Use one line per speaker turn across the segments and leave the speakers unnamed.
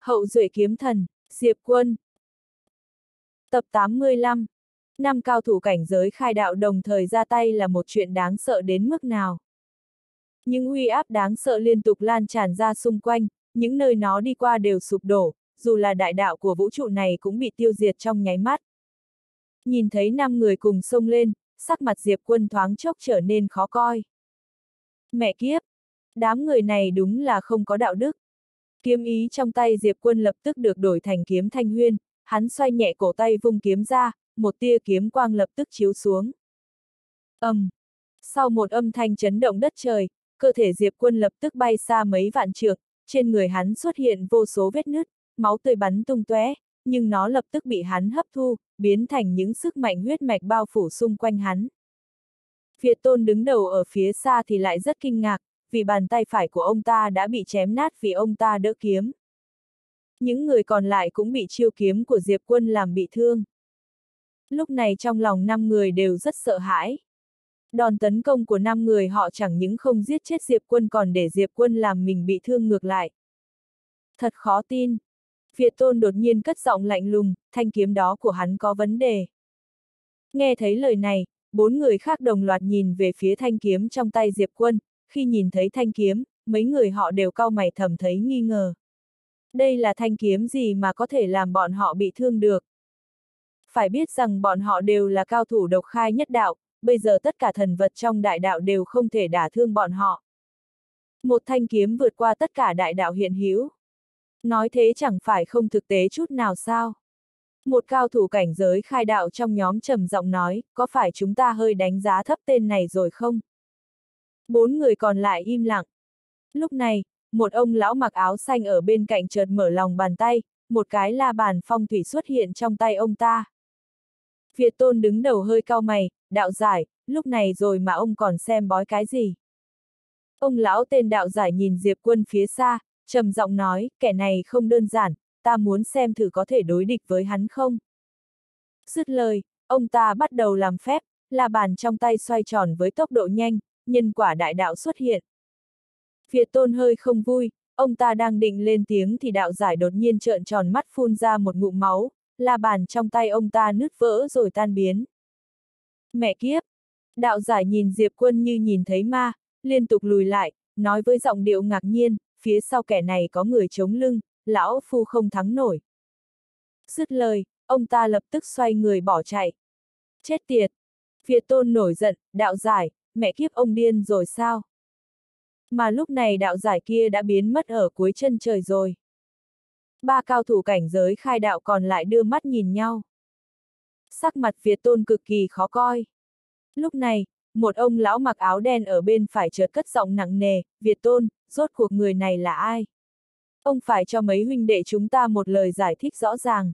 Hậu duệ kiếm thần, Diệp Quân. Tập 85. Năm cao thủ cảnh giới khai đạo đồng thời ra tay là một chuyện đáng sợ đến mức nào. Những uy áp đáng sợ liên tục lan tràn ra xung quanh, những nơi nó đi qua đều sụp đổ, dù là đại đạo của vũ trụ này cũng bị tiêu diệt trong nháy mắt. Nhìn thấy 5 người cùng xông lên, sắc mặt Diệp Quân thoáng chốc trở nên khó coi. Mẹ kiếp! Đám người này đúng là không có đạo đức. Kiếm ý trong tay Diệp Quân lập tức được đổi thành kiếm thanh huyên, hắn xoay nhẹ cổ tay vung kiếm ra, một tia kiếm quang lập tức chiếu xuống. Sau một âm thanh chấn động đất trời, cơ thể Diệp Quân lập tức bay xa mấy vạn trượng, trên người hắn xuất hiện vô số vết nứt, máu tươi bắn tung tóe, nhưng nó lập tức bị hắn hấp thu, biến thành những sức mạnh huyết mạch bao phủ xung quanh hắn. Việt Tôn đứng đầu ở phía xa thì lại rất kinh ngạc, vì bàn tay phải của ông ta đã bị chém nát vì ông ta đỡ kiếm. Những người còn lại cũng bị chiêu kiếm của Diệp Quân làm bị thương. Lúc này trong lòng 5 người đều rất sợ hãi. Đòn tấn công của 5 người họ chẳng những không giết chết Diệp Quân còn để Diệp Quân làm mình bị thương ngược lại. Thật khó tin. Việt Tôn đột nhiên cất giọng lạnh lùng, thanh kiếm đó của hắn có vấn đề. Nghe thấy lời này, 4 người khác đồng loạt nhìn về phía thanh kiếm trong tay Diệp Quân, khi nhìn thấy thanh kiếm, mấy người họ đều cau mày thầm thấy nghi ngờ. Đây là thanh kiếm gì mà có thể làm bọn họ bị thương được? Phải biết rằng bọn họ đều là cao thủ độc khai nhất đạo, bây giờ tất cả thần vật trong đại đạo đều không thể đả thương bọn họ. Một thanh kiếm vượt qua tất cả đại đạo hiện hữu. Nói thế chẳng phải không thực tế chút nào sao? Một cao thủ cảnh giới khai đạo trong nhóm trầm giọng nói, có phải chúng ta hơi đánh giá thấp tên này rồi không? 4 người còn lại im lặng. Lúc này, một ông lão mặc áo xanh ở bên cạnh chợt mở lòng bàn tay, một cái la bàn phong thủy xuất hiện trong tay ông ta. Việt Tôn đứng đầu hơi cau mày, đạo giải, lúc này rồi mà ông còn xem bói cái gì? Ông lão tên đạo giải nhìn Diệp Quân phía xa, trầm giọng nói, kẻ này không đơn giản, ta muốn xem thử có thể đối địch với hắn không? Dứt lời, ông ta bắt đầu làm phép, la bàn trong tay xoay tròn với tốc độ nhanh, nhân quả đại đạo xuất hiện. Việt Tôn hơi không vui, ông ta đang định lên tiếng thì đạo giải đột nhiên trợn tròn mắt phun ra một ngụm máu, la bàn trong tay ông ta nứt vỡ rồi tan biến. Mẹ kiếp! Đạo giải nhìn Diệp Quân như nhìn thấy ma, liên tục lùi lại, nói với giọng điệu ngạc nhiên, phía sau kẻ này có người chống lưng, lão phu không thắng nổi. Dứt lời, ông ta lập tức xoay người bỏ chạy. Chết tiệt! Việt Tôn nổi giận, đạo giải, mẹ kiếp ông điên rồi sao? Mà lúc này đạo giải kia đã biến mất ở cuối chân trời rồi. 3 cao thủ cảnh giới khai đạo còn lại đưa mắt nhìn nhau. Sắc mặt Việt Tôn cực kỳ khó coi. Lúc này, một ông lão mặc áo đen ở bên phải chợt cất giọng nặng nề, Việt Tôn, rốt cuộc người này là ai? Ông phải cho mấy huynh đệ chúng ta một lời giải thích rõ ràng.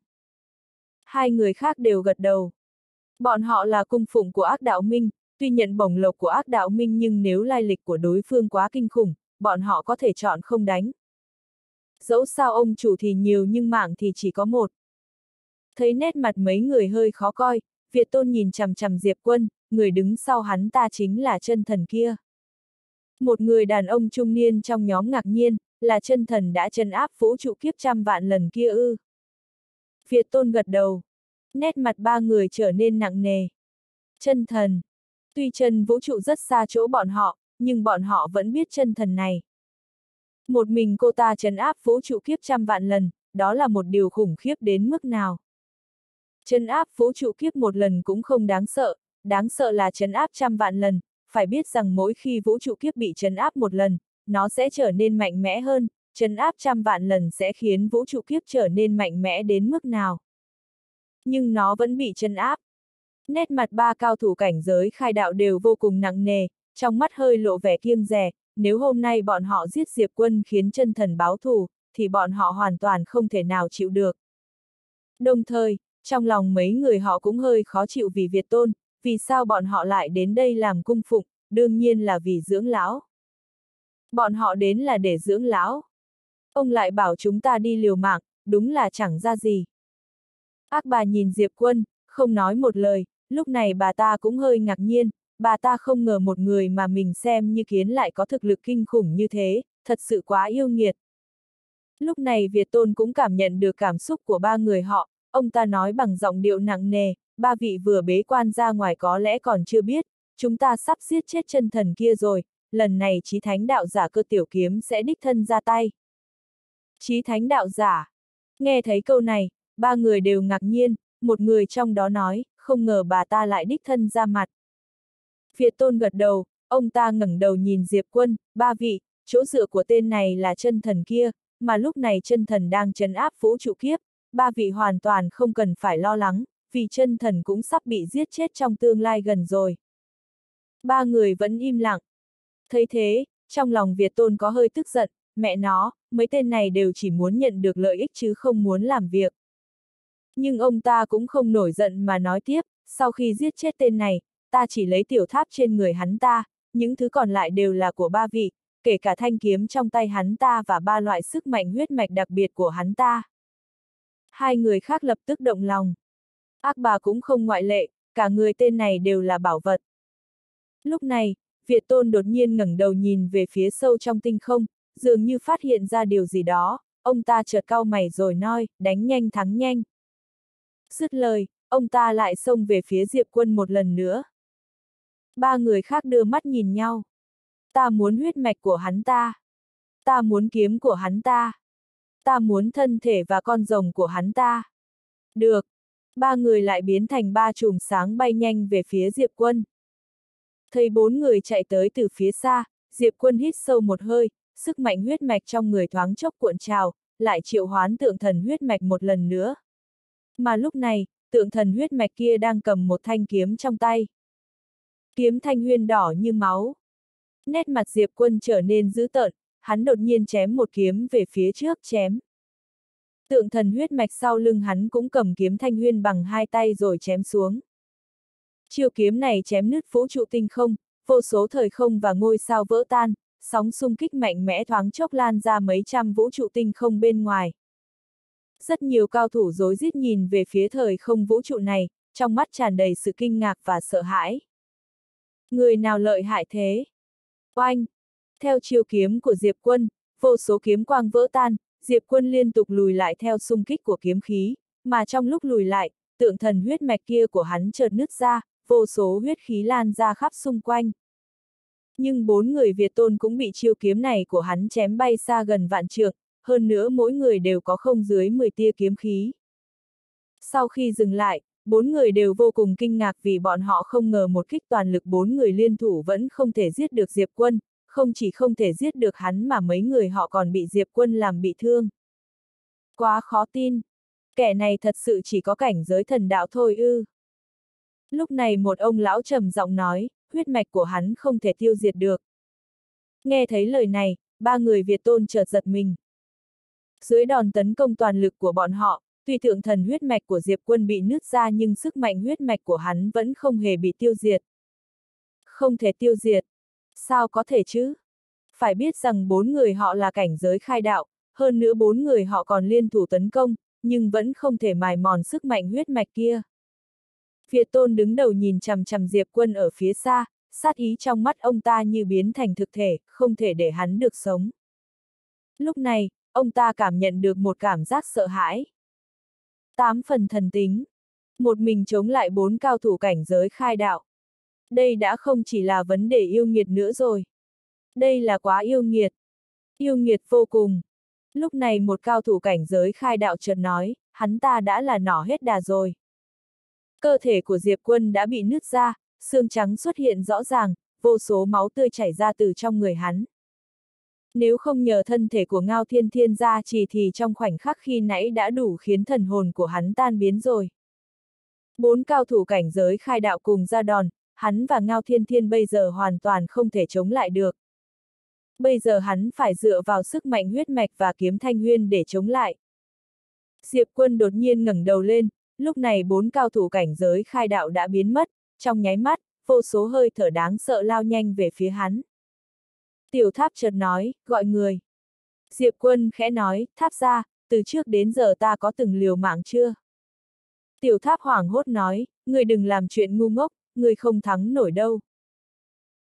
2 người khác đều gật đầu. Bọn họ là cung phụng của Ác Đạo Minh, tuy nhận bổng lộc của Ác Đạo Minh nhưng nếu lai lịch của đối phương quá kinh khủng, bọn họ có thể chọn không đánh. Dẫu sao ông chủ thì nhiều nhưng mạng thì chỉ có một. Thấy nét mặt mấy người hơi khó coi, Việt Tôn nhìn chằm chằm Diệp Quân, người đứng sau hắn ta chính là chân thần kia. Một người đàn ông trung niên trong nhóm ngạc nhiên, là chân thần đã trấn áp vũ trụ kiếp trăm vạn lần kia ư? Việt Tôn gật đầu. Nét mặt 3 người trở nên nặng nề. Chân thần. Tuy chân vũ trụ rất xa chỗ bọn họ, nhưng bọn họ vẫn biết chân thần này. Một mình cô ta trấn áp vũ trụ kiếp trăm vạn lần, đó là một điều khủng khiếp đến mức nào. Trấn áp vũ trụ kiếp một lần cũng không đáng sợ là trấn áp trăm vạn lần, phải biết rằng mỗi khi vũ trụ kiếp bị trấn áp một lần, nó sẽ trở nên mạnh mẽ hơn, trấn áp trăm vạn lần sẽ khiến vũ trụ kiếp trở nên mạnh mẽ đến mức nào. Nhưng nó vẫn bị trấn áp. Nét mặt 3 cao thủ cảnh giới khai đạo đều vô cùng nặng nề, trong mắt hơi lộ vẻ kiêng dè, nếu hôm nay bọn họ giết Diệp Quân khiến chân thần báo thù, thì bọn họ hoàn toàn không thể nào chịu được. Đồng thời, trong lòng mấy người họ cũng hơi khó chịu vì Việt Tôn, vì sao bọn họ lại đến đây làm cung phụng, đương nhiên là vì dưỡng lão. Bọn họ đến là để dưỡng lão. Ông lại bảo chúng ta đi liều mạng, đúng là chẳng ra gì. Ác bà nhìn Diệp Quân, không nói một lời, lúc này bà ta cũng hơi ngạc nhiên, bà ta không ngờ một người mà mình xem như kiến lại có thực lực kinh khủng như thế, thật sự quá yêu nghiệt. Lúc này Việt Tôn cũng cảm nhận được cảm xúc của ba người họ, ông ta nói bằng giọng điệu nặng nề, ba vị vừa bế quan ra ngoài có lẽ còn chưa biết, chúng ta sắp giết chết chân thần kia rồi, lần này Chí Thánh đạo giả Cơ Tiểu Kiếm sẽ đích thân ra tay. Chí Thánh đạo giả. Nghe thấy câu này, ba người đều ngạc nhiên, một người trong đó nói, không ngờ bà ta lại đích thân ra mặt. Việt Tôn gật đầu, ông ta ngẩng đầu nhìn Diệp Quân, ba vị, chỗ dựa của tên này là chân thần kia, mà lúc này chân thần đang trấn áp vũ trụ kiếp, ba vị hoàn toàn không cần phải lo lắng, vì chân thần cũng sắp bị giết chết trong tương lai gần rồi. Ba người vẫn im lặng. Thấy thế, trong lòng Việt Tôn có hơi tức giận, mẹ nó, mấy tên này đều chỉ muốn nhận được lợi ích chứ không muốn làm việc. Nhưng ông ta cũng không nổi giận mà nói tiếp, sau khi giết chết tên này, ta chỉ lấy tiểu tháp trên người hắn ta, những thứ còn lại đều là của ba vị, kể cả thanh kiếm trong tay hắn ta và ba loại sức mạnh huyết mạch đặc biệt của hắn ta. Hai người khác lập tức động lòng. Ác bà cũng không ngoại lệ, cả người tên này đều là bảo vật. Lúc này, Việt Tôn đột nhiên ngẩng đầu nhìn về phía sâu trong tinh không, dường như phát hiện ra điều gì đó, ông ta chợt cau mày rồi nói, đánh nhanh thắng nhanh. Dứt lời, ông ta lại xông về phía Diệp Quân một lần nữa. Ba người khác đưa mắt nhìn nhau. Ta muốn huyết mạch của hắn ta. Ta muốn kiếm của hắn ta. Ta muốn thân thể và con rồng của hắn ta. Được. Ba người lại biến thành ba chùm sáng bay nhanh về phía Diệp Quân. Thấy bốn người chạy tới từ phía xa, Diệp Quân hít sâu một hơi, sức mạnh huyết mạch trong người thoáng chốc cuộn trào, lại triệu hoán tượng thần huyết mạch một lần nữa. Mà lúc này, tượng thần huyết mạch kia đang cầm một thanh kiếm trong tay. Kiếm thanh huyên đỏ như máu. Nét mặt Diệp Quân trở nên dữ tợn, hắn đột nhiên chém một kiếm về phía trước chém. Tượng thần huyết mạch sau lưng hắn cũng cầm kiếm thanh huyên bằng hai tay rồi chém xuống. Chiêu kiếm này chém nứt vũ trụ tinh không, vô số thời không và ngôi sao vỡ tan, sóng xung kích mạnh mẽ thoáng chốc lan ra mấy trăm vũ trụ tinh không bên ngoài. Rất nhiều cao thủ rối rít nhìn về phía thời không vũ trụ này, trong mắt tràn đầy sự kinh ngạc và sợ hãi. Người nào lợi hại thế? Oanh! Theo chiêu kiếm của Diệp Quân, vô số kiếm quang vỡ tan, Diệp Quân liên tục lùi lại theo xung kích của kiếm khí, mà trong lúc lùi lại, tượng thần huyết mạch kia của hắn chợt nứt ra, vô số huyết khí lan ra khắp xung quanh. Nhưng bốn người Việt Tôn cũng bị chiêu kiếm này của hắn chém bay xa gần vạn trượng, hơn nữa mỗi người đều có không dưới 10 tia kiếm khí. Sau khi dừng lại, bốn người đều vô cùng kinh ngạc vì bọn họ không ngờ một kích toàn lực bốn người liên thủ vẫn không thể giết được Diệp Quân, không chỉ không thể giết được hắn mà mấy người họ còn bị Diệp Quân làm bị thương. Quá khó tin. Kẻ này thật sự chỉ có cảnh giới thần đạo thôi ư. Lúc này một ông lão trầm giọng nói, huyết mạch của hắn không thể tiêu diệt được. Nghe thấy lời này, ba người Việt Tôn chợt giật mình. Dưới đòn tấn công toàn lực của bọn họ, tuy tượng thần huyết mạch của Diệp Quân bị nứt ra nhưng sức mạnh huyết mạch của hắn vẫn không hề bị tiêu diệt. Không thể tiêu diệt. Sao có thể chứ? Phải biết rằng bốn người họ là cảnh giới khai đạo, hơn nữa bốn người họ còn liên thủ tấn công, nhưng vẫn không thể mài mòn sức mạnh huyết mạch kia. Việt Tôn đứng đầu nhìn chằm chằm Diệp Quân ở phía xa, sát ý trong mắt ông ta như biến thành thực thể, không thể để hắn được sống. Lúc này, ông ta cảm nhận được một cảm giác sợ hãi. 8 phần thần tính. Một mình chống lại 4 cao thủ cảnh giới khai đạo. Đây đã không chỉ là vấn đề yêu nghiệt nữa rồi. Đây là quá yêu nghiệt. Yêu nghiệt vô cùng. Lúc này một cao thủ cảnh giới khai đạo chợt nói, hắn ta đã là nỏ hết đà rồi. Cơ thể của Diệp Quân đã bị nứt ra, xương trắng xuất hiện rõ ràng, vô số máu tươi chảy ra từ trong người hắn. Nếu không nhờ thân thể của Ngao Thiên Thiên gia trì thì trong khoảnh khắc khi nãy đã đủ khiến thần hồn của hắn tan biến rồi. 4 cao thủ cảnh giới khai đạo cùng ra đòn, hắn và Ngao Thiên Thiên bây giờ hoàn toàn không thể chống lại được. Bây giờ hắn phải dựa vào sức mạnh huyết mạch và kiếm thanh huyên để chống lại. Diệp Quân đột nhiên ngẩng đầu lên, lúc này 4 cao thủ cảnh giới khai đạo đã biến mất, trong nháy mắt, vô số hơi thở đáng sợ lao nhanh về phía hắn. Tiểu Tháp chợt nói, gọi người. Diệp Quân khẽ nói, Tháp gia, từ trước đến giờ ta có từng liều mạng chưa? Tiểu Tháp hoảng hốt nói, người đừng làm chuyện ngu ngốc, người không thắng nổi đâu.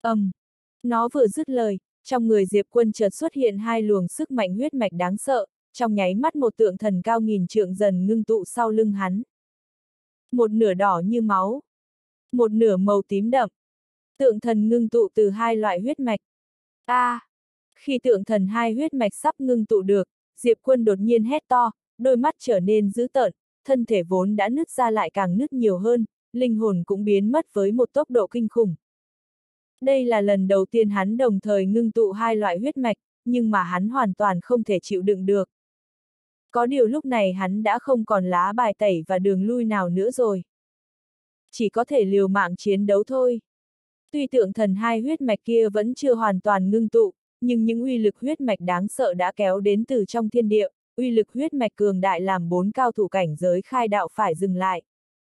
Nó vừa dứt lời, trong người Diệp Quân chợt xuất hiện 2 luồng sức mạnh huyết mạch đáng sợ, trong nháy mắt một tượng thần cao nghìn trượng dần ngưng tụ sau lưng hắn. Một nửa đỏ như máu, một nửa màu tím đậm. Tượng thần ngưng tụ từ hai loại huyết mạch. Khi tượng thần hai huyết mạch sắp ngưng tụ được, Diệp Quân đột nhiên hét to, đôi mắt trở nên dữ tợn, thân thể vốn đã nứt ra lại càng nứt nhiều hơn, linh hồn cũng biến mất với một tốc độ kinh khủng. Đây là lần đầu tiên hắn đồng thời ngưng tụ hai loại huyết mạch, nhưng mà hắn hoàn toàn không thể chịu đựng được. Có điều lúc này hắn đã không còn lá bài tẩy và đường lui nào nữa rồi. Chỉ có thể liều mạng chiến đấu thôi. Tuy tượng thần hai huyết mạch kia vẫn chưa hoàn toàn ngưng tụ, nhưng những uy lực huyết mạch đáng sợ đã kéo đến từ trong thiên địa, uy lực huyết mạch cường đại làm 4 cao thủ cảnh giới khai đạo phải dừng lại.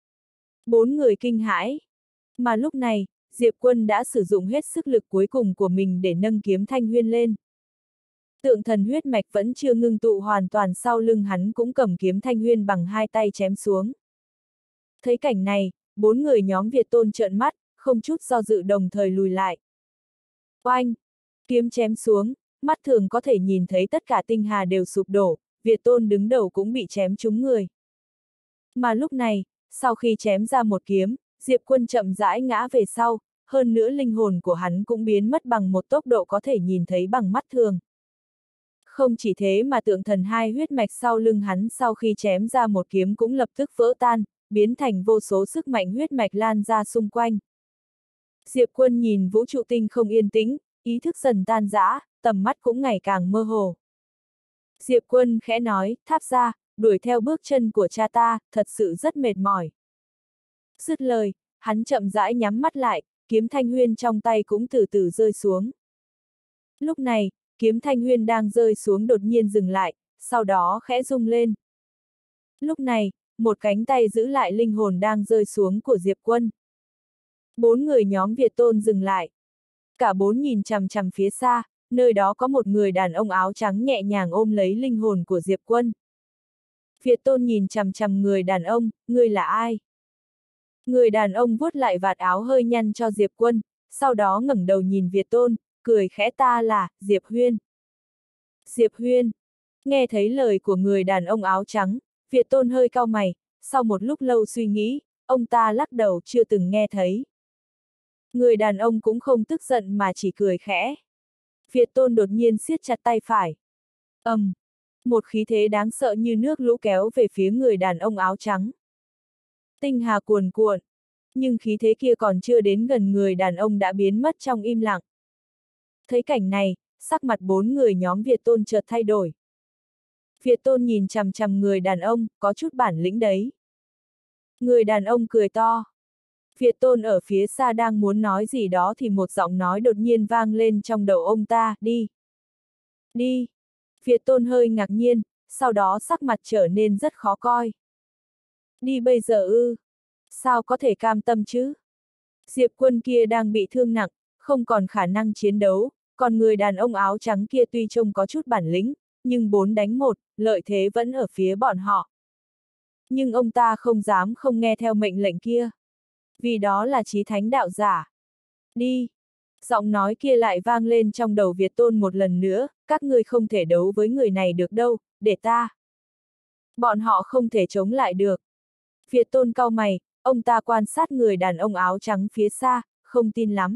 4 người kinh hãi. Mà lúc này, Diệp Quân đã sử dụng hết sức lực cuối cùng của mình để nâng kiếm Thanh Huyên lên. Tượng thần huyết mạch vẫn chưa ngưng tụ hoàn toàn, sau lưng hắn cũng cầm kiếm Thanh Huyên bằng hai tay chém xuống. Thấy cảnh này, 4 người nhóm Việt Tôn trợn mắt, không chút do dự đồng thời lùi lại. Oanh! Kiếm chém xuống, mắt thường có thể nhìn thấy tất cả tinh hà đều sụp đổ, Việt Tôn đứng đầu cũng bị chém trúng người. Mà lúc này, sau khi chém ra một kiếm, Diệp Quân chậm rãi ngã về sau, hơn nữa linh hồn của hắn cũng biến mất bằng một tốc độ có thể nhìn thấy bằng mắt thường. Không chỉ thế mà tượng thần hai huyết mạch sau lưng hắn sau khi chém ra một kiếm cũng lập tức vỡ tan, biến thành vô số sức mạnh huyết mạch lan ra xung quanh. Diệp Quân nhìn vũ trụ tinh không yên tĩnh, ý thức dần tan rã, tầm mắt cũng ngày càng mơ hồ. Diệp Quân khẽ nói, Tháp Gia, đuổi theo bước chân của cha ta, thật sự rất mệt mỏi. Dứt lời, hắn chậm rãi nhắm mắt lại, kiếm Thanh Huyên trong tay cũng từ từ rơi xuống. Lúc này, kiếm Thanh Huyên đang rơi xuống đột nhiên dừng lại, sau đó khẽ rung lên. Lúc này, một cánh tay giữ lại linh hồn đang rơi xuống của Diệp Quân. 4 người nhóm Việt Tôn dừng lại. Cả 4 nhìn chằm chằm phía xa, nơi đó có một người đàn ông áo trắng nhẹ nhàng ôm lấy linh hồn của Diệp Quân. Việt Tôn nhìn chằm chằm người đàn ông, ngươi là ai? Người đàn ông vuốt lại vạt áo hơi nhăn cho Diệp Quân, sau đó ngẩng đầu nhìn Việt Tôn, cười khẽ, ta là Diệp Huyên. Diệp Huyên. Nghe thấy lời của người đàn ông áo trắng, Việt Tôn hơi cau mày, sau một lúc lâu suy nghĩ, ông ta lắc đầu, chưa từng nghe thấy. Người đàn ông cũng không tức giận mà chỉ cười khẽ. Việt Tôn đột nhiên siết chặt tay phải. Một khí thế đáng sợ như nước lũ kéo về phía người đàn ông áo trắng. Tinh hà cuồn cuộn, nhưng khí thế kia còn chưa đến gần người đàn ông đã biến mất trong im lặng. Thấy cảnh này, sắc mặt 4 người nhóm Việt Tôn chợt thay đổi. Việt Tôn nhìn chằm chằm người đàn ông, có chút bản lĩnh đấy. Người đàn ông cười to. Việt Tôn ở phía xa đang muốn nói gì đó thì một giọng nói đột nhiên vang lên trong đầu ông ta, đi. Đi. Việt Tôn hơi ngạc nhiên, sau đó sắc mặt trở nên rất khó coi. Đi bây giờ ư? Sao có thể cam tâm chứ? Diệp Quân kia đang bị thương nặng, không còn khả năng chiến đấu, còn người đàn ông áo trắng kia tuy trông có chút bản lĩnh, nhưng 4 đánh 1, lợi thế vẫn ở phía bọn họ. Nhưng ông ta không dám không nghe theo mệnh lệnh kia. Vì đó là chí thánh đạo giả. Đi! Giọng nói kia lại vang lên trong đầu Việt Tôn một lần nữa, các ngươi không thể đấu với người này được đâu, để ta. Bọn họ không thể chống lại được. Việt Tôn cau mày, ông ta quan sát người đàn ông áo trắng phía xa, không tin lắm.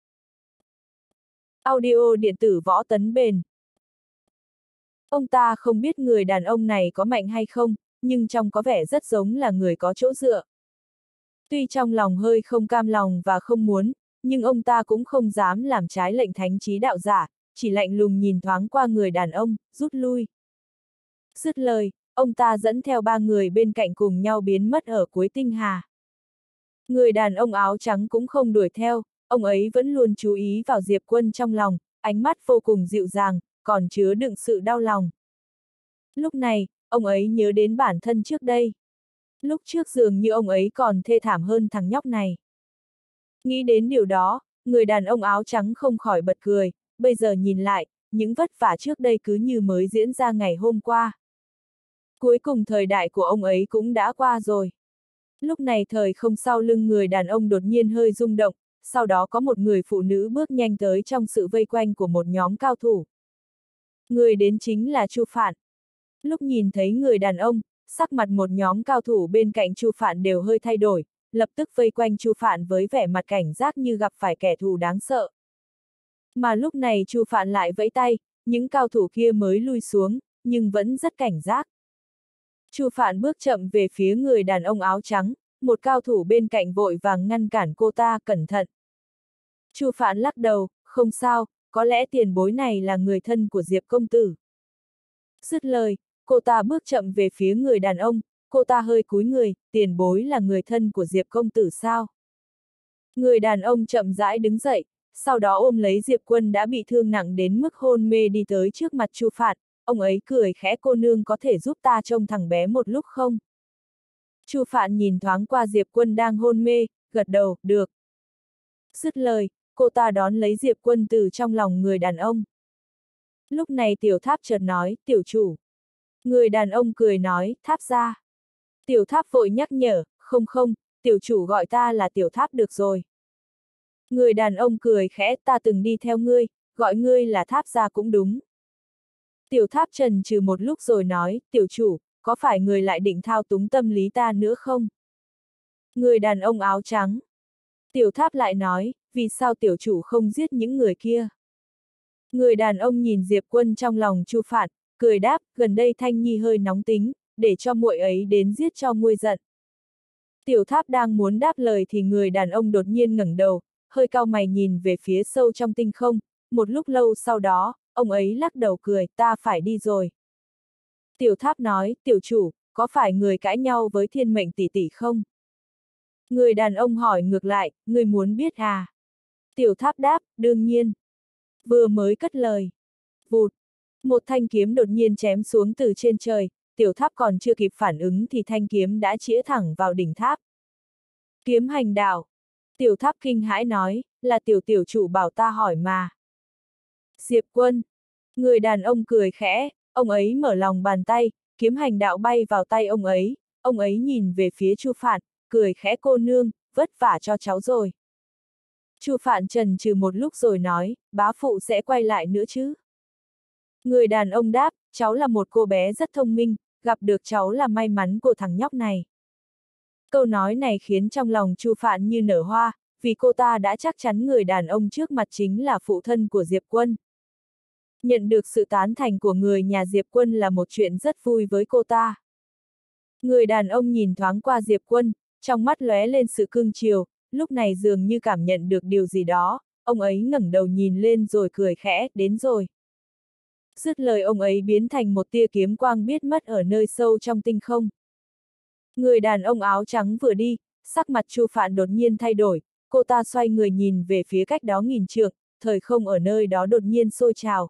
Audio điện tử Võ Tấn Bền. Ông ta không biết người đàn ông này có mạnh hay không, nhưng trông có vẻ rất giống là người có chỗ dựa. Tuy trong lòng hơi không cam lòng và không muốn, nhưng ông ta cũng không dám làm trái lệnh thánh chí đạo giả, chỉ lạnh lùng nhìn thoáng qua người đàn ông, rút lui. Dứt lời, ông ta dẫn theo 3 người bên cạnh cùng nhau biến mất ở cuối tinh hà. Người đàn ông áo trắng cũng không đuổi theo, ông ấy vẫn luôn chú ý vào Diệp Quân trong lòng, ánh mắt vô cùng dịu dàng, còn chứa đựng sự đau lòng. Lúc này, ông ấy nhớ đến bản thân trước đây. Lúc trước dường như ông ấy còn thê thảm hơn thằng nhóc này. Nghĩ đến điều đó, người đàn ông áo trắng không khỏi bật cười, bây giờ nhìn lại, những vất vả trước đây cứ như mới diễn ra ngày hôm qua. Cuối cùng thời đại của ông ấy cũng đã qua rồi. Lúc này thời không sau lưng người đàn ông đột nhiên hơi rung động, sau đó có một người phụ nữ bước nhanh tới trong sự vây quanh của một nhóm cao thủ. Người đến chính là Chu Phạn. Lúc nhìn thấy người đàn ông, sắc mặt một nhóm cao thủ bên cạnh Chu Phạn đều hơi thay đổi, lập tức vây quanh Chu Phạn với vẻ mặt cảnh giác như gặp phải kẻ thù đáng sợ. Mà lúc này Chu Phạn lại vẫy tay, những cao thủ kia mới lui xuống, nhưng vẫn rất cảnh giác. Chu Phạn bước chậm về phía người đàn ông áo trắng, một cao thủ bên cạnh vội vàng ngăn cản cô ta, cẩn thận. Chu Phạn lắc đầu, không sao, có lẽ tiền bối này là người thân của Diệp công tử. Dứt lời, cô ta bước chậm về phía người đàn ông, cô ta hơi cúi người, tiền bối là người thân của Diệp công tử sao? Người đàn ông chậm rãi đứng dậy, sau đó ôm lấy Diệp Quân đã bị thương nặng đến mức hôn mê đi tới trước mặt Chu Phạn, ông ấy cười khẽ, cô nương có thể giúp ta trông thằng bé một lúc không? Chu Phạn nhìn thoáng qua Diệp Quân đang hôn mê, gật đầu, được. Dứt lời, cô ta đón lấy Diệp Quân từ trong lòng người đàn ông. Lúc này Tiểu Tháp chợt nói, tiểu chủ. Người đàn ông cười nói, Tháp gia. Tiểu Tháp vội nhắc nhở, không không, tiểu chủ gọi ta là Tiểu Tháp được rồi. Người đàn ông cười khẽ, ta từng đi theo ngươi, gọi ngươi là Tháp gia cũng đúng. Tiểu Tháp chần chừ một lúc rồi nói, tiểu chủ, có phải người lại định thao túng tâm lý ta nữa không? Người đàn ông áo trắng. Tiểu Tháp lại nói, vì sao tiểu chủ không giết những người kia? Người đàn ông nhìn Diệp Quân trong lòng Chu Phạn, cười đáp, gần đây Thanh Nhi hơi nóng tính, để cho muội ấy đến giết cho nguôi giận. Tiểu Tháp đang muốn đáp lời thì người đàn ông đột nhiên ngẩng đầu, hơi cau mày nhìn về phía sâu trong tinh không, một lúc lâu sau đó, ông ấy lắc đầu cười, ta phải đi rồi. Tiểu Tháp nói, tiểu chủ, có phải người cãi nhau với Thiên Mệnh tỷ tỷ không? Người đàn ông hỏi ngược lại, người muốn biết à? Tiểu Tháp đáp, đương nhiên. Vừa mới cất lời. Vụt. Một thanh kiếm đột nhiên chém xuống từ trên trời, Tiểu Tháp còn chưa kịp phản ứng thì thanh kiếm đã chĩa thẳng vào đỉnh tháp. Kiếm hành đạo. Tiểu Tháp kinh hãi nói, là tiểu chủ bảo ta hỏi mà. Diệp Quân. Người đàn ông cười khẽ, ông ấy mở lòng bàn tay, kiếm hành đạo bay vào tay ông ấy nhìn về phía Chu Phạn, cười khẽ, cô nương, vất vả cho cháu rồi. Chu Phạn chần chừ một lúc rồi nói, bá phụ sẽ quay lại nữa chứ? Người đàn ông đáp, cháu là một cô bé rất thông minh, gặp được cháu là may mắn của thằng nhóc này. Câu nói này khiến trong lòng Chu Phạn như nở hoa, vì cô ta đã chắc chắn người đàn ông trước mặt chính là phụ thân của Diệp Quân. Nhận được sự tán thành của người nhà Diệp Quân là một chuyện rất vui với cô ta. Người đàn ông nhìn thoáng qua Diệp Quân, trong mắt lóe lên sự cưng chiều, lúc này dường như cảm nhận được điều gì đó, ông ấy ngẩng đầu nhìn lên rồi cười khẽ, đến rồi. Dứt lời ông ấy biến thành một tia kiếm quang biết mất ở nơi sâu trong tinh không. Người đàn ông áo trắng vừa đi, sắc mặt Chu Phạn đột nhiên thay đổi, cô ta xoay người nhìn về phía cách đó nghìn trượng, thời không ở nơi đó đột nhiên sôi trào.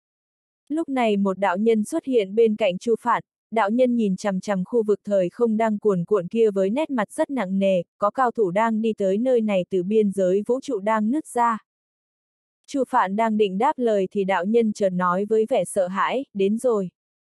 Lúc này một đạo nhân xuất hiện bên cạnh Chu Phạn, đạo nhân nhìn chằm chằm khu vực thời không đang cuồn cuộn kia với nét mặt rất nặng nề, có cao thủ đang đi tới nơi này từ biên giới vũ trụ đang nứt ra. Chu Phạn đang định đáp lời thì đạo nhân chợt nói với vẻ sợ hãi, đến rồi.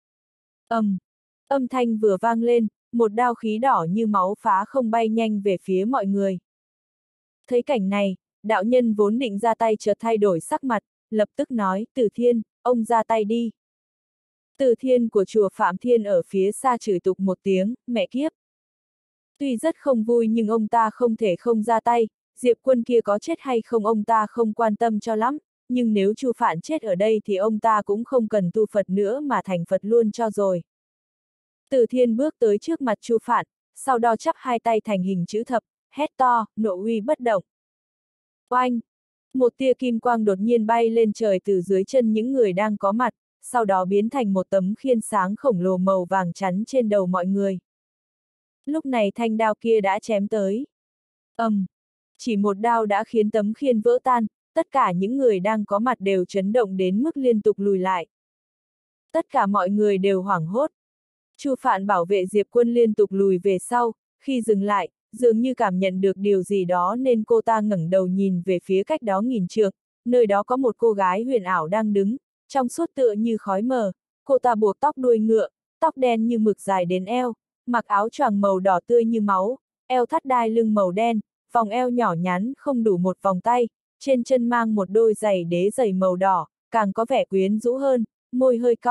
Âm thanh vừa vang lên, một đao khí đỏ như máu phá không bay nhanh về phía mọi người. Thấy cảnh này, đạo nhân vốn định ra tay chợt thay đổi sắc mặt, lập tức nói, Từ Thiên, ông ra tay đi. Từ Thiên của chùa Phạm Thiên ở phía xa chửi tục một tiếng, mẹ kiếp. Tuy rất không vui nhưng ông ta không thể không ra tay, Diệp Quân kia có chết hay không ông ta không quan tâm cho lắm, nhưng nếu Chu Phạn chết ở đây thì ông ta cũng không cần tu Phật nữa mà thành Phật luôn cho rồi. Từ Thiên bước tới trước mặt Chu Phạn, sau đó chắp hai tay thành hình chữ thập, hét to, nộ uy bất động. Oanh! Một tia kim quang đột nhiên bay lên trời từ dưới chân những người đang có mặt, sau đó biến thành một tấm khiên sáng khổng lồ màu vàng chắn trên đầu mọi người. Lúc này thanh đao kia đã chém tới. Chỉ một đao đã khiến tấm khiên vỡ tan, tất cả những người đang có mặt đều chấn động đến mức liên tục lùi lại. Tất cả mọi người đều hoảng hốt. Chu Phạn bảo vệ Diệp Quân liên tục lùi về sau, khi dừng lại, dường như cảm nhận được điều gì đó nên cô ta ngẩng đầu nhìn về phía cách đó nghìn trượng, nơi đó có một cô gái huyền ảo đang đứng, trong suốt tựa như khói mờ, cô ta buộc tóc đuôi ngựa, tóc đen như mực dài đến eo, mặc áo choàng màu đỏ tươi như máu, eo thắt đai lưng màu đen, vòng eo nhỏ nhắn không đủ một vòng tay, trên chân mang một đôi giày đế giày màu đỏ, càng có vẻ quyến rũ hơn, môi hơi cong,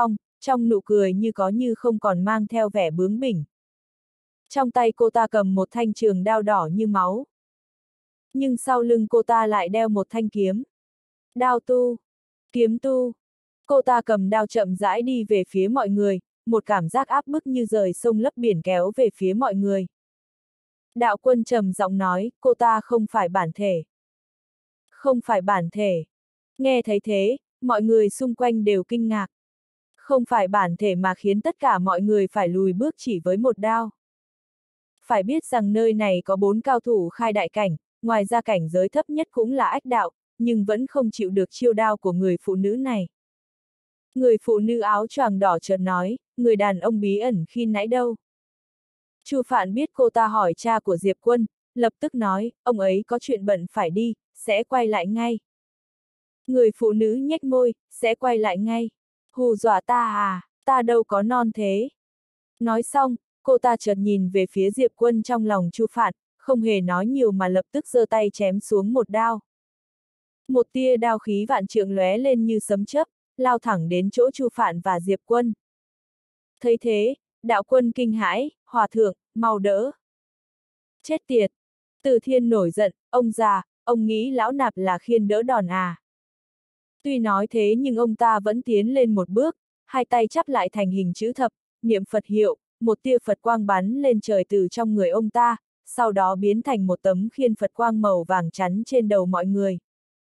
trong nụ cười như có như không còn mang theo vẻ bướng bỉnh. Trong tay cô ta cầm một thanh trường đao đỏ như máu. Nhưng sau lưng cô ta lại đeo một thanh kiếm. Đao tu, kiếm tu. Cô ta cầm đao chậm rãi đi về phía mọi người, một cảm giác áp bức như rời sông lấp biển kéo về phía mọi người. Đạo Quân trầm giọng nói, cô ta không phải bản thể. Không phải bản thể. Nghe thấy thế, mọi người xung quanh đều kinh ngạc. Không phải bản thể mà khiến tất cả mọi người phải lùi bước chỉ với một đao. Phải biết rằng nơi này có 4 cao thủ khai đại cảnh, ngoài ra cảnh giới thấp nhất cũng là ách đạo, nhưng vẫn không chịu được chiêu đao của người phụ nữ này. Người phụ nữ áo choàng đỏ chợt nói, người đàn ông bí ẩn khi nãy đâu? Chu Phạn biết cô ta hỏi cha của Diệp Quân, lập tức nói, ông ấy có chuyện bận phải đi, sẽ quay lại ngay. Người phụ nữ nhếch môi, sẽ quay lại ngay. Hù dọa ta à, ta đâu có non thế. Nói xong, cô ta chợt nhìn về phía Diệp Quân trong lòng Chu Phạn, không hề nói nhiều mà lập tức giơ tay chém xuống một đao. Một tia đao khí vạn trượng lóe lên như sấm chớp, lao thẳng đến chỗ Chu Phạn và Diệp Quân. Thấy thế, Đạo Quân kinh hãi, hòa thượng, mau đỡ. Chết tiệt! Từ Thiên nổi giận, ông già, ông nghĩ lão nạp là khiên đỡ đòn à? Tuy nói thế nhưng ông ta vẫn tiến lên một bước, hai tay chắp lại thành hình chữ thập, niệm Phật hiệu, một tia Phật quang bắn lên trời từ trong người ông ta, sau đó biến thành một tấm khiên Phật quang màu vàng chắn trên đầu mọi người.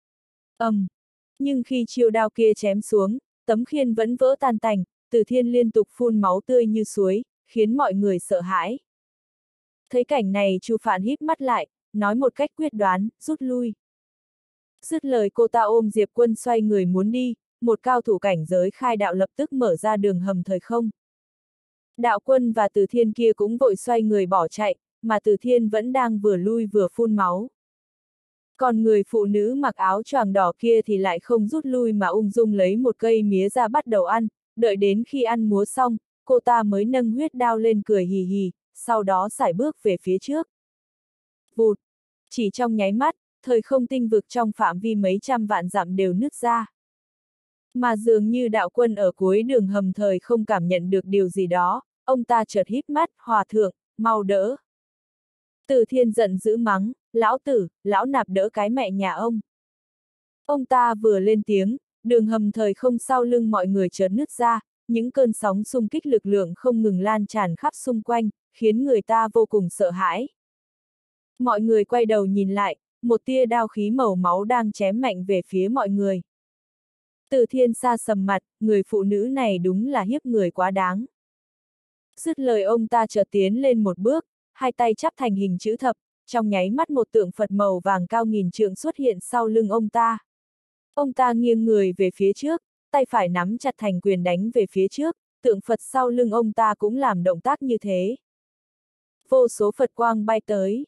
Nhưng khi chiêu đao kia chém xuống, tấm khiên vẫn vỡ tan tành, Từ Thiên liên tục phun máu tươi như suối, khiến mọi người sợ hãi. Thấy cảnh này Chu Phạn híp mắt lại, nói một cách quyết đoán, rút lui. Dứt lời cô ta ôm Diệp Quân xoay người muốn đi, một cao thủ cảnh giới khai đạo lập tức mở ra đường hầm thời không. Đạo Quân và Từ Thiên kia cũng vội xoay người bỏ chạy, mà Từ Thiên vẫn đang vừa lui vừa phun máu. Còn người phụ nữ mặc áo choàng đỏ kia thì lại không rút lui mà ung dung lấy một cây mía ra bắt đầu ăn, đợi đến khi ăn múa xong, cô ta mới nâng huyết đao lên cười hì hì, sau đó sải bước về phía trước. Vụt! Chỉ trong nháy mắt, thời không tinh vực trong phạm vi mấy trăm vạn dặm đều nứt ra. Mà dường như Đạo Quân ở cuối đường hầm thời không cảm nhận được điều gì đó, ông ta chợt híp mắt, hòa thượng, mau đỡ. Từ Thiên giận dữ mắng, lão tử, lão nạp đỡ cái mẹ nhà ông. Ông ta vừa lên tiếng, đường hầm thời không sau lưng mọi người chợt nứt ra, những cơn sóng xung kích lực lượng không ngừng lan tràn khắp xung quanh, khiến người ta vô cùng sợ hãi. Mọi người quay đầu nhìn lại, một tia đao khí màu máu đang chém mạnh về phía mọi người. Từ Thiên xa sầm mặt, người phụ nữ này đúng là hiếp người quá đáng. Dứt lời ông ta chợt tiến lên một bước, hai tay chắp thành hình chữ thập, trong nháy mắt một tượng Phật màu vàng cao nghìn trượng xuất hiện sau lưng ông ta. Ông ta nghiêng người về phía trước, tay phải nắm chặt thành quyền đánh về phía trước, tượng Phật sau lưng ông ta cũng làm động tác như thế. Vô số Phật quang bay tới.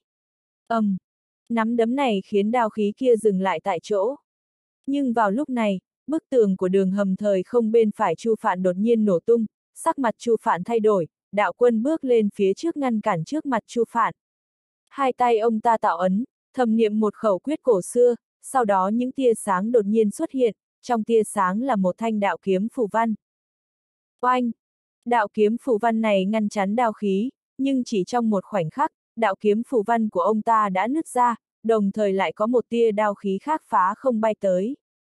Nắm đấm này khiến đao khí kia dừng lại tại chỗ. Nhưng vào lúc này, bức tường của đường hầm thời không bên phải Chu Phạn đột nhiên nổ tung, sắc mặt Chu Phạn thay đổi, Đạo Quân bước lên phía trước ngăn cản trước mặt Chu Phạn. Hai tay ông ta tạo ấn, thầm niệm một khẩu quyết cổ xưa, sau đó những tia sáng đột nhiên xuất hiện, trong tia sáng là một thanh đạo kiếm phù văn. Oanh! Đạo kiếm phù văn này ngăn chắn đao khí, nhưng chỉ trong một khoảnh khắc, đạo kiếm phù văn của ông ta đã nứt ra, đồng thời lại có một tia đao khí khác phá không bay tới.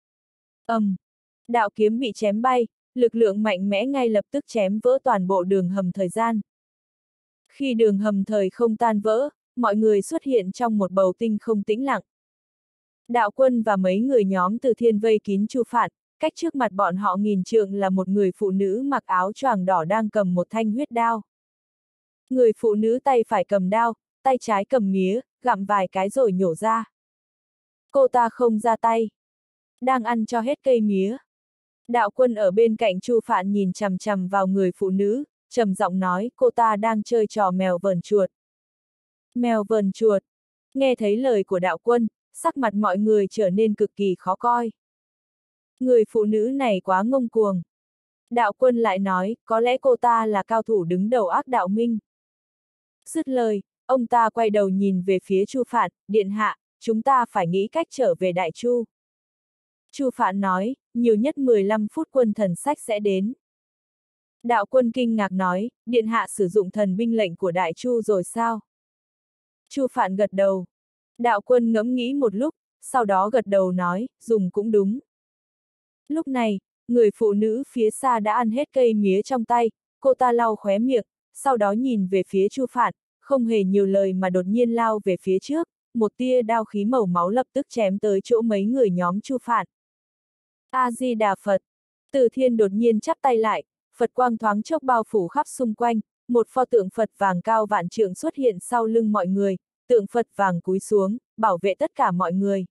Đạo kiếm bị chém bay, lực lượng mạnh mẽ ngay lập tức chém vỡ toàn bộ đường hầm thời gian. Khi đường hầm thời không tan vỡ, mọi người xuất hiện trong một bầu tinh không tĩnh lặng. Đạo Quân và mấy người nhóm Từ Thiên vây kín Chu Phạn, cách trước mặt bọn họ nghìn trượng là một người phụ nữ mặc áo choàng đỏ đang cầm một thanh huyết đao. Người phụ nữ tay phải cầm đao, tay trái cầm mía, gặm vài cái rồi nhổ ra. Cô ta không ra tay. Đang ăn cho hết cây mía. Đạo Quân ở bên cạnh Chu Phạn nhìn chằm chằm vào người phụ nữ, trầm giọng nói cô ta đang chơi trò mèo vờn chuột. Mèo vờn chuột. Nghe thấy lời của Đạo Quân, sắc mặt mọi người trở nên cực kỳ khó coi. Người phụ nữ này quá ngông cuồng. Đạo Quân lại nói, có lẽ cô ta là cao thủ đứng đầu Ác Đạo Minh. Dứt lời, ông ta quay đầu nhìn về phía Chu Phạn, điện hạ, chúng ta phải nghĩ cách trở về Đại Chu. Chu Phạn nói, nhiều nhất 15 phút quân thần sách sẽ đến. Đạo Quân kinh ngạc nói, điện hạ sử dụng thần binh lệnh của Đại Chu rồi sao? Chu Phạn gật đầu. Đạo Quân ngẫm nghĩ một lúc, sau đó gật đầu nói, dùng cũng đúng. Lúc này, người phụ nữ phía xa đã ăn hết cây mía trong tay, cô ta lau khóe miệng, sau đó nhìn về phía Chu Phạn, không hề nhiều lời mà đột nhiên lao về phía trước, một tia đao khí màu máu lập tức chém tới chỗ mấy người nhóm Chu Phạn. A-di-đà Phật. Từ Thiên đột nhiên chắp tay lại, Phật quang thoáng chốc bao phủ khắp xung quanh, một pho tượng Phật vàng cao vạn trượng xuất hiện sau lưng mọi người, tượng Phật vàng cúi xuống, bảo vệ tất cả mọi người.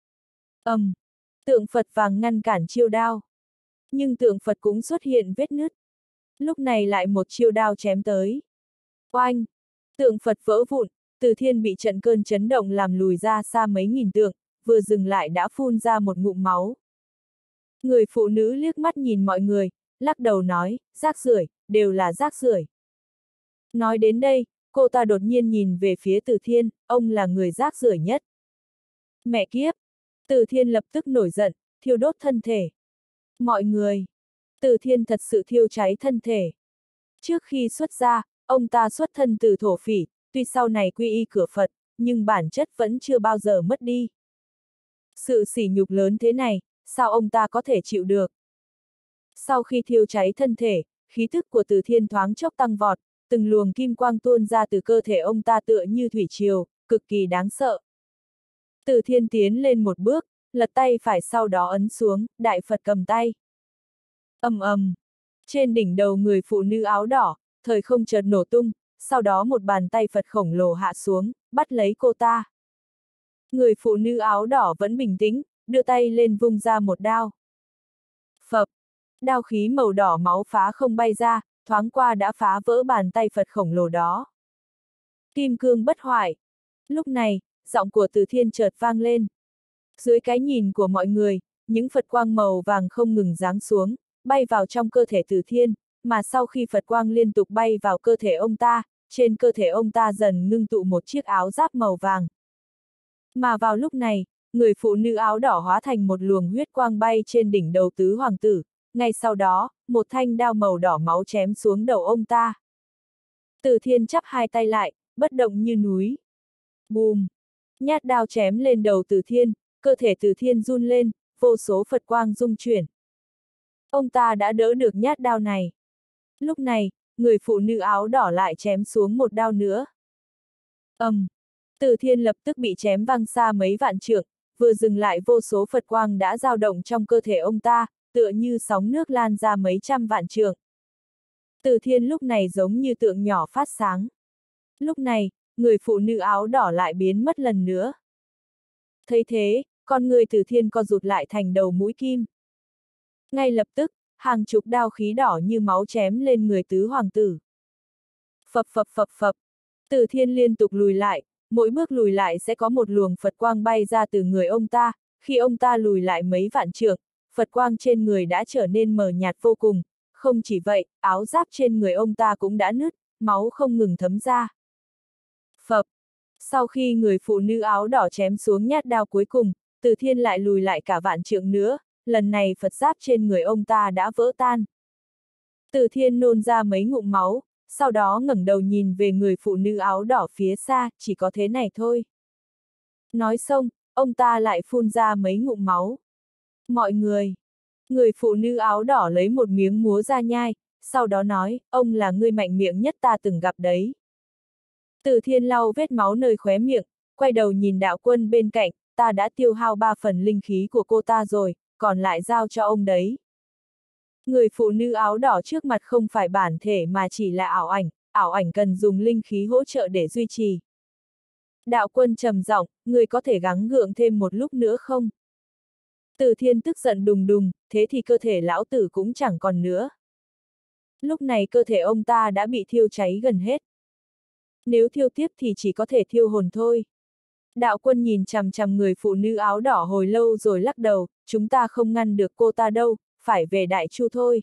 Tượng Phật vàng ngăn cản chiêu đao. Nhưng tượng Phật cũng xuất hiện vết nứt. Lúc này lại một chiêu đao chém tới. Oanh! Tượng Phật vỡ vụn, Từ Thiên bị trận cơn chấn động làm lùi ra xa mấy nghìn tượng, vừa dừng lại đã phun ra một ngụm máu. Người phụ nữ liếc mắt nhìn mọi người, lắc đầu nói, rác rưởi, đều là rác rưởi. Nói đến đây, cô ta đột nhiên nhìn về phía Từ Thiên, ông là người rác rưởi nhất. Mẹ kiếp! Từ Thiên lập tức nổi giận, thiêu đốt thân thể. Mọi người! Từ Thiên thật sự thiêu cháy thân thể. Trước khi xuất gia, ông ta xuất thân từ thổ phỉ, tuy sau này quy y cửa Phật, nhưng bản chất vẫn chưa bao giờ mất đi. Sự sỉ nhục lớn thế này, sao ông ta có thể chịu được? Sau khi thiêu cháy thân thể, khí thức của Từ Thiên thoáng chốc tăng vọt, từng luồng kim quang tuôn ra từ cơ thể ông ta tựa như thủy triều, cực kỳ đáng sợ. Từ Thiên tiến lên một bước, lật tay phải sau đó ấn xuống, Đại Phật cầm tay. Trên đỉnh đầu người phụ nữ áo đỏ, thời không chợt nổ tung, sau đó một bàn tay Phật khổng lồ hạ xuống, bắt lấy cô ta. Người phụ nữ áo đỏ vẫn bình tĩnh, đưa tay lên vung ra một đao. Phập! Đao khí màu đỏ máu phá không bay ra, thoáng qua đã phá vỡ bàn tay Phật khổng lồ đó. Kim cương bất hoại. Lúc này, giọng của Từ Thiên chợt vang lên. Dưới cái nhìn của mọi người, những Phật quang màu vàng không ngừng giáng xuống, bay vào trong cơ thể Từ Thiên, mà sau khi Phật quang liên tục bay vào cơ thể ông ta, trên cơ thể ông ta dần ngưng tụ một chiếc áo giáp màu vàng. Mà vào lúc này, người phụ nữ áo đỏ hóa thành một luồng huyết quang bay trên đỉnh đầu tứ hoàng tử, ngay sau đó, một thanh đao màu đỏ máu chém xuống đầu ông ta. Từ Thiên chắp hai tay lại, bất động như núi. Bùm! Nhát đao chém lên đầu Từ Thiên, cơ thể Từ Thiên run lên, vô số Phật quang rung chuyển. Ông ta đã đỡ được nhát đao này. Lúc này, người phụ nữ áo đỏ lại chém xuống một đao nữa. Từ Thiên lập tức bị chém văng xa mấy vạn trượng, vừa dừng lại vô số Phật quang đã dao động trong cơ thể ông ta, tựa như sóng nước lan ra mấy trăm vạn trượng. Từ Thiên lúc này giống như tượng nhỏ phát sáng. Lúc này, người phụ nữ áo đỏ lại biến mất lần nữa. Thấy thế, con người Từ Thiên co rụt lại thành đầu mũi kim. Ngay lập tức, hàng chục đao khí đỏ như máu chém lên người tứ hoàng tử. Phập phập phập phập. Từ Thiên liên tục lùi lại, mỗi bước lùi lại sẽ có một luồng Phật quang bay ra từ người ông ta, khi ông ta lùi lại mấy vạn trượng, Phật quang trên người đã trở nên mờ nhạt vô cùng, không chỉ vậy, áo giáp trên người ông ta cũng đã nứt, máu không ngừng thấm ra. Phập! Sau khi người phụ nữ áo đỏ chém xuống nhát đao cuối cùng, Từ Thiên lại lùi lại cả vạn trượng nữa, lần này Phật giáp trên người ông ta đã vỡ tan. Từ Thiên nôn ra mấy ngụm máu, sau đó ngẩng đầu nhìn về người phụ nữ áo đỏ phía xa, chỉ có thế này thôi. Nói xong, ông ta lại phun ra mấy ngụm máu. Mọi người! Người phụ nữ áo đỏ lấy một miếng múa ra nhai, sau đó nói, ông là người mạnh miệng nhất ta từng gặp đấy. Từ Thiên lau vết máu nơi khóe miệng, quay đầu nhìn Đạo Quân bên cạnh, ta đã tiêu hao 3 phần linh khí của cô ta rồi, còn lại giao cho ông đấy. Người phụ nữ áo đỏ trước mặt không phải bản thể mà chỉ là ảo ảnh cần dùng linh khí hỗ trợ để duy trì. Đạo Quân trầm giọng, người có thể gắng gượng thêm một lúc nữa không? Từ Thiên tức giận đùng đùng, thế thì cơ thể lão tử cũng chẳng còn nữa. Lúc này cơ thể ông ta đã bị thiêu cháy gần hết. Nếu thiêu tiếp thì chỉ có thể thiêu hồn thôi. Đạo Quân nhìn chằm chằm người phụ nữ áo đỏ hồi lâu rồi lắc đầu, chúng ta không ngăn được cô ta đâu, phải về Đại Chu thôi.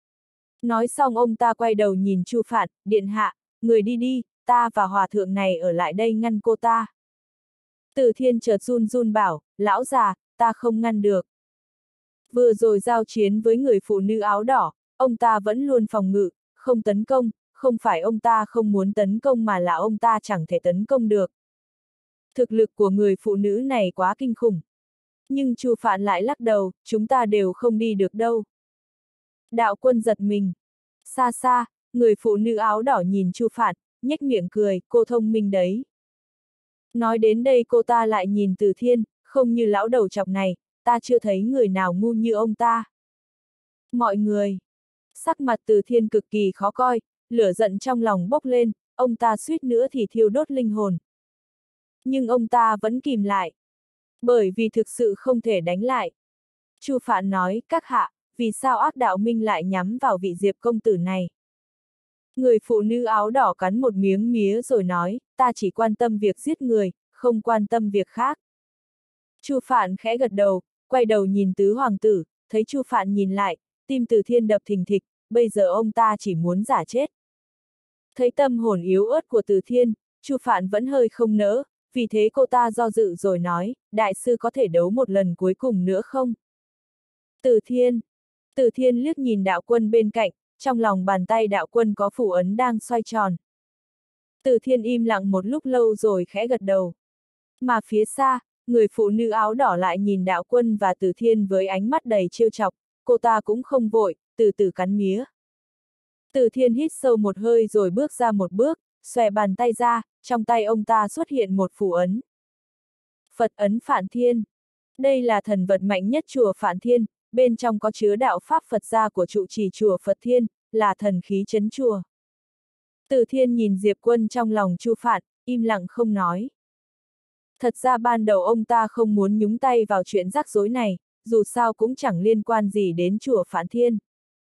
Nói xong ông ta quay đầu nhìn Chu Phạn, điện hạ, người đi đi, ta và hòa thượng này ở lại đây ngăn cô ta. Từ Thiên chợt run run bảo, lão già, ta không ngăn được. Vừa rồi giao chiến với người phụ nữ áo đỏ, ông ta vẫn luôn phòng ngự, không tấn công, không phải ông ta không muốn tấn công mà là ông ta chẳng thể tấn công được. Thực lực của người phụ nữ này quá kinh khủng. Nhưng Chu Phạn lại lắc đầu, chúng ta đều không đi được đâu. Đạo Quân giật mình. Xa xa, người phụ nữ áo đỏ nhìn Chu Phạn, nhếch miệng cười, cô thông minh đấy. Nói đến đây cô ta lại nhìn Từ Thiên, không như lão đầu chọc này, ta chưa thấy người nào ngu như ông ta. Mọi người. Sắc mặt Từ Thiên cực kỳ khó coi, lửa giận trong lòng bốc lên, ông ta suýt nữa thì thiêu đốt linh hồn. Nhưng ông ta vẫn kìm lại. Bởi vì thực sự không thể đánh lại. Chu Phạn nói, các hạ, vì sao ác đạo minh lại nhắm vào vị Diệp công tử này? Người phụ nữ áo đỏ cắn một miếng mía rồi nói, ta chỉ quan tâm việc giết người, không quan tâm việc khác. Chu Phạn khẽ gật đầu, quay đầu nhìn tứ hoàng tử, thấy Chu Phạn nhìn lại, tim Từ Thiên đập thình thịch, bây giờ ông ta chỉ muốn giả chết. Thấy tâm hồn yếu ớt của Từ Thiên, Chu Phạn vẫn hơi không nỡ, vì thế cô ta do dự rồi nói, đại sư có thể đấu một lần cuối cùng nữa không? Từ Thiên liếc nhìn Đạo Quân bên cạnh, trong lòng bàn tay Đạo Quân có phù ấn đang xoay tròn. Từ Thiên im lặng một lúc lâu rồi khẽ gật đầu. Mà phía xa, người phụ nữ áo đỏ lại nhìn Đạo Quân và Từ Thiên với ánh mắt đầy trêu chọc, cô ta cũng không vội, từ từ cắn mía. Từ Thiên hít sâu một hơi rồi bước ra một bước, xòe bàn tay ra, trong tay ông ta xuất hiện một phù ấn. Phật ấn Phạn Thiên. Đây là thần vật mạnh nhất chùa Phạn Thiên, bên trong có chứa đạo pháp Phật gia của trụ trì chùa Phật Thiên, là thần khí trấn chùa. Từ Thiên nhìn Diệp Quân trong lòng Chu Phạn, im lặng không nói. Thật ra ban đầu ông ta không muốn nhúng tay vào chuyện rắc rối này, dù sao cũng chẳng liên quan gì đến chùa Phạn Thiên.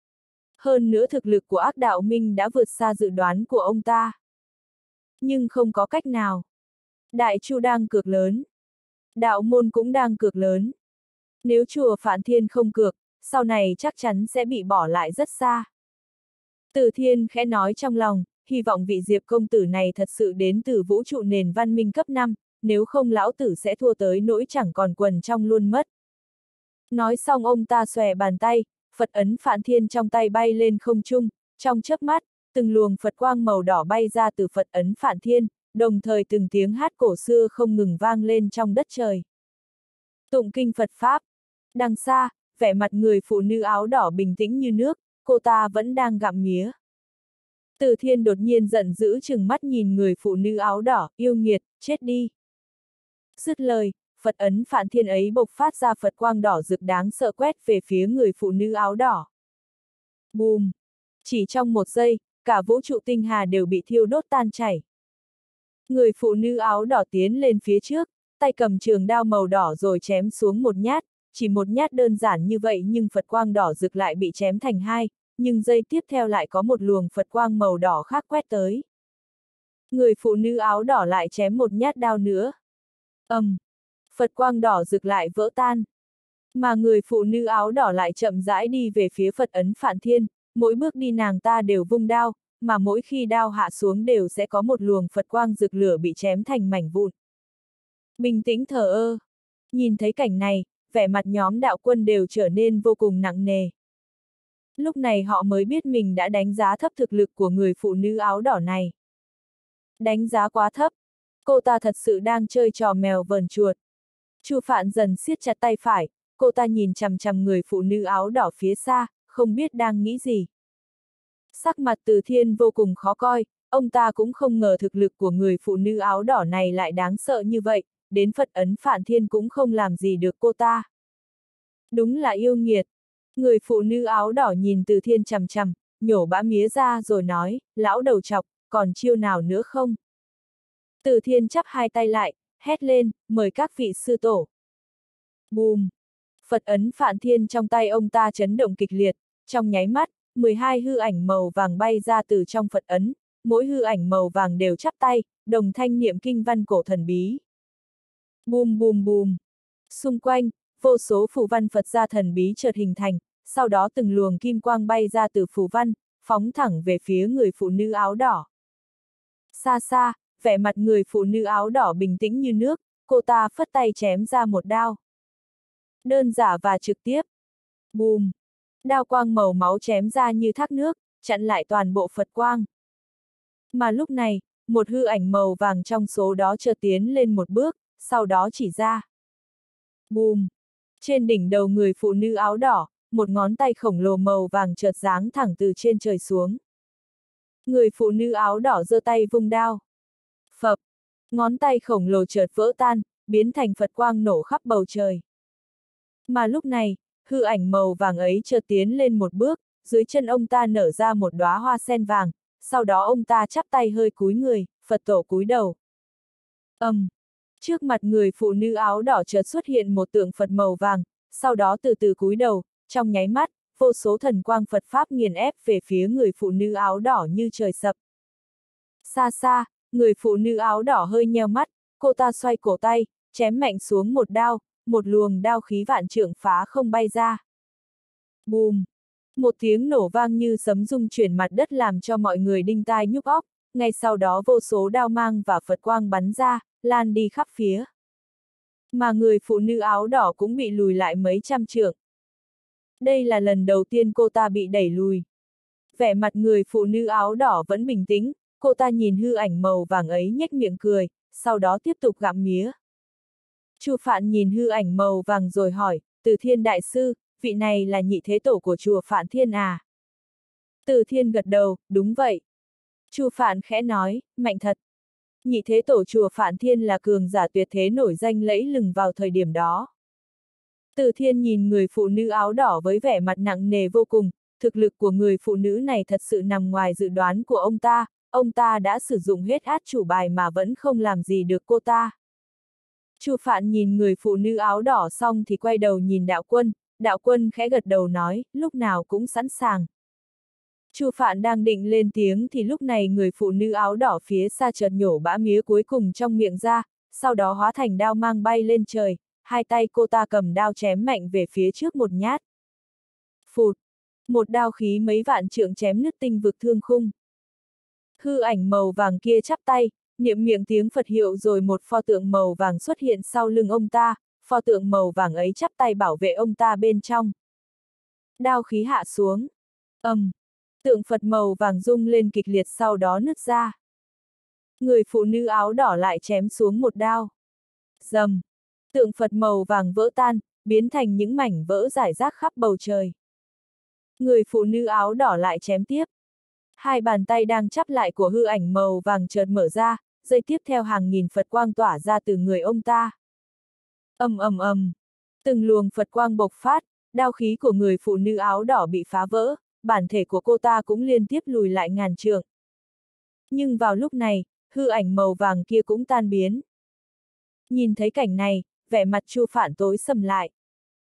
Hơn nữa thực lực của ác đạo minh đã vượt xa dự đoán của ông ta. Nhưng không có cách nào. Đại Chu đang cược lớn. Đạo môn cũng đang cược lớn. Nếu chùa Phạn Thiên không cược, sau này chắc chắn sẽ bị bỏ lại rất xa. Từ Thiên khẽ nói trong lòng, hy vọng vị Diệp công tử này thật sự đến từ vũ trụ nền văn minh cấp 5, nếu không lão tử sẽ thua tới nỗi chẳng còn quần trong luôn mất. Nói xong ông ta xòe bàn tay, Phật ấn Phạn Thiên trong tay bay lên không trung, trong chớp mắt, từng luồng Phật quang màu đỏ bay ra từ Phật ấn Phạn Thiên, đồng thời từng tiếng hát cổ xưa không ngừng vang lên trong đất trời. Tụng kinh Phật Pháp. Đằng xa, vẻ mặt người phụ nữ áo đỏ bình tĩnh như nước, cô ta vẫn đang gặm mía. Từ Thiên đột nhiên giận dữ trừng mắt nhìn người phụ nữ áo đỏ, yêu nghiệt, chết đi. Dứt lời, Phật ấn Phạn Thiên ấy bộc phát ra Phật quang đỏ rực đáng sợ quét về phía người phụ nữ áo đỏ. Bùm! Chỉ trong một giây, cả vũ trụ tinh hà đều bị thiêu đốt tan chảy. Người phụ nữ áo đỏ tiến lên phía trước, tay cầm trường đao màu đỏ rồi chém xuống một nhát, chỉ một nhát đơn giản như vậy nhưng Phật quang đỏ rực lại bị chém thành hai, nhưng giây tiếp theo lại có một luồng Phật quang màu đỏ khác quét tới. Người phụ nữ áo đỏ lại chém một nhát đao nữa. Phật quang đỏ rực lại vỡ tan. Mà người phụ nữ áo đỏ lại chậm rãi đi về phía Phật ấn Phạn Thiên, mỗi bước đi nàng ta đều vung đao, mà mỗi khi đao hạ xuống đều sẽ có một luồng Phật quang rực lửa bị chém thành mảnh vụn. Bình tĩnh thờ ơ. Nhìn thấy cảnh này, vẻ mặt nhóm đạo quân đều trở nên vô cùng nặng nề. Lúc này họ mới biết mình đã đánh giá thấp thực lực của người phụ nữ áo đỏ này. Đánh giá quá thấp. Cô ta thật sự đang chơi trò mèo vờn chuột. Chu Phạn dần siết chặt tay phải, cô ta nhìn chằm chằm người phụ nữ áo đỏ phía xa, không biết đang nghĩ gì. Sắc mặt Từ Thiên vô cùng khó coi, ông ta cũng không ngờ thực lực của người phụ nữ áo đỏ này lại đáng sợ như vậy, đến Phật ấn Phạn Thiên cũng không làm gì được cô ta. Đúng là yêu nghiệt. Người phụ nữ áo đỏ nhìn Từ Thiên chằm chằm, nhổ bã mía ra rồi nói, lão đầu chọc, còn chiêu nào nữa không? Từ Thiên chắp hai tay lại, hét lên, mời các vị sư tổ. Bùm! Phật ấn Phạn Thiên trong tay ông ta chấn động kịch liệt, trong nháy mắt, 12 hư ảnh màu vàng bay ra từ trong Phật ấn, mỗi hư ảnh màu vàng đều chắp tay, đồng thanh niệm kinh văn cổ thần bí. Bùm bùm bùm! Xung quanh, vô số phù văn Phật gia thần bí chợt hình thành, sau đó từng luồng kim quang bay ra từ phù văn, phóng thẳng về phía người phụ nữ áo đỏ. Xa xa, vẻ mặt người phụ nữ áo đỏ bình tĩnh như nước, cô ta phất tay chém ra một đao. Đơn giản và trực tiếp. Bùm! Đao quang màu máu chém ra như thác nước, chặn lại toàn bộ Phật quang. Mà lúc này, một hư ảnh màu vàng trong số đó chợt tiến lên một bước, sau đó chỉ ra. Bùm! Trên đỉnh đầu người phụ nữ áo đỏ, một ngón tay khổng lồ màu vàng chợt giáng thẳng từ trên trời xuống. Người phụ nữ áo đỏ giơ tay vung đao. Phập! Ngón tay khổng lồ chợt vỡ tan, biến thành Phật quang nổ khắp bầu trời. Mà lúc này, hư ảnh màu vàng ấy chợt tiến lên một bước, dưới chân ông ta nở ra một đóa hoa sen vàng, sau đó ông ta chắp tay hơi cúi người, Phật tổ cúi đầu. Trước mặt người phụ nữ áo đỏ chợt xuất hiện một tượng Phật màu vàng, sau đó từ từ cúi đầu, trong nháy mắt, vô số thần quang Phật Pháp nghiền ép về phía người phụ nữ áo đỏ như trời sập. Xa xa, người phụ nữ áo đỏ hơi nheo mắt, cô ta xoay cổ tay, chém mạnh xuống một đao, một luồng đao khí vạn trượng phá không bay ra. Bùm! Một tiếng nổ vang như sấm rung chuyển mặt đất làm cho mọi người đinh tai nhức óc, ngay sau đó vô số đao mang và Phật quang bắn ra, lan đi khắp phía. Mà người phụ nữ áo đỏ cũng bị lùi lại mấy trăm trượng. Đây là lần đầu tiên cô ta bị đẩy lùi. Vẻ mặt người phụ nữ áo đỏ vẫn bình tĩnh, cô ta nhìn hư ảnh màu vàng ấy nhếch miệng cười, sau đó tiếp tục gặm mía. Chu Phạn nhìn hư ảnh màu vàng rồi hỏi, Từ Thiên đại sư, vị này là nhị thế tổ của chùa Phạn Thiên à? Từ Thiên gật đầu, đúng vậy. Chu Phạn khẽ nói, mạnh thật. Nhị thế tổ chùa Phạn Thiên là cường giả tuyệt thế nổi danh lẫy lừng vào thời điểm đó. Từ Thiên nhìn người phụ nữ áo đỏ với vẻ mặt nặng nề vô cùng, thực lực của người phụ nữ này thật sự nằm ngoài dự đoán của ông ta đã sử dụng hết át chủ bài mà vẫn không làm gì được cô ta. Chu Phạn nhìn người phụ nữ áo đỏ xong thì quay đầu nhìn đạo quân khẽ gật đầu nói, lúc nào cũng sẵn sàng. Chu Phạn đang định lên tiếng thì lúc này người phụ nữ áo đỏ phía xa chợt nhổ bã mía cuối cùng trong miệng ra, sau đó hóa thành đao mang bay lên trời, hai tay cô ta cầm đao chém mạnh về phía trước một nhát. Phụt! Một đao khí mấy vạn trượng chém nứt tinh vực thương khung. Hư ảnh màu vàng kia chắp tay, niệm miệng tiếng Phật hiệu rồi một pho tượng màu vàng xuất hiện sau lưng ông ta, pho tượng màu vàng ấy chắp tay bảo vệ ông ta bên trong. Đao khí hạ xuống. Tượng Phật màu vàng rung lên kịch liệt sau đó nứt ra. Người phụ nữ áo đỏ lại chém xuống một đao. Rầm! Tượng Phật màu vàng vỡ tan, biến thành những mảnh vỡ rải rác khắp bầu trời. Người phụ nữ áo đỏ lại chém tiếp. Hai bàn tay đang chắp lại của hư ảnh màu vàng chợt mở ra, giây tiếp theo hàng nghìn Phật quang tỏa ra từ người ông ta. Từng luồng Phật quang bộc phát, đao khí của người phụ nữ áo đỏ bị phá vỡ, bản thể của cô ta cũng liên tiếp lùi lại ngàn trượng. Nhưng vào lúc này, hư ảnh màu vàng kia cũng tan biến. Nhìn thấy cảnh này, vẻ mặt Chu Phạn tối sầm lại.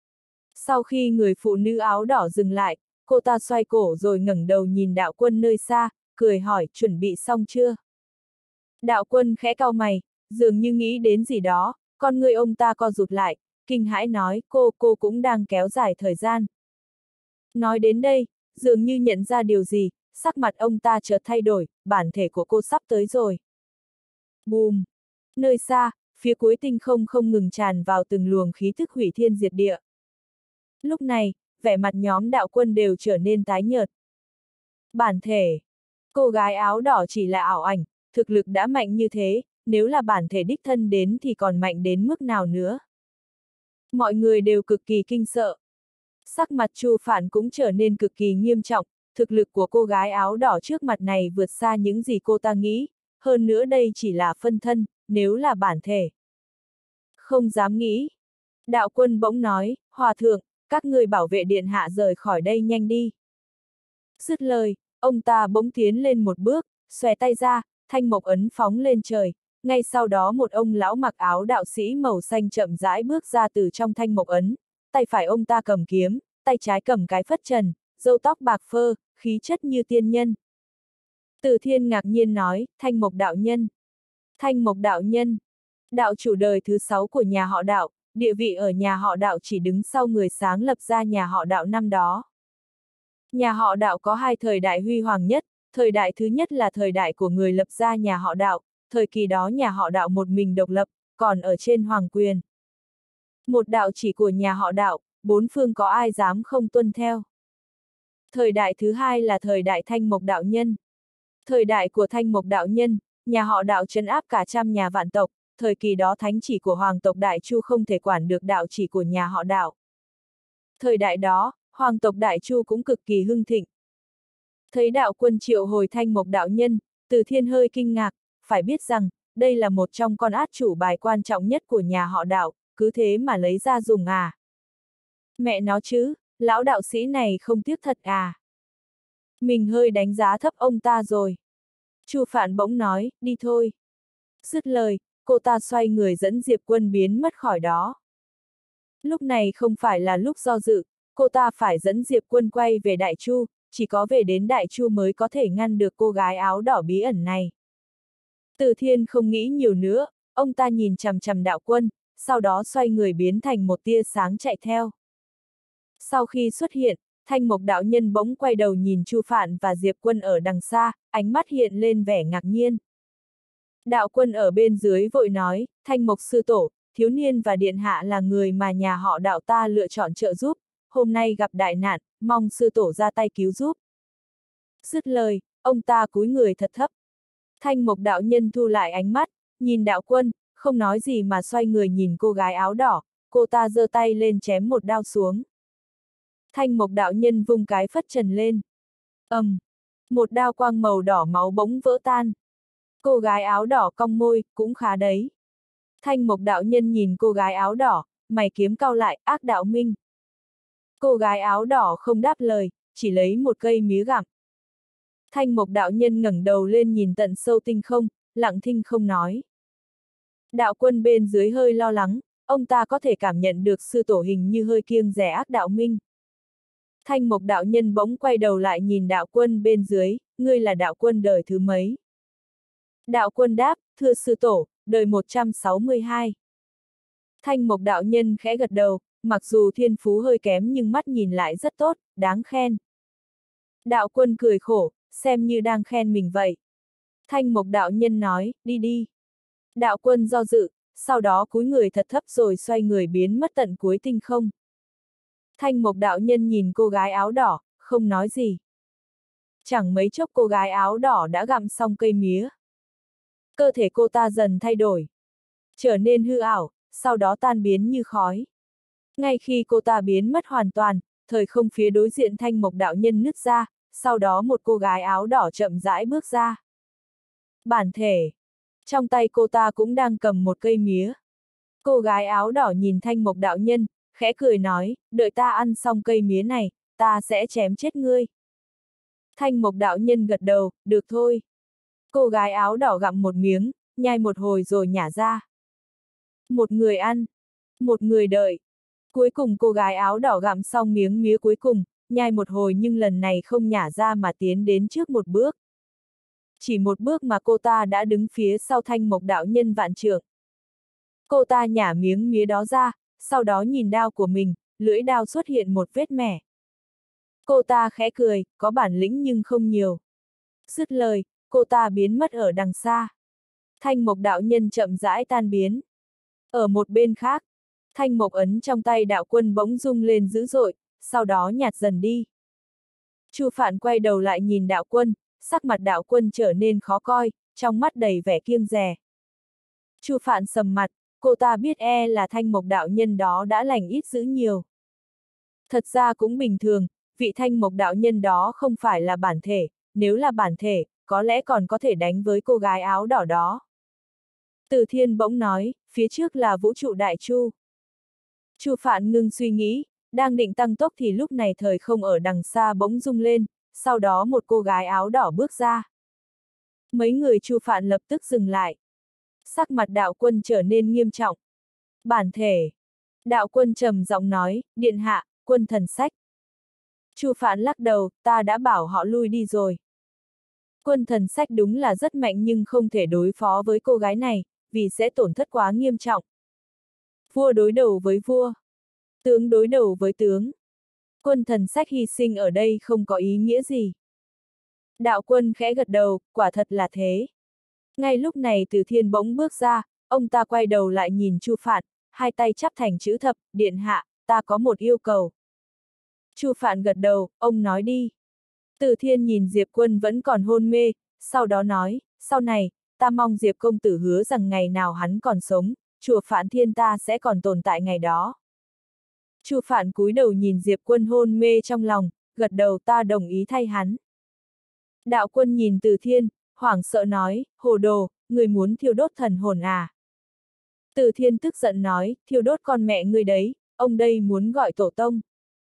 Sau khi người phụ nữ áo đỏ dừng lại, cô ta xoay cổ rồi ngẩng đầu nhìn đạo quân nơi xa, cười hỏi, chuẩn bị xong chưa? Đạo quân khẽ cau mày, dường như nghĩ đến gì đó, con người ông ta co rụt lại, kinh hãi nói, cô cũng đang kéo dài thời gian. Nói đến đây, dường như nhận ra điều gì, sắc mặt ông ta chợt thay đổi, bản thể của cô sắp tới rồi. Bùm! Nơi xa, phía cuối tinh không không ngừng tràn vào từng luồng khí thức hủy thiên diệt địa. Lúc này, vẻ mặt nhóm đạo quân đều trở nên tái nhợt. Bản thể! Cô gái áo đỏ chỉ là ảo ảnh, thực lực đã mạnh như thế, nếu là bản thể đích thân đến thì còn mạnh đến mức nào nữa. Mọi người đều cực kỳ kinh sợ. Sắc mặt Chu Phạn cũng trở nên cực kỳ nghiêm trọng, thực lực của cô gái áo đỏ trước mặt này vượt xa những gì cô ta nghĩ, hơn nữa đây chỉ là phân thân, nếu là bản thể. Không dám nghĩ. Đạo quân bỗng nói, Hòa thượng, các người bảo vệ điện hạ rời khỏi đây nhanh đi. Dứt lời, ông ta bỗng tiến lên một bước, xòe tay ra, thanh mộc ấn phóng lên trời, ngay sau đó một ông lão mặc áo đạo sĩ màu xanh chậm rãi bước ra từ trong thanh mộc ấn, tay phải ông ta cầm kiếm, tay trái cầm cái phất trần, râu tóc bạc phơ, khí chất như tiên nhân. Từ Thiên ngạc nhiên nói, Thanh Mộc đạo nhân. Thanh Mộc đạo nhân, đạo chủ đời thứ 6 của nhà họ đạo, địa vị ở nhà họ đạo chỉ đứng sau người sáng lập ra nhà họ đạo năm đó. Nhà họ đạo có hai thời đại huy hoàng nhất, thời đại thứ nhất là thời đại của người lập ra nhà họ đạo, thời kỳ đó nhà họ đạo một mình độc lập, còn ở trên hoàng quyền. Một đạo chỉ của nhà họ đạo, bốn phương có ai dám không tuân theo. Thời đại thứ hai là thời đại Thanh Mộc đạo nhân. Thời đại của Thanh Mộc đạo nhân, nhà họ Đạo trấn áp cả trăm nhà vạn tộc, thời kỳ đó thánh chỉ của hoàng tộc Đại Chu không thể quản được đạo chỉ của nhà họ Đạo. Thời đại đó, hoàng tộc Đại Chu cũng cực kỳ hưng thịnh. Thấy đạo quân triệu hồi Thanh Mộc đạo nhân, Từ Thiên hơi kinh ngạc, phải biết rằng, đây là một trong con át chủ bài quan trọng nhất của nhà họ Đạo, cứ thế mà lấy ra dùng à. Mẹ nó chứ, lão đạo sĩ này không tiếc thật à. Mình hơi đánh giá thấp ông ta rồi. Chu Phạn bỗng nói, đi thôi. Dứt lời, cô ta xoay người dẫn Diệp Quân biến mất khỏi đó. Lúc này không phải là lúc do dự, cô ta phải dẫn Diệp Quân quay về Đại Chu, chỉ có về đến Đại Chu mới có thể ngăn được cô gái áo đỏ bí ẩn này. Từ Thiên không nghĩ nhiều nữa, ông ta nhìn chằm chằm đạo quân, sau đó xoay người biến thành một tia sáng chạy theo. Sau khi xuất hiện, Thanh Mộc đạo nhân bỗng quay đầu nhìn Chu Phạn và Diệp Quân ở đằng xa, ánh mắt hiện lên vẻ ngạc nhiên. Đạo quân ở bên dưới vội nói, Thanh Mộc sư tổ, thiếu niên và điện hạ là người mà nhà họ Đạo ta lựa chọn trợ giúp, hôm nay gặp đại nạn, mong sư tổ ra tay cứu giúp. Dứt lời, ông ta cúi người thật thấp. Thanh Mộc đạo nhân thu lại ánh mắt, nhìn đạo quân, không nói gì mà xoay người nhìn cô gái áo đỏ, cô ta giơ tay lên chém một đao xuống. Thanh Mộc đạo nhân vung cái phất trần lên. Một đao quang màu đỏ máu bỗng vỡ tan. Cô gái áo đỏ cong môi, cũng khá đấy. Thanh Mộc đạo nhân nhìn cô gái áo đỏ, mày kiếm cau lại, ác đạo minh. Cô gái áo đỏ không đáp lời, chỉ lấy một cây mía gặm. Thanh Mộc đạo nhân ngẩng đầu lên nhìn tận sâu tinh không, lặng thinh không nói. Đạo quân bên dưới hơi lo lắng, ông ta có thể cảm nhận được sư tổ hình như hơi kiêng dè ác đạo minh. Thanh Mộc đạo nhân bỗng quay đầu lại nhìn đạo quân bên dưới, ngươi là đạo quân đời thứ mấy? Đạo quân đáp, thưa sư tổ, đời 162. Thanh Mộc đạo nhân khẽ gật đầu, mặc dù thiên phú hơi kém nhưng mắt nhìn lại rất tốt, đáng khen. Đạo quân cười khổ, xem như đang khen mình vậy. Thanh Mộc đạo nhân nói, đi đi. Đạo quân do dự, sau đó cúi người thật thấp rồi xoay người biến mất tận cuối tinh không. Thanh Mộc đạo nhân nhìn cô gái áo đỏ, không nói gì. Chẳng mấy chốc cô gái áo đỏ đã gặm xong cây mía. Cơ thể cô ta dần thay đổi, trở nên hư ảo, sau đó tan biến như khói. Ngay khi cô ta biến mất hoàn toàn, thời không phía đối diện Thanh Mộc đạo nhân nứt ra, sau đó một cô gái áo đỏ chậm rãi bước ra. Bản thể. Trong tay cô ta cũng đang cầm một cây mía. Cô gái áo đỏ nhìn Thanh Mộc đạo nhân, khẽ cười nói, đợi ta ăn xong cây mía này, ta sẽ chém chết ngươi. Thanh Mộc đạo nhân gật đầu, được thôi. Cô gái áo đỏ gặm một miếng, nhai một hồi rồi nhả ra. Một người ăn, một người đợi. Cuối cùng cô gái áo đỏ gặm xong miếng mía cuối cùng, nhai một hồi nhưng lần này không nhả ra mà tiến đến trước một bước. Chỉ một bước mà cô ta đã đứng phía sau Thanh Mộc đạo nhân vạn trượng. Cô ta nhả miếng mía đó ra, sau đó nhìn đao của mình, lưỡi đao xuất hiện một vết mẻ. Cô ta khẽ cười, có bản lĩnh nhưng không nhiều. Dứt lời, cô ta biến mất ở đằng xa. Thanh Mộc đạo nhân chậm rãi tan biến. Ở một bên khác, Thanh Mộc ấn trong tay đạo quân bỗng rung lên dữ dội, sau đó nhạt dần đi. Chu Phạn quay đầu lại nhìn đạo quân, sắc mặt đạo quân trở nên khó coi, trong mắt đầy vẻ kiêng dè. Chu Phạn sầm mặt, cô ta biết là Thanh Mộc đạo nhân đó đã lành ít dữ nhiều. Thật ra cũng bình thường, vị Thanh Mộc đạo nhân đó không phải là bản thể, nếu là bản thể, có lẽ còn có thể đánh với cô gái áo đỏ đó. Từ Thiên bỗng nói, phía trước là vũ trụ Đại Chu. Chu Phạn ngưng suy nghĩ, đang định tăng tốc thì lúc này thời không ở đằng xa bỗng rung lên, sau đó một cô gái áo đỏ bước ra. Mấy người Chu Phạn lập tức dừng lại. Sắc mặt đạo quân trở nên nghiêm trọng. Bản thể. Đạo quân trầm giọng nói, điện hạ, quân thần sách. Chu Phạn lắc đầu, ta đã bảo họ lui đi rồi. Quân thần sách đúng là rất mạnh nhưng không thể đối phó với cô gái này, vì sẽ tổn thất quá nghiêm trọng. Vua đối đầu với vua. Tướng đối đầu với tướng. Quân thần sách hy sinh ở đây không có ý nghĩa gì. Đạo quân khẽ gật đầu, quả thật là thế. Ngay lúc này Từ Thiên bỗng bước ra, ông ta quay đầu lại nhìn Chu Phạn, hai tay chắp thành chữ thập, điện hạ, ta có một yêu cầu. Chu Phạn gật đầu, ông nói đi. Từ Thiên nhìn Diệp Quân vẫn còn hôn mê, sau đó nói, sau này, ta mong Diệp công tử hứa rằng ngày nào hắn còn sống, chùa Phạn Thiên ta sẽ còn tồn tại ngày đó. Chu Phạn cúi đầu nhìn Diệp Quân hôn mê trong lòng, gật đầu ta đồng ý thay hắn. Đạo Quân nhìn Từ Thiên, hoảng sợ nói, hồ đồ, người muốn thiêu đốt thần hồn à? Từ Thiên tức giận nói, thiêu đốt con mẹ ngươi đấy, ông đây muốn gọi tổ tông.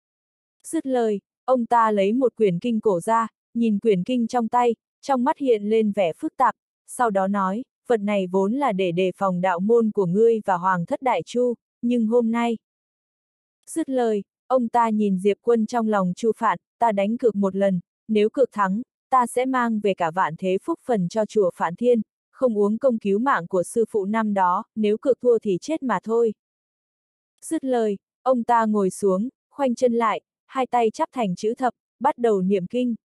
Dứt lời, ông ta lấy một quyển kinh cổ ra, nhìn quyển kinh trong tay, trong mắt hiện lên vẻ phức tạp, sau đó nói, vật này vốn là để đề phòng đạo môn của ngươi và Hoàng thất Đại Chu, nhưng hôm nay. Dứt lời, ông ta nhìn Diệp Quân trong lòng Chu Phạn, ta đánh cược một lần, nếu cược thắng, ta sẽ mang về cả vạn thế phúc phần cho chùa Phạn Thiên, không uống công cứu mạng của sư phụ năm đó, nếu cược thua thì chết mà thôi. Dứt lời, ông ta ngồi xuống, khoanh chân lại, hai tay chắp thành chữ thập, bắt đầu niệm kinh.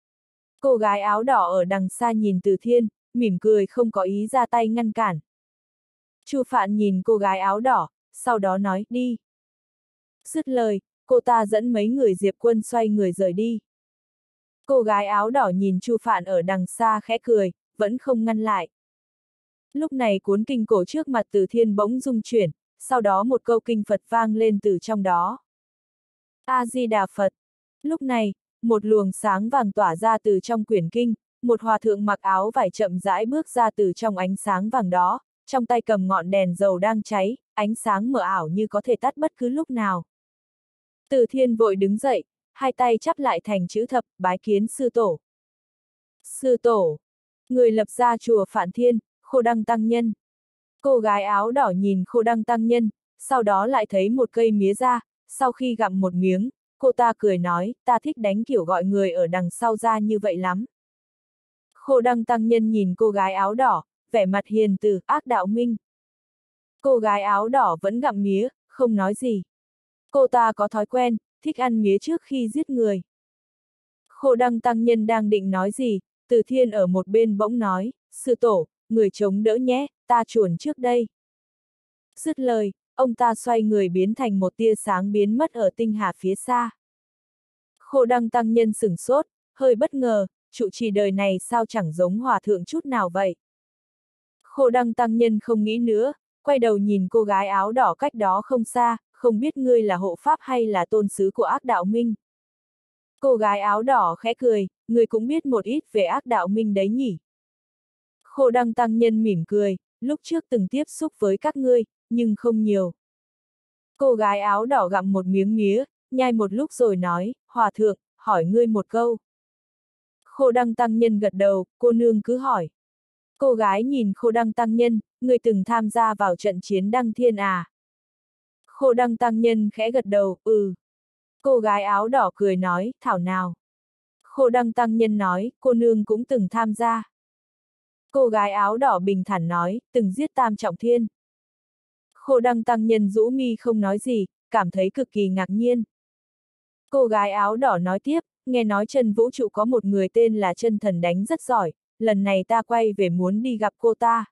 Cô gái áo đỏ ở đằng xa nhìn Từ Thiên, mỉm cười không có ý ra tay ngăn cản. Chu Phạn nhìn cô gái áo đỏ, sau đó nói, đi. Dứt lời, cô ta dẫn mấy người Diệp Quân xoay người rời đi. Cô gái áo đỏ nhìn Chu Phạn ở đằng xa khẽ cười, vẫn không ngăn lại. Lúc này cuốn kinh cổ trước mặt Từ Thiên bỗng rung chuyển, sau đó một câu kinh Phật vang lên từ trong đó. A-di-đà Phật. Lúc này, một luồng sáng vàng tỏa ra từ trong quyển kinh, một hòa thượng mặc áo vải chậm rãi bước ra từ trong ánh sáng vàng đó, trong tay cầm ngọn đèn dầu đang cháy, ánh sáng mờ ảo như có thể tắt bất cứ lúc nào. Từ Thiên vội đứng dậy, hai tay chắp lại thành chữ thập, bái kiến sư tổ. Sư tổ, người lập ra chùa Phạn Thiên, Khô Đăng Tăng Nhân. Cô gái áo đỏ nhìn Khô Đăng Tăng Nhân, sau đó lại thấy một cây mía ra, sau khi gặm một miếng, cô ta cười nói, ta thích đánh kiểu gọi người ở đằng sau ra như vậy lắm. Khô Đăng Tăng Nhân nhìn cô gái áo đỏ, vẻ mặt hiền từ, ác đạo minh. Cô gái áo đỏ vẫn gặm mía, không nói gì. Cô ta có thói quen, thích ăn mía trước khi giết người. Khô Đăng Tăng Nhân đang định nói gì, Từ Thiên ở một bên bỗng nói, sư tổ, người chống đỡ nhé, ta chuồn trước đây. Dứt lời, ông ta xoay người biến thành một tia sáng biến mất ở tinh hà phía xa. Khô Đăng Tăng Nhân sửng sốt, hơi bất ngờ, trụ trì đời này sao chẳng giống hòa thượng chút nào vậy. Khô Đăng Tăng Nhân không nghĩ nữa, quay đầu nhìn cô gái áo đỏ cách đó không xa, không biết ngươi là hộ pháp hay là tôn sứ của ác đạo minh. Cô gái áo đỏ khẽ cười, ngươi cũng biết một ít về ác đạo minh đấy nhỉ. Khô Đăng Tăng Nhân mỉm cười, lúc trước từng tiếp xúc với các ngươi, nhưng không nhiều. Cô gái áo đỏ gặm một miếng mía, nhai một lúc rồi nói, hòa thượng, hỏi ngươi một câu. Khô Đăng Tăng Nhân gật đầu, cô nương cứ hỏi. Cô gái nhìn Khô Đăng Tăng Nhân, ngươi từng tham gia vào trận chiến Đăng Thiên à? Khô Đăng Tăng Nhân khẽ gật đầu, ừ. Cô gái áo đỏ cười nói, thảo nào. Khô Đăng Tăng Nhân nói, cô nương cũng từng tham gia. Cô gái áo đỏ bình thản nói, từng giết Tam Trọng Thiên. Khô Đăng Tăng Nhân rũ mi không nói gì, cảm thấy cực kỳ ngạc nhiên. Cô gái áo đỏ nói tiếp, nghe nói Chân Vũ Trụ có một người tên là Chân Thần đánh rất giỏi, lần này ta quay về muốn đi gặp cô ta.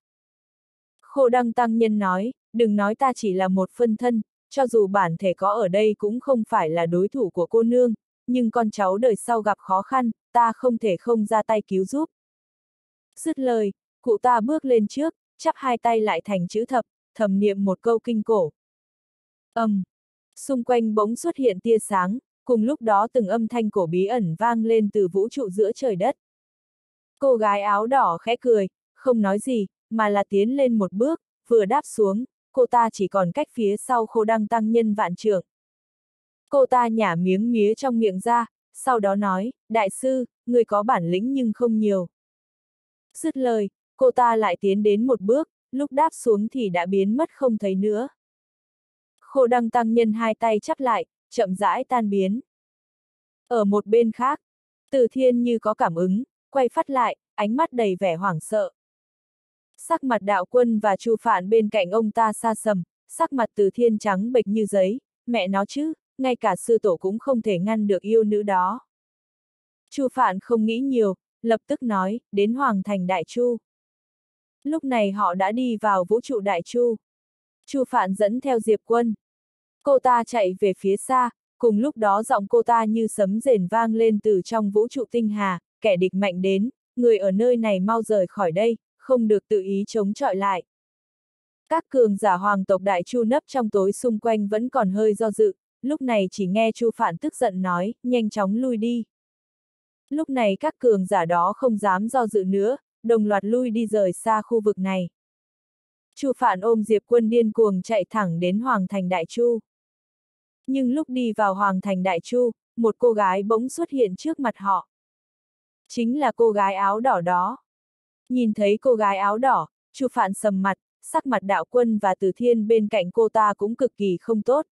Khô Đăng Tăng Nhân nói, đừng nói ta chỉ là một phân thân, cho dù bản thể có ở đây cũng không phải là đối thủ của cô nương, nhưng con cháu đời sau gặp khó khăn, ta không thể không ra tay cứu giúp. Dứt lời, cụ ta bước lên trước, chắp hai tay lại thành chữ thập, thầm niệm một câu kinh cổ. Xung quanh bỗng xuất hiện tia sáng, cùng lúc đó từng âm thanh cổ bí ẩn vang lên từ vũ trụ giữa trời đất. Cô gái áo đỏ khẽ cười, không nói gì, mà là tiến lên một bước, vừa đáp xuống, cô ta chỉ còn cách phía sau Khô Đăng Tăng Nhân vạn trượng. Cô ta nhả miếng mía trong miệng ra, sau đó nói, đại sư, người có bản lĩnh nhưng không nhiều. Dứt lời, cô ta lại tiến đến một bước, lúc đáp xuống thì đã biến mất không thấy nữa. Khô Đăng Tăng Nhân hai tay chắp lại, chậm rãi tan biến. Ở một bên khác, Từ Thiên như có cảm ứng, quay phát lại, ánh mắt đầy vẻ hoảng sợ. Sắc mặt Đạo Quân và Chu Phạn bên cạnh ông ta xa sầm, sắc mặt Từ Thiên trắng bệch như giấy, mẹ nó chứ, ngay cả sư tổ cũng không thể ngăn được yêu nữ đó. Chu Phạn không nghĩ nhiều, lập tức nói, đến Hoàng thành Đại Chu. Lúc này họ đã đi vào vũ trụ Đại Chu. Chu Phạn dẫn theo Diệp Quân. Cô ta chạy về phía xa, Cùng lúc đó giọng cô ta như sấm rền vang lên từ trong vũ trụ tinh hà, kẻ địch mạnh đến, người ở nơi này mau rời khỏi đây, không được tự ý chống chọi lại. Các cường giả hoàng tộc Đại Chu nấp trong tối xung quanh vẫn còn hơi do dự, lúc này chỉ nghe Chu Phạn tức giận nói, nhanh chóng lui đi. Lúc này các cường giả đó không dám do dự nữa, đồng loạt lui đi rời xa khu vực này. Chu Phạn ôm Diệp Quân điên cuồng chạy thẳng đến Hoàng thành Đại Chu. Nhưng lúc đi vào Hoàng thành Đại Chu, một cô gái bỗng xuất hiện trước mặt họ. Chính là cô gái áo đỏ đó. Nhìn thấy cô gái áo đỏ, Chu Phạn sầm mặt, sắc mặt Đạo Quân và Từ Thiên bên cạnh cô ta cũng cực kỳ không tốt.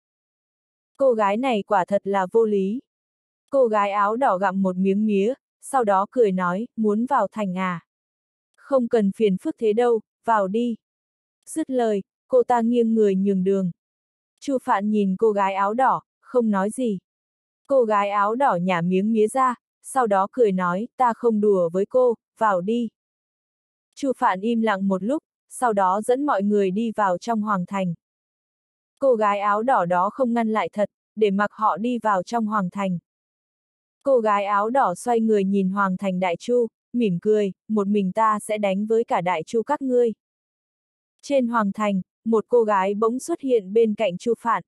Cô gái này quả thật là vô lý. Cô gái áo đỏ gặm một miếng mía, sau đó cười nói, muốn vào thành à? Không cần phiền phức thế đâu, vào đi. Dứt lời, cô ta nghiêng người nhường đường. Chu Phạn nhìn cô gái áo đỏ, không nói gì. Cô gái áo đỏ nhả miếng mía ra, sau đó cười nói, ta không đùa với cô, vào đi. Chu Phạn im lặng một lúc, sau đó dẫn mọi người đi vào trong hoàng thành. Cô gái áo đỏ đó không ngăn lại thật, để mặc họ đi vào trong hoàng thành. Cô gái áo đỏ xoay người nhìn Hoàng thành Đại Chu, mỉm cười, một mình ta sẽ đánh với cả Đại Chu các ngươi. Trên Hoàng thành, một cô gái bỗng xuất hiện bên cạnh Chu Phạn.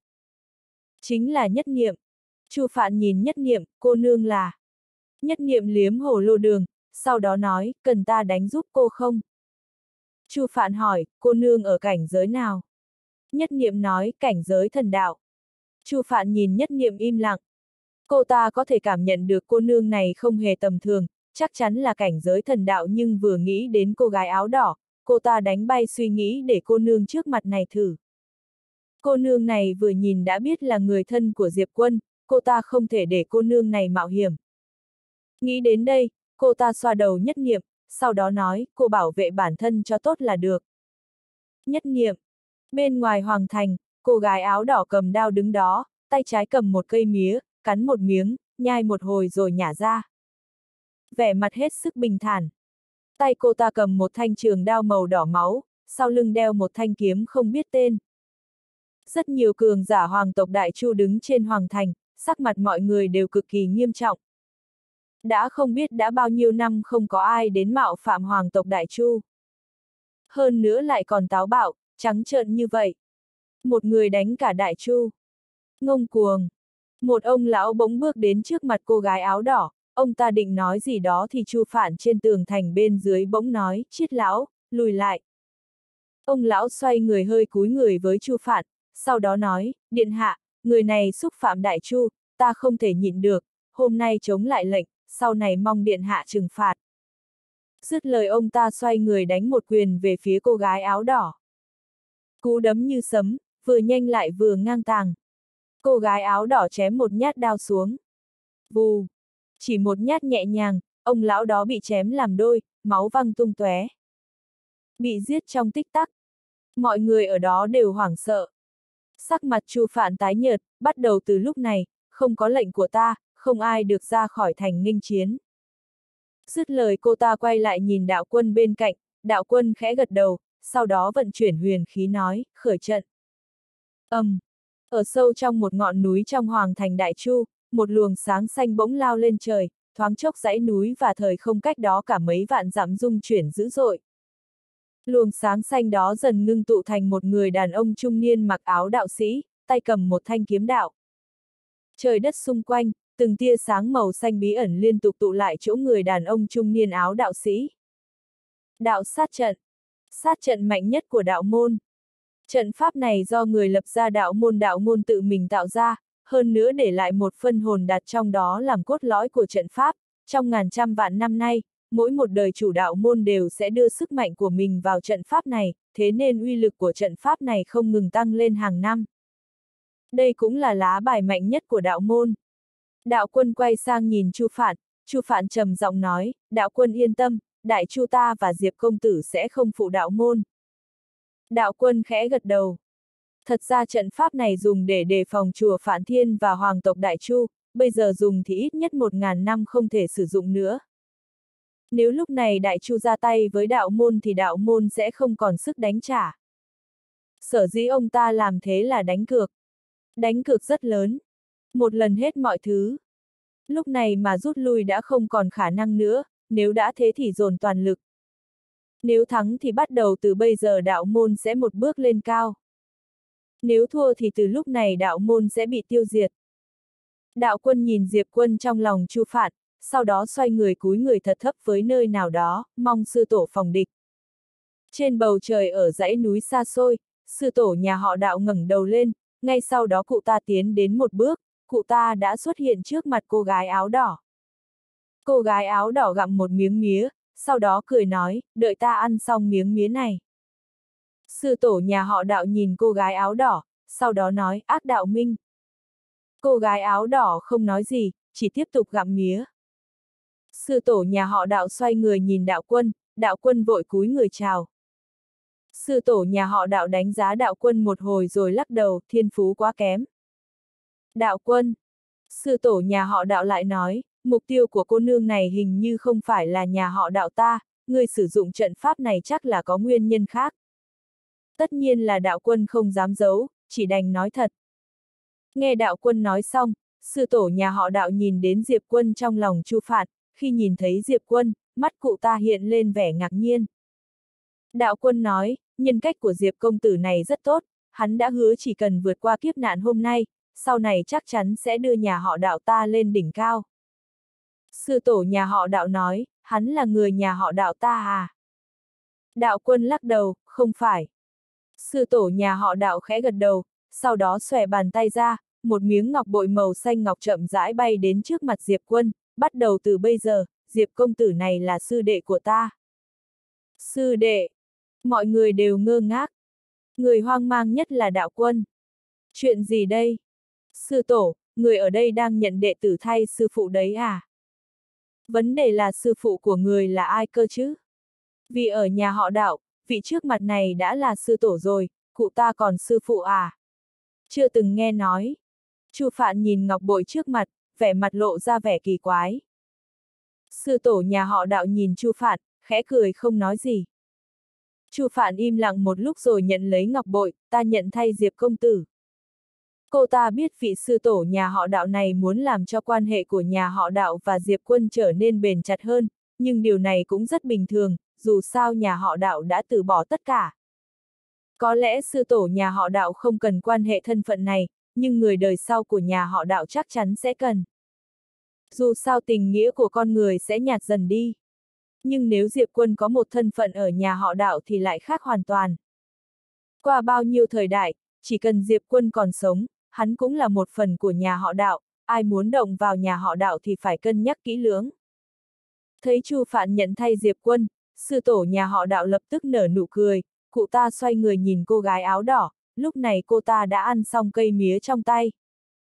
Chính là Nhất Niệm. Chu Phạn nhìn Nhất Niệm, cô nương là. Nhất Niệm liếm hổ lô đường, sau đó nói, cần ta đánh giúp cô không? Chu Phạn hỏi, cô nương ở cảnh giới nào? Nhất Niệm nói, cảnh giới thần đạo. Chu Phạn nhìn Nhất Niệm im lặng. Cô ta có thể cảm nhận được cô nương này không hề tầm thường, chắc chắn là cảnh giới thần đạo, nhưng vừa nghĩ đến cô gái áo đỏ, cô ta đánh bay suy nghĩ để cô nương trước mặt này thử. Cô nương này vừa nhìn đã biết là người thân của Diệp Quân, cô ta không thể để cô nương này mạo hiểm. Nghĩ đến đây, cô ta xoa đầu Nhất Niệm, sau đó nói, cô bảo vệ bản thân cho tốt là được. Nhất Niệm. Bên ngoài hoàng thành, cô gái áo đỏ cầm đao đứng đó, tay trái cầm một cây mía, cắn một miếng, nhai một hồi rồi nhả ra. Vẻ mặt hết sức bình thản. Tay cô ta cầm một thanh trường đao màu đỏ máu, sau lưng đeo một thanh kiếm không biết tên. Rất nhiều cường giả hoàng tộc Đại Chu đứng trên hoàng thành, sắc mặt mọi người đều cực kỳ nghiêm trọng. Đã không biết đã bao nhiêu năm không có ai đến mạo phạm hoàng tộc Đại Chu. Hơn nữa lại còn táo bạo, trắng trợn như vậy. Một người đánh cả Đại Chu. Ngông cuồng. Một ông lão bỗng bước đến trước mặt cô gái áo đỏ, ông ta định nói gì đó thì Chu Phạn trên tường thành bên dưới bỗng nói, Chiết lão, lùi lại. Ông lão xoay người hơi cúi người với Chu Phạn, sau đó nói, điện hạ, người này xúc phạm Đại Chu, ta không thể nhịn được, hôm nay chống lại lệnh, sau này mong điện hạ trừng phạt. Dứt lời ông ta xoay người đánh một quyền về phía cô gái áo đỏ. Cú đấm như sấm, vừa nhanh lại vừa ngang tàng. Cô gái áo đỏ chém một nhát đao xuống. Vù! Chỉ một nhát nhẹ nhàng, ông lão đó bị chém làm đôi, máu văng tung tóe. Bị giết trong tích tắc. Mọi người ở đó đều hoảng sợ. Sắc mặt Chu Phạn tái nhợt, bắt đầu từ lúc này, không có lệnh của ta, không ai được ra khỏi thành nghênh chiến. Dứt lời cô ta quay lại nhìn Đạo Quân bên cạnh, Đạo Quân khẽ gật đầu, sau đó vận chuyển huyền khí nói, khởi trận. Ở sâu trong một ngọn núi trong Hoàng thành Đại Chu, một luồng sáng xanh bỗng lao lên trời, thoáng chốc dãy núi và thời không cách đó cả mấy vạn dặm rung chuyển dữ dội. Luồng sáng xanh đó dần ngưng tụ thành một người đàn ông trung niên mặc áo đạo sĩ, tay cầm một thanh kiếm đạo. Trời đất xung quanh, từng tia sáng màu xanh bí ẩn liên tục tụ lại chỗ người đàn ông trung niên áo đạo sĩ. Đạo sát trận. Sát trận mạnh nhất của đạo môn. Trận pháp này do người lập ra đạo môn tự mình tạo ra, hơn nữa để lại một phân hồn đặt trong đó làm cốt lõi của trận pháp. Trong ngàn trăm vạn năm nay, mỗi một đời chủ đạo môn đều sẽ đưa sức mạnh của mình vào trận pháp này, thế nên uy lực của trận pháp này không ngừng tăng lên hàng năm. Đây cũng là lá bài mạnh nhất của đạo môn. Đạo Quân quay sang nhìn Chu Phạn trầm giọng nói, Đạo Quân yên tâm, Đại Chu ta và Diệp công tử sẽ không phụ đạo môn. Đạo Quân khẽ gật đầu. Thật ra trận pháp này dùng để đề phòng chùa Phạn Thiên và hoàng tộc Đại Chu, bây giờ dùng thì ít nhất 1000 năm không thể sử dụng nữa. Nếu lúc này Đại Chu ra tay với đạo môn thì đạo môn sẽ không còn sức đánh trả. Sở dĩ ông ta làm thế là đánh cược. Đánh cược rất lớn. Một lần hết mọi thứ. Lúc này mà rút lui đã không còn khả năng nữa, nếu đã thế thì dồn toàn lực. Nếu thắng thì bắt đầu từ bây giờ đạo môn sẽ một bước lên cao. Nếu thua thì từ lúc này đạo môn sẽ bị tiêu diệt. Đạo Quân nhìn Diệp Quân trong lòng Chu Phạn, sau đó xoay người cúi người thật thấp với nơi nào đó, mong sư tổ phòng địch. Trên bầu trời ở dãy núi xa xôi, sư tổ nhà họ Đạo ngẩng đầu lên, ngay sau đó cụ ta tiến đến một bước, cụ ta đã xuất hiện trước mặt cô gái áo đỏ. Cô gái áo đỏ gặm một miếng mía, sau đó cười nói, đợi ta ăn xong miếng mía này. Sư tổ nhà họ Đạo nhìn cô gái áo đỏ, sau đó nói, ác đạo minh. Cô gái áo đỏ không nói gì, chỉ tiếp tục gặm mía. Sư tổ nhà họ Đạo xoay người nhìn Đạo Quân vội cúi người chào. Sư tổ nhà họ Đạo đánh giá Đạo Quân một hồi rồi lắc đầu, thiên phú quá kém. Đạo Quân. Sư tổ nhà họ Đạo lại nói, mục tiêu của cô nương này hình như không phải là nhà họ Đạo ta, người sử dụng trận pháp này chắc là có nguyên nhân khác. Tất nhiên là Đạo Quân không dám giấu, chỉ đành nói thật. Nghe Đạo Quân nói xong, sư tổ nhà họ Đạo nhìn đến Diệp Quân trong lòng Chu Phạn, khi nhìn thấy Diệp Quân, mắt cụ ta hiện lên vẻ ngạc nhiên. Đạo Quân nói, nhân cách của Diệp công tử này rất tốt, hắn đã hứa chỉ cần vượt qua kiếp nạn hôm nay, sau này chắc chắn sẽ đưa nhà họ Đạo ta lên đỉnh cao. Sư tổ nhà họ Đạo nói, hắn là người nhà họ Đạo ta à? Đạo Quân lắc đầu, không phải. Sư tổ nhà họ Đạo khẽ gật đầu, sau đó xòe bàn tay ra, một miếng ngọc bội màu xanh ngọc chậm rãi bay đến trước mặt Diệp Quân, bắt đầu từ bây giờ, Diệp công tử này là sư đệ của ta. Sư đệ. Mọi người đều ngơ ngác. Người hoang mang nhất là Đạo Quân. Chuyện gì đây? Sư tổ, người ở đây đang nhận đệ tử thay sư phụ đấy à? Vấn đề là sư phụ của người là ai cơ chứ? Vì ở nhà họ Đạo, vị trước mặt này đã là sư tổ rồi, cụ ta còn sư phụ à? Chưa từng nghe nói. Chu Phạn nhìn ngọc bội trước mặt, vẻ mặt lộ ra vẻ kỳ quái. Sư tổ nhà họ Đạo nhìn Chu Phạn, khẽ cười không nói gì. Chu Phạn im lặng một lúc rồi nhận lấy ngọc bội, ta nhận thay Diệp công tử. Cô ta biết vị sư tổ nhà họ Đạo này muốn làm cho quan hệ của nhà họ Đạo và Diệp Quân trở nên bền chặt hơn, nhưng điều này cũng rất bình thường, dù sao nhà họ Đạo đã từ bỏ tất cả. Có lẽ sư tổ nhà họ Đạo không cần quan hệ thân phận này, nhưng người đời sau của nhà họ Đạo chắc chắn sẽ cần. Dù sao tình nghĩa của con người sẽ nhạt dần đi. Nhưng nếu Diệp Quân có một thân phận ở nhà họ Đạo thì lại khác hoàn toàn. Qua bao nhiêu thời đại, chỉ cần Diệp Quân còn sống, hắn cũng là một phần của nhà họ Đạo, ai muốn động vào nhà họ Đạo thì phải cân nhắc kỹ lưỡng. Thấy Chu Phạn nhận thay Diệp Quân, sư tổ nhà họ Đạo lập tức nở nụ cười, cụ ta xoay người nhìn cô gái áo đỏ, lúc này cô ta đã ăn xong cây mía trong tay.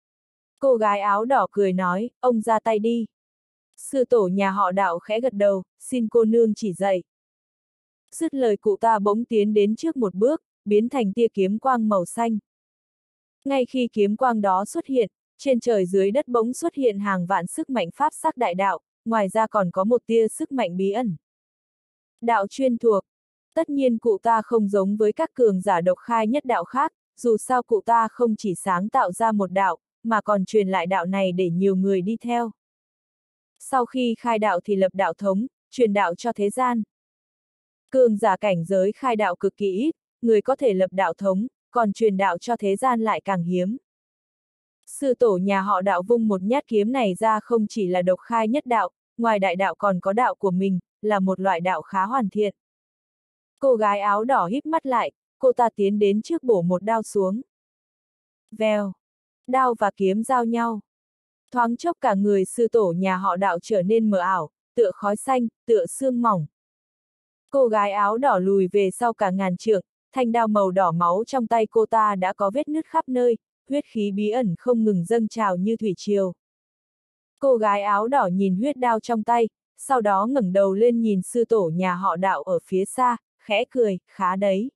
Cô gái áo đỏ cười nói, ông ra tay đi. Sư tổ nhà họ Đạo khẽ gật đầu, xin cô nương chỉ dạy. Dứt lời cụ ta bỗng tiến đến trước một bước, biến thành tia kiếm quang màu xanh. Ngay khi kiếm quang đó xuất hiện, trên trời dưới đất bỗng xuất hiện hàng vạn sức mạnh pháp sắc đại đạo, ngoài ra còn có một tia sức mạnh bí ẩn. Đạo chuyên thuộc. Tất nhiên cụ ta không giống với các cường giả độc khai nhất đạo khác, dù sao cụ ta không chỉ sáng tạo ra một đạo, mà còn truyền lại đạo này để nhiều người đi theo. Sau khi khai đạo thì lập đạo thống, truyền đạo cho thế gian. Cường giả cảnh giới khai đạo cực kỳ ít, người có thể lập đạo thống, còn truyền đạo cho thế gian lại càng hiếm. Sư tổ nhà họ Đạo vung một nhát kiếm này ra không chỉ là độc khai nhất đạo, ngoài đại đạo còn có đạo của mình, là một loại đạo khá hoàn thiện. Cô gái áo đỏ híp mắt lại, cô ta tiến đến trước bổ một đao xuống. Vèo, đao và kiếm giao nhau. Thoáng chốc cả người sư tổ nhà họ Đạo trở nên mờ ảo, tựa khói xanh, tựa sương mỏng. Cô gái áo đỏ lùi về sau cả ngàn trượng, thanh đao màu đỏ máu trong tay cô ta đã có vết nứt khắp nơi, huyết khí bí ẩn không ngừng dâng trào như thủy triều. Cô gái áo đỏ nhìn huyết đao trong tay, sau đó ngẩng đầu lên nhìn sư tổ nhà họ Đạo ở phía xa, khẽ cười, khá đấy.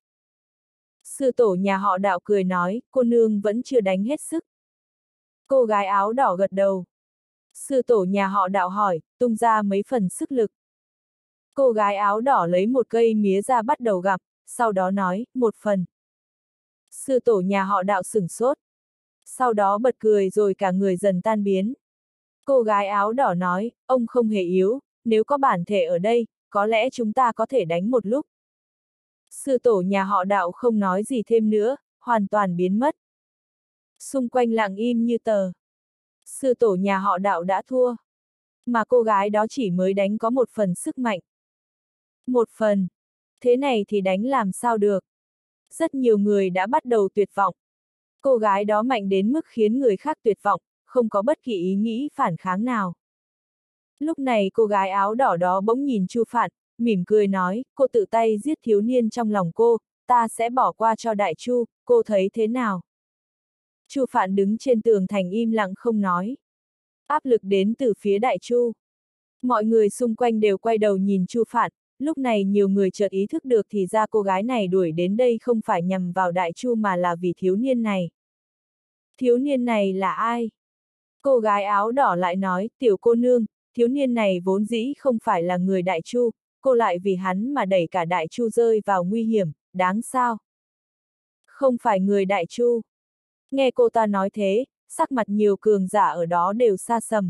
Sư tổ nhà họ Đạo cười nói, cô nương vẫn chưa đánh hết sức. Cô gái áo đỏ gật đầu. Sư tổ nhà họ Đạo hỏi, tung ra mấy phần sức lực. Cô gái áo đỏ lấy một cây mía ra bắt đầu gặm, sau đó nói, một phần. Sư tổ nhà họ Đạo sửng sốt. Sau đó bật cười rồi cả người dần tan biến. Cô gái áo đỏ nói, ông không hề yếu, nếu có bản thể ở đây, có lẽ chúng ta có thể đánh một lúc. Sư tổ nhà họ Đạo không nói gì thêm nữa, hoàn toàn biến mất. Xung quanh lặng im như tờ. Sư tổ nhà họ Đạo đã thua. Mà cô gái đó chỉ mới đánh có một phần sức mạnh. Một phần. Thế này thì đánh làm sao được. Rất nhiều người đã bắt đầu tuyệt vọng. Cô gái đó mạnh đến mức khiến người khác tuyệt vọng, không có bất kỳ ý nghĩ phản kháng nào. Lúc này cô gái áo đỏ đó bỗng nhìn Chu Phạn, mỉm cười nói, cô tự tay giết thiếu niên trong lòng cô, ta sẽ bỏ qua cho Đại Chu, cô thấy thế nào? Chu Phạn đứng trên tường thành im lặng không nói. Áp lực đến từ phía Đại Chu. Mọi người xung quanh đều quay đầu nhìn Chu Phạn, lúc này nhiều người chợt ý thức được thì ra cô gái này đuổi đến đây không phải nhằm vào Đại Chu mà là vì thiếu niên này. Thiếu niên này là ai? Cô gái áo đỏ lại nói, tiểu cô nương, thiếu niên này vốn dĩ không phải là người Đại Chu, cô lại vì hắn mà đẩy cả Đại Chu rơi vào nguy hiểm, đáng sao? Không phải người Đại Chu. Nghe cô ta nói thế, sắc mặt nhiều cường giả ở đó đều xa sầm.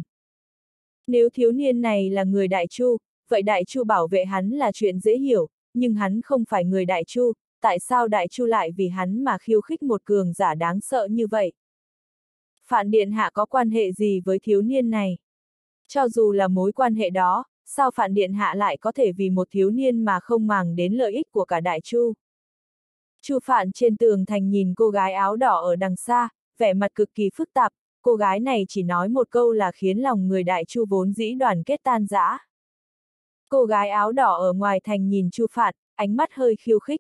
Nếu thiếu niên này là người Đại Chu, vậy Đại Chu bảo vệ hắn là chuyện dễ hiểu, nhưng hắn không phải người Đại Chu, tại sao Đại Chu lại vì hắn mà khiêu khích một cường giả đáng sợ như vậy? Phạn Điện Hạ có quan hệ gì với thiếu niên này? Cho dù là mối quan hệ đó, sao Phạn Điện Hạ lại có thể vì một thiếu niên mà không màng đến lợi ích của cả Đại Chu? Chu Phạn trên tường thành nhìn cô gái áo đỏ ở đằng xa, vẻ mặt cực kỳ phức tạp, cô gái này chỉ nói một câu là khiến lòng người Đại Chu vốn dĩ đoàn kết tan rã. Cô gái áo đỏ ở ngoài thành nhìn Chu Phạn, ánh mắt hơi khiêu khích.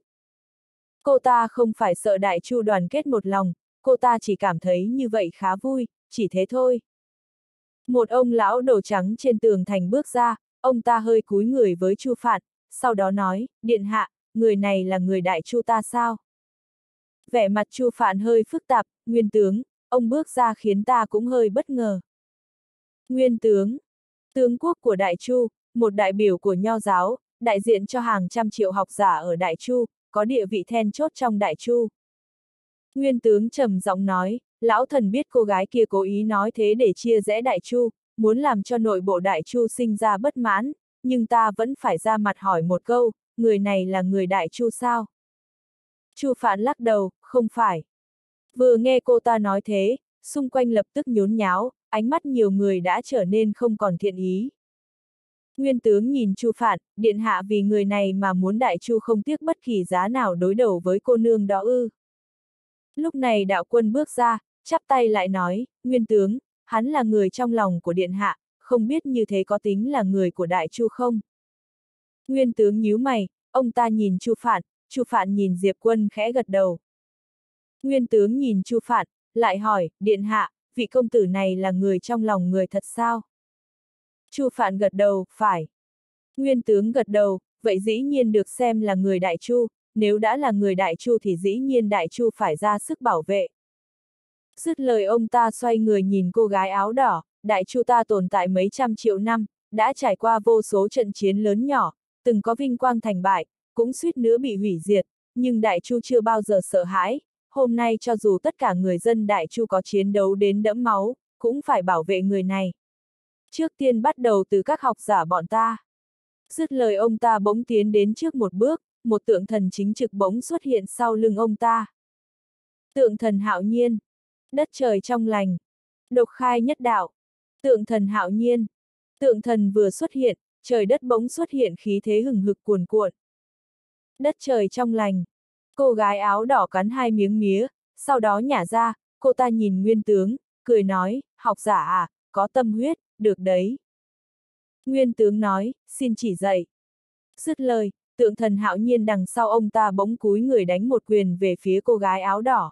Cô ta không phải sợ Đại Chu đoàn kết một lòng, cô ta chỉ cảm thấy như vậy khá vui, chỉ thế thôi. Một ông lão đồ trắng trên tường thành bước ra, ông ta hơi cúi người với Chu Phạn, sau đó nói, Điện Hạ, người này là người Đại Chu ta sao? Vẻ mặt Chu Phạn hơi phức tạp, Nguyên tướng, ông bước ra khiến ta cũng hơi bất ngờ. Nguyên tướng, tướng quốc của Đại Chu, một đại biểu của Nho giáo, đại diện cho hàng trăm triệu học giả ở Đại Chu, có địa vị then chốt trong Đại Chu. Nguyên tướng trầm giọng nói, lão thần biết cô gái kia cố ý nói thế để chia rẽ Đại Chu, muốn làm cho nội bộ Đại Chu sinh ra bất mãn, nhưng ta vẫn phải ra mặt hỏi một câu, người này là người Đại Chu sao? Chu Phạn lắc đầu, không phải. Vừa nghe cô ta nói thế, xung quanh lập tức nhốn nháo, ánh mắt nhiều người đã trở nên không còn thiện ý. Nguyên tướng nhìn Chu Phạn, điện hạ vì người này mà muốn Đại Chu không tiếc bất kỳ giá nào đối đầu với cô nương đó ư. Lúc này đạo quân bước ra, chắp tay lại nói, Nguyên tướng, hắn là người trong lòng của điện hạ, không biết như thế có tính là người của Đại Chu không? Nguyên tướng nhíu mày, ông ta nhìn Chu Phạn nhìn Diệp Quân khẽ gật đầu. Nguyên tướng nhìn Chu Phạn, lại hỏi, điện hạ, vị công tử này là người trong lòng người thật sao? Chu Phạn gật đầu, phải. Nguyên tướng gật đầu, vậy dĩ nhiên được xem là người Đại Chu, nếu đã là người Đại Chu thì dĩ nhiên Đại Chu phải ra sức bảo vệ. Dứt lời ông ta xoay người nhìn cô gái áo đỏ, Đại Chu ta tồn tại mấy trăm triệu năm, đã trải qua vô số trận chiến lớn nhỏ, từng có vinh quang thành bại, cũng suýt nữa bị hủy diệt, nhưng Đại Chu chưa bao giờ sợ hãi, hôm nay cho dù tất cả người dân Đại Chu có chiến đấu đến đẫm máu, cũng phải bảo vệ người này. Trước tiên bắt đầu từ các học giả bọn ta. Dứt lời ông ta bỗng tiến đến trước một bước, một tượng thần chính trực bỗng xuất hiện sau lưng ông ta. Tượng thần Hạo Nhiên. Đất trời trong lành. Độc khai nhất đạo. Tượng thần Hạo Nhiên. Tượng thần vừa xuất hiện, trời đất bỗng xuất hiện khí thế hừng hực cuồn cuộn. Đất trời trong lành. Cô gái áo đỏ cắn hai miếng mía, sau đó nhả ra, cô ta nhìn Nguyên tướng, cười nói, học giả à, có tâm huyết, được đấy. Nguyên tướng nói, xin chỉ dạy. Dứt lời, tượng thần Hạo Nhiên đằng sau ông ta bỗng cúi người đánh một quyền về phía cô gái áo đỏ.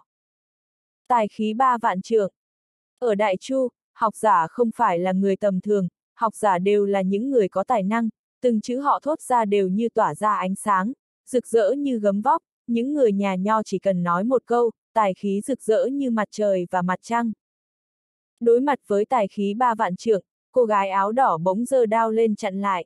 Tài khí 3 vạn trượng. Ở Đại Chu, học giả không phải là người tầm thường, học giả đều là những người có tài năng, từng chữ họ thốt ra đều như tỏa ra ánh sáng, rực rỡ như gấm vóc, những người nhà nho chỉ cần nói một câu, tài khí rực rỡ như mặt trời và mặt trăng. Đối mặt với tài khí 3 vạn trượng, cô gái áo đỏ bỗng giơ đao lên chặn lại.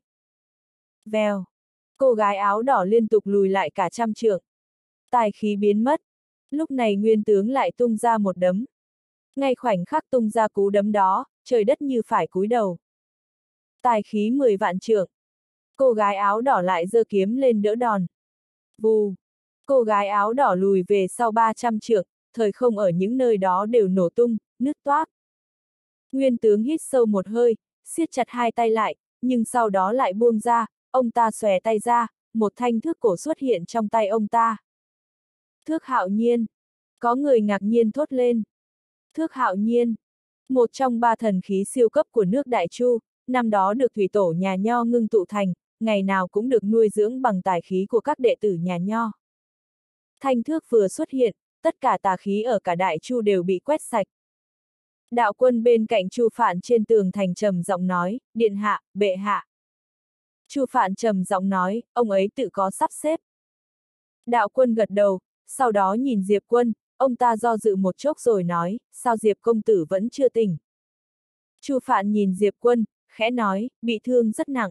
Vèo. Cô gái áo đỏ liên tục lùi lại cả trăm trượng. Tài khí biến mất. Lúc này Nguyên tướng lại tung ra một đấm. Ngay khoảnh khắc tung ra cú đấm đó, trời đất như phải cúi đầu. Tài khí 10 vạn trượng. Cô gái áo đỏ lại giơ kiếm lên đỡ đòn. Vù. Cô gái áo đỏ lùi về sau 300 trượng, thời không ở những nơi đó đều nổ tung, nứt toác. Nguyên tướng hít sâu một hơi, siết chặt hai tay lại, nhưng sau đó lại buông ra, ông ta xòe tay ra, một thanh thước cổ xuất hiện trong tay ông ta. Thước Hạo Nhiên. Có người ngạc nhiên thốt lên. Thước Hạo Nhiên. Một trong 3 thần khí siêu cấp của nước Đại Chu, năm đó được thủy tổ nhà Nho ngưng tụ thành, ngày nào cũng được nuôi dưỡng bằng tài khí của các đệ tử nhà Nho. Thanh thước vừa xuất hiện, tất cả tà khí ở cả Đại Chu đều bị quét sạch. Đạo quân bên cạnh Chu Phạn trên tường thành trầm giọng nói, điện hạ, bệ hạ. Chu Phạn trầm giọng nói, ông ấy tự có sắp xếp. Đạo quân gật đầu, sau đó nhìn Diệp Quân, ông ta do dự một chốc rồi nói, sao Diệp công tử vẫn chưa tỉnh. Chu Phạn nhìn Diệp Quân, khẽ nói, bị thương rất nặng.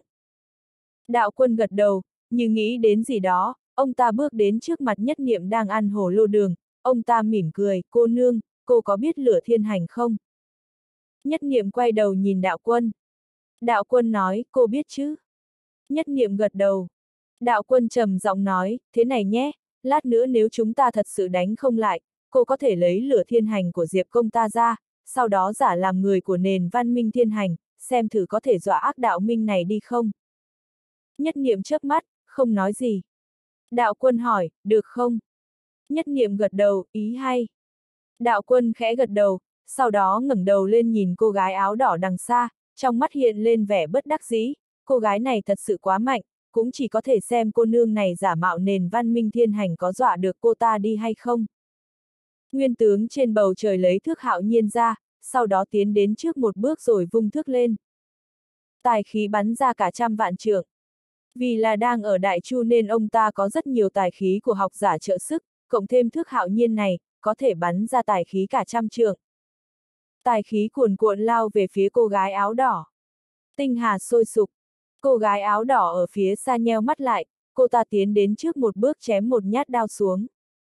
Đạo quân gật đầu, như nghĩ đến gì đó, ông ta bước đến trước mặt Nhất Niệm đang ăn hổ lô đường, ông ta mỉm cười, cô nương, cô có biết lửa thiên hành không? Nhất Niệm quay đầu nhìn đạo quân. Đạo quân nói, cô biết chứ? Nhất Niệm gật đầu. Đạo quân trầm giọng nói, thế này nhé, lát nữa nếu chúng ta thật sự đánh không lại, cô có thể lấy lửa thiên hành của Diệp công ta ra, sau đó giả làm người của nền văn minh thiên hành, xem thử có thể dọa ác đạo minh này đi không? Nhất Niệm chớp mắt, không nói gì. Đạo quân hỏi, được không? Nhất Niệm gật đầu, ý hay. Đạo quân khẽ gật đầu, sau đó ngẩng đầu lên nhìn cô gái áo đỏ đằng xa, trong mắt hiện lên vẻ bất đắc dĩ, cô gái này thật sự quá mạnh, cũng chỉ có thể xem cô nương này giả mạo nền văn minh thiên hành có dọa được cô ta đi hay không. Nguyên tướng trên bầu trời lấy thước Hạo Nhiên ra, sau đó tiến đến trước một bước rồi vung thước lên. Tài khí bắn ra cả 100 vạn trượng. Vì là đang ở Đại Chu nên ông ta có rất nhiều tài khí của học giả trợ sức, cộng thêm thước Hạo Nhiên này, có thể bắn ra tài khí cả 100 trượng. Tài khí cuồn cuộn lao về phía cô gái áo đỏ. Tinh hà sôi sục. Cô gái áo đỏ ở phía xa nheo mắt lại, cô ta tiến đến trước một bước chém một nhát đao xuống.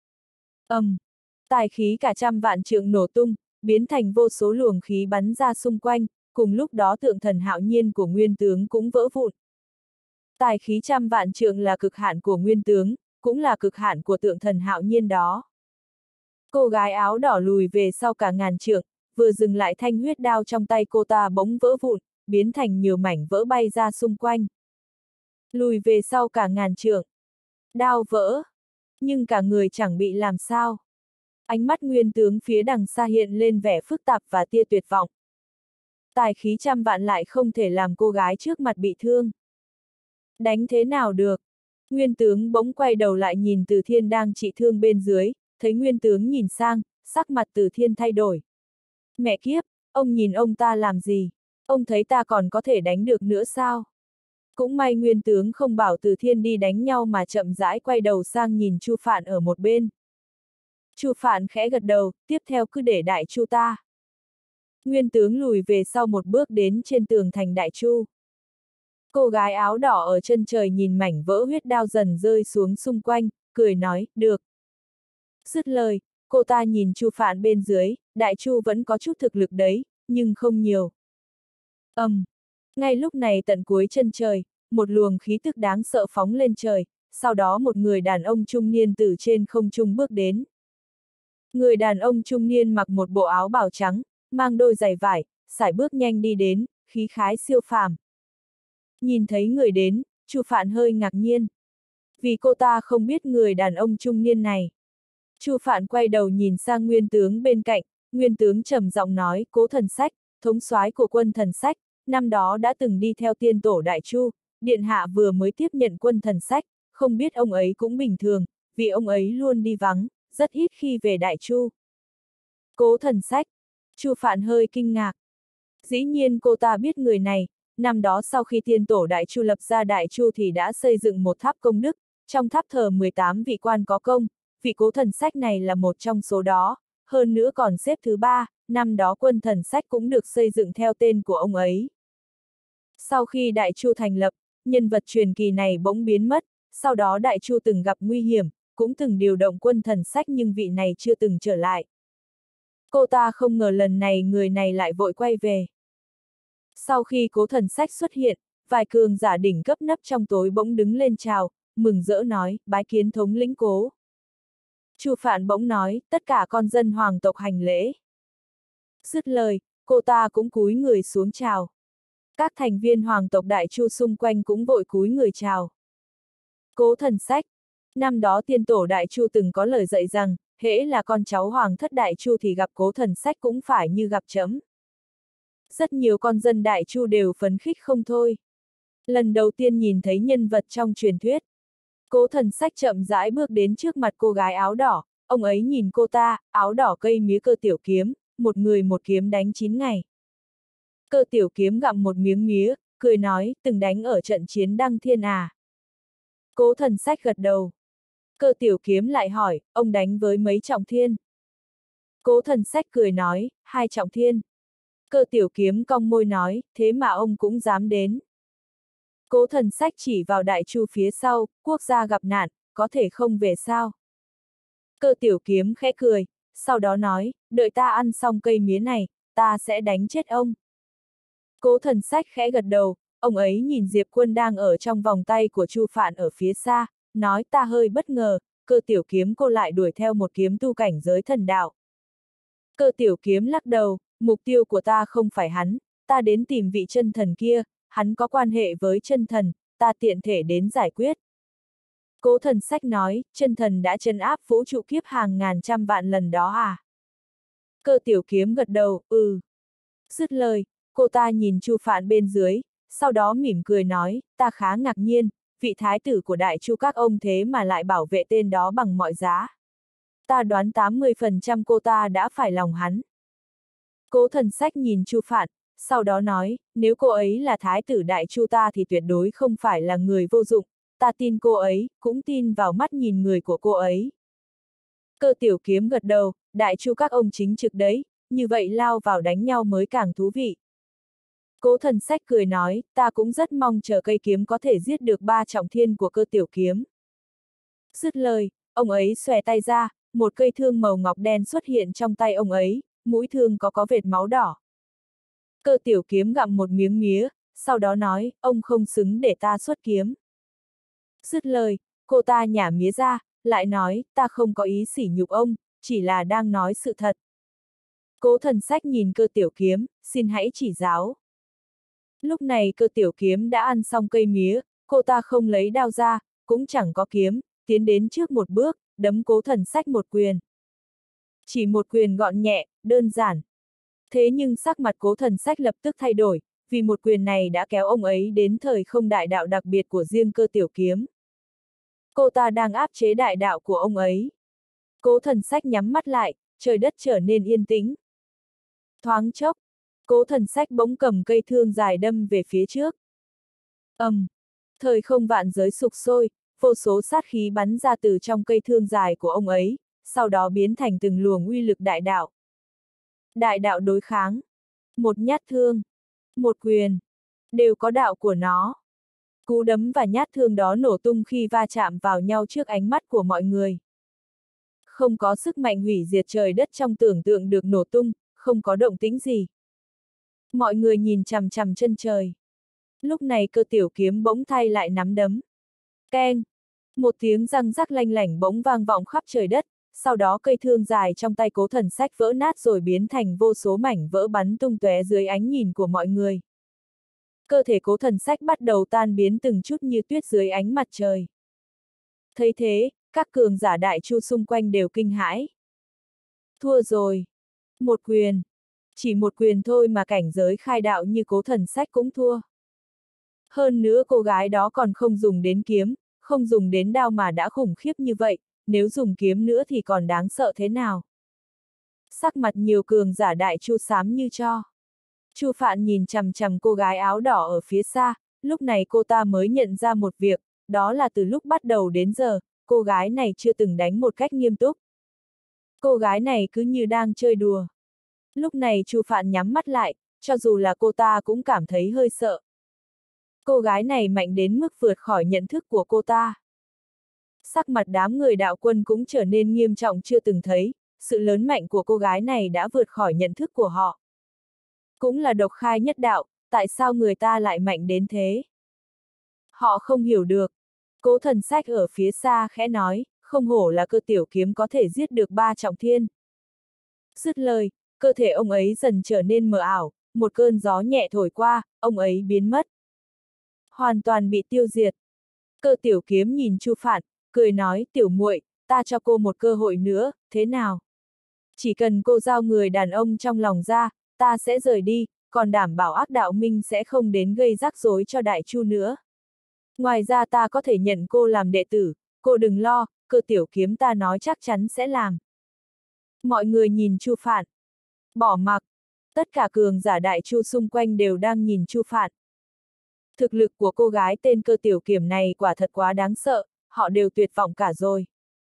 Tài khí cả 100 vạn trượng nổ tung, biến thành vô số luồng khí bắn ra xung quanh, cùng lúc đó tượng thần Hạo Nhiên của nguyên tướng cũng vỡ vụn. Tài khí 100 vạn trượng là cực hạn của nguyên tướng, cũng là cực hạn của tượng thần Hạo Nhiên đó. Cô gái áo đỏ lùi về sau cả ngàn trượng, vừa dừng lại thanh huyết đao trong tay cô ta bỗng vỡ vụn, biến thành nhiều mảnh vỡ bay ra xung quanh. Lùi về sau cả ngàn trượng. Đao vỡ. Nhưng cả người chẳng bị làm sao. Ánh mắt nguyên tướng phía đằng xa hiện lên vẻ phức tạp và tia tuyệt vọng. Tài khí 100 vạn lại không thể làm cô gái trước mặt bị thương. Đánh thế nào được? Nguyên tướng bỗng quay đầu lại nhìn Từ Thiên đang trị thương bên dưới, thấy nguyên tướng nhìn sang, sắc mặt Từ Thiên thay đổi. Mẹ kiếp, ông nhìn ông ta làm gì? Ông thấy ta còn có thể đánh được nữa sao? Cũng may nguyên tướng không bảo Từ Thiên đi đánh nhau mà chậm rãi quay đầu sang nhìn Chu Phạn ở một bên. Chu Phạn khẽ gật đầu, tiếp theo cứ để Đại Chu ta. Nguyên tướng lùi về sau một bước đến trên tường thành Đại Chu. Cô gái áo đỏ ở chân trời nhìn mảnh vỡ huyết đao dần rơi xuống xung quanh, cười nói, được. Dứt lời, cô ta nhìn Chu Phạn bên dưới, Đại Chu vẫn có chút thực lực đấy, nhưng không nhiều. Ngay lúc này tận cuối chân trời, một luồng khí tức đáng sợ phóng lên trời, sau đó một người đàn ông trung niên từ trên không trung bước đến. Người đàn ông trung niên mặc một bộ áo bào trắng, mang đôi giày vải, sải bước nhanh đi đến, khí khái siêu phàm. Nhìn thấy người đến, Chu Phạn hơi ngạc nhiên. Vì cô ta không biết người đàn ông trung niên này. Chu Phạn quay đầu nhìn sang nguyên tướng bên cạnh, nguyên tướng trầm giọng nói, Cố Thần Sách, thống soái của quân Thần Sách, năm đó đã từng đi theo tiên tổ Đại Chu, điện hạ vừa mới tiếp nhận quân Thần Sách, không biết ông ấy cũng bình thường, vì ông ấy luôn đi vắng, rất ít khi về Đại Chu. Cố Thần Sách. Chu Phạn hơi kinh ngạc. Dĩ nhiên cô ta biết người này, năm đó sau khi tiên tổ Đại Chu lập ra Đại Chu thì đã xây dựng một tháp công đức, trong tháp thờ 18 vị quan có công, vị Cố Thần Sách này là một trong số đó, hơn nữa còn xếp thứ 3, năm đó quân Thần Sách cũng được xây dựng theo tên của ông ấy. Sau khi Đại Chu thành lập, nhân vật truyền kỳ này bỗng biến mất, sau đó Đại Chu từng gặp nguy hiểm, cũng từng điều động quân Thần Sách nhưng vị này chưa từng trở lại. Cô ta không ngờ lần này người này lại vội quay về. Sau khi Cố Thần Sách xuất hiện, vài cường giả đỉnh cấp nấp trong tối bỗng đứng lên chào, mừng rỡ nói, bái kiến thống lĩnh Cố. Chu Phạn bỗng nói, tất cả con dân hoàng tộc hành lễ. Dứt lời, cô ta cũng cúi người xuống chào. Các thành viên hoàng tộc Đại Chu xung quanh cũng vội cúi người chào. Cố Thần Sách. Năm đó tiên tổ Đại Chu từng có lời dạy rằng, hễ là con cháu hoàng thất Đại Chu thì gặp Cố Thần Sách cũng phải như gặp trẫm. Rất nhiều con dân Đại Chu đều phấn khích không thôi. Lần đầu tiên nhìn thấy nhân vật trong truyền thuyết. Cố Thần Sách chậm rãi bước đến trước mặt cô gái áo đỏ, ông ấy nhìn cô ta, áo đỏ cây mía Cơ Tiểu Kiếm, một người một kiếm đánh 9 ngày. Cơ Tiểu Kiếm gặm một miếng mía, cười nói, từng đánh ở trận chiến Đăng Thiên à. Cố Thần Sách gật đầu. Cơ Tiểu Kiếm lại hỏi, ông đánh với mấy trọng thiên? Cố Thần Sách cười nói, 2 trọng thiên. Cơ Tiểu Kiếm cong môi nói, thế mà ông cũng dám đến. Cố Thần Sách chỉ vào Đại Chu phía sau, quốc gia gặp nạn, có thể không về sao? Cơ Tiểu Kiếm khẽ cười, sau đó nói, đợi ta ăn xong cây mía này, ta sẽ đánh chết ông. Cố Thần Sách khẽ gật đầu, ông ấy nhìn Diệp Quân đang ở trong vòng tay của Chu Phạn ở phía xa, nói ta hơi bất ngờ, Cơ Tiểu Kiếm cô lại đuổi theo một kiếm tu cảnh giới thần đạo. Cơ Tiểu Kiếm lắc đầu, mục tiêu của ta không phải hắn, ta đến tìm vị chân thần kia, hắn có quan hệ với chân thần, ta tiện thể đến giải quyết. Cố Thần Sách nói, chân thần đã trấn áp vũ trụ kiếp hàng ngàn trăm vạn lần đó à? Cơ Tiểu Kiếm gật đầu, Dứt lời, cô ta nhìn Chu Phạn bên dưới, sau đó mỉm cười nói, ta khá ngạc nhiên, vị thái tử của Đại Chu các ông thế mà lại bảo vệ tên đó bằng mọi giá. Ta đoán 80% cô ta đã phải lòng hắn. Cố Thần Sách nhìn Chu Phạn, sau đó nói, nếu cô ấy là thái tử Đại Chu ta thì tuyệt đối không phải là người vô dụng, ta tin cô ấy, cũng tin vào mắt nhìn người của cô ấy. Cơ Tiểu Kiếm gật đầu, Đại Chu các ông chính trực đấy, như vậy lao vào đánh nhau mới càng thú vị. Cố Thần Sách cười nói, ta cũng rất mong chờ cây kiếm có thể giết được 3 trọng thiên của Cơ Tiểu Kiếm. Dứt lời, ông ấy xòe tay ra, một cây thương màu ngọc đen xuất hiện trong tay ông ấy, mũi thương có vệt máu đỏ. Cơ Tiểu Kiếm gặm một miếng mía, sau đó nói, ông không xứng để ta xuất kiếm. Dứt lời, cô ta nhả mía ra, lại nói, ta không có ý sỉ nhục ông, chỉ là đang nói sự thật. Cố Thần Sách nhìn Cơ Tiểu Kiếm, xin hãy chỉ giáo. Lúc này Cơ Tiểu Kiếm đã ăn xong cây mía, cô ta không lấy đao ra, cũng chẳng có kiếm, tiến đến trước một bước, đấm Cố Thần Sách một quyền. Chỉ một quyền gọn nhẹ, đơn giản. Thế nhưng sắc mặt Cố Thần Sách lập tức thay đổi, vì một quyền này đã kéo ông ấy đến thời không đại đạo đặc biệt của riêng Cơ Tiểu Kiếm. Cô ta đang áp chế đại đạo của ông ấy. Cố Thần Sách nhắm mắt lại, trời đất trở nên yên tĩnh. Thoáng chốc, Cố Thần Sách bỗng cầm cây thương dài đâm về phía trước. Thời không vạn giới sục sôi, vô số sát khí bắn ra từ trong cây thương dài của ông ấy, sau đó biến thành từng luồng uy lực đại đạo. Đại đạo đối kháng. Một nhát thương, một quyền, đều có đạo của nó. Cú đấm và nhát thương đó nổ tung khi va chạm vào nhau trước ánh mắt của mọi người. Không có sức mạnh hủy diệt trời đất trong tưởng tượng được nổ tung, không có động tĩnh gì. Mọi người nhìn chằm chằm chân trời. Lúc này Cơ Tiểu Kiếm bỗng thay lại nắm đấm. Keng! Một tiếng răng rắc lanh lảnh bỗng vang vọng khắp trời đất, sau đó cây thương dài trong tay Cố Thần Sách vỡ nát rồi biến thành vô số mảnh vỡ bắn tung tóe dưới ánh nhìn của mọi người. Cơ thể Cố Thần Sách bắt đầu tan biến từng chút như tuyết dưới ánh mặt trời. Thấy thế, các cường giả Đại Chu xung quanh đều kinh hãi. Thua rồi. Một quyền. Chỉ một quyền thôi mà cảnh giới khai đạo như Cố Thần Sách cũng thua. Hơn nữa cô gái đó còn không dùng đến kiếm, không dùng đến đao mà đã khủng khiếp như vậy, nếu dùng kiếm nữa thì còn đáng sợ thế nào. Sắc mặt nhiều cường giả Đại Chu xám như tro. Chu Phạn nhìn chằm chằm cô gái áo đỏ ở phía xa, lúc này cô ta mới nhận ra một việc, đó là từ lúc bắt đầu đến giờ, cô gái này chưa từng đánh một cách nghiêm túc. Cô gái này cứ như đang chơi đùa. Lúc này Chu Phạn nhắm mắt lại, cho dù là cô ta cũng cảm thấy hơi sợ. Cô gái này mạnh đến mức vượt khỏi nhận thức của cô ta. Sắc mặt đám người đạo quân cũng trở nên nghiêm trọng chưa từng thấy, sự lớn mạnh của cô gái này đã vượt khỏi nhận thức của họ. Cũng là độc khai nhất đạo, tại sao người ta lại mạnh đến thế? Họ không hiểu được. Cố Thần Sách ở phía xa khẽ nói, không hổ là Cơ Tiểu Kiếm có thể giết được 3 trọng thiên. Dứt lời, cơ thể ông ấy dần trở nên mờ ảo, một cơn gió nhẹ thổi qua, ông ấy biến mất. Hoàn toàn bị tiêu diệt. Cơ Tiểu Kiếm nhìn Chu Phạn, cười nói, tiểu muội, ta cho cô một cơ hội nữa, thế nào? Chỉ cần cô giao người đàn ông trong lòng ra, ta sẽ rời đi, còn đảm bảo Ác Đạo Minh sẽ không đến gây rắc rối cho Đại Chu nữa. Ngoài ra ta có thể nhận cô làm đệ tử, cô đừng lo, Cơ Tiểu Kiếm ta nói chắc chắn sẽ làm. Mọi người nhìn Chu Phạn. Bỏ mặc. Tất cả cường giả Đại Chu xung quanh đều đang nhìn Chu Phạn. Thực lực của cô gái tên Cơ Tiểu Kiếm này quả thật quá đáng sợ, họ đều tuyệt vọng cả rồi.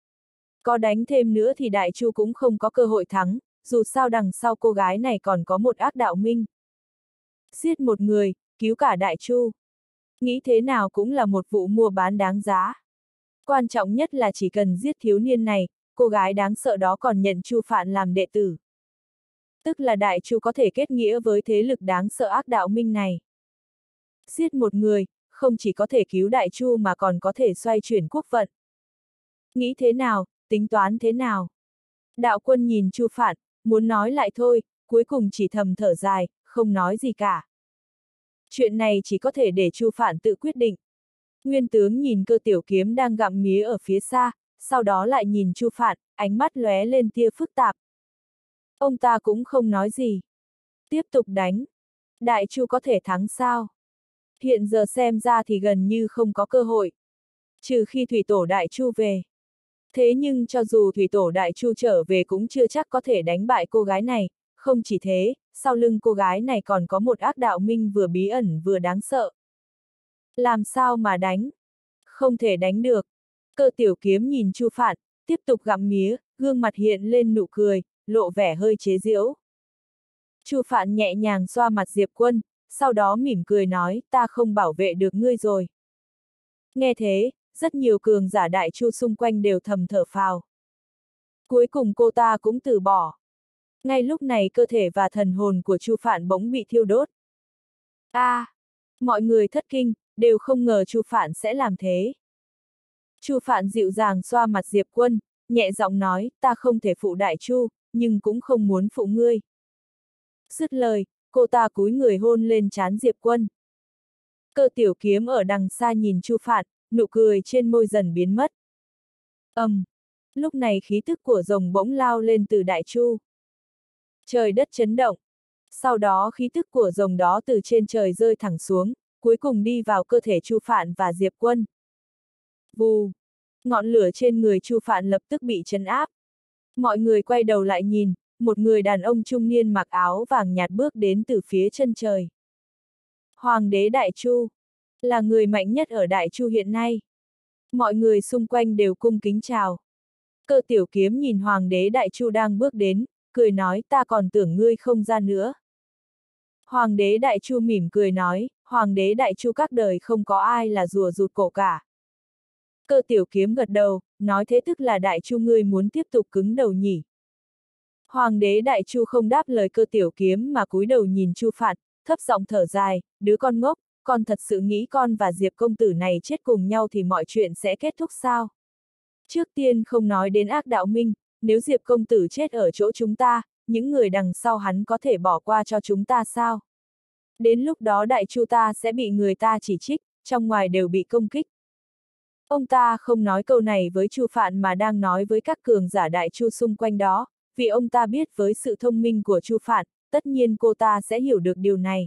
Có đánh thêm nữa thì Đại Chu cũng không có cơ hội thắng, dù sao đằng sau cô gái này còn có một Ác Đạo Minh. Giết một người, cứu cả Đại Chu. Nghĩ thế nào cũng là một vụ mua bán đáng giá. Quan trọng nhất là chỉ cần giết thiếu niên này, cô gái đáng sợ đó còn nhận Chu Phạn làm đệ tử. Tức là Đại Chu có thể kết nghĩa với thế lực đáng sợ Ác Đạo Minh này. Giết một người, không chỉ có thể cứu Đại Chu mà còn có thể xoay chuyển quốc vận. Nghĩ thế nào, tính toán thế nào? Đạo Quân nhìn Chu Phạn, muốn nói lại thôi, cuối cùng chỉ thầm thở dài, không nói gì cả. Chuyện này chỉ có thể để Chu Phạn tự quyết định. Nguyên tướng nhìn Cơ Tiểu Kiếm đang gặm mía ở phía xa, sau đó lại nhìn Chu Phạn, ánh mắt lóe lên tia phức tạp. Ông ta cũng không nói gì. Tiếp tục đánh. Đại Chu có thể thắng sao? Hiện giờ xem ra thì gần như không có cơ hội. Trừ khi Thủy Tổ Đại Chu về. Thế nhưng cho dù Thủy Tổ Đại Chu trở về cũng chưa chắc có thể đánh bại cô gái này, không chỉ thế, sau lưng cô gái này còn có một Ác Đạo Minh vừa bí ẩn vừa đáng sợ. Làm sao mà đánh? Không thể đánh được. Cơ Tiểu Kiếm nhìn Chu Phạn, tiếp tục gặm mía, gương mặt hiện lên nụ cười, lộ vẻ hơi chế giễu. Chu Phạn nhẹ nhàng xoa mặt Diệp Quân, sau đó mỉm cười nói, ta không bảo vệ được ngươi rồi. Nghe thế, rất nhiều cường giả Đại Chu xung quanh đều thầm thở phào. Cuối cùng cô ta cũng từ bỏ. Ngay lúc này cơ thể và thần hồn của Chu Phạn bỗng bị thiêu đốt. Mọi người thất kinh, đều không ngờ Chu Phạn sẽ làm thế. Chu Phạn dịu dàng xoa mặt Diệp Quân, nhẹ giọng nói, ta không thể phụ Đại Chu, nhưng cũng không muốn phụ ngươi. Dứt lời, cô ta cúi người hôn lên trán Diệp Quân. Cơ Tiểu Kiếm ở đằng xa nhìn Chu Phạn, nụ cười trên môi dần biến mất. Lúc này khí tức của rồng bỗng lao lên từ Đại Chu. Trời đất chấn động. Sau đó khí tức của rồng đó từ trên trời rơi thẳng xuống, cuối cùng đi vào cơ thể Chu Phạn và Diệp Quân. Vù! Ngọn lửa trên người Chu Phạn lập tức bị trấn áp. Mọi người quay đầu lại nhìn, một người đàn ông trung niên mặc áo vàng nhạt bước đến từ phía chân trời. Hoàng đế Đại Chu, là người mạnh nhất ở Đại Chu hiện nay. Mọi người xung quanh đều cung kính chào. Cơ Tiểu Kiếm nhìn Hoàng đế Đại Chu đang bước đến, cười nói, ta còn tưởng ngươi không ra nữa. Hoàng đế Đại Chu mỉm cười nói, Hoàng đế Đại Chu các đời không có ai là rùa rụt cổ cả. Cơ Tiểu Kiếm gật đầu, nói thế tức là Đại Chu ngươi muốn tiếp tục cứng đầu nhỉ. Hoàng đế Đại Chu không đáp lời Cơ Tiểu Kiếm mà cúi đầu nhìn Chu Phạn, thấp giọng thở dài, đứa con ngốc, con thật sự nghĩ con và Diệp công tử này chết cùng nhau thì mọi chuyện sẽ kết thúc sao? Trước tiên không nói đến Ác Đạo Minh, nếu Diệp công tử chết ở chỗ chúng ta, những người đằng sau hắn có thể bỏ qua cho chúng ta sao? Đến lúc đó Đại Chu ta sẽ bị người ta chỉ trích, trong ngoài đều bị công kích. Ông ta không nói câu này với Chu Phạn mà đang nói với các cường giả Đại Chu xung quanh đó, vì ông ta biết với sự thông minh của Chu Phạn, tất nhiên cô ta sẽ hiểu được điều này.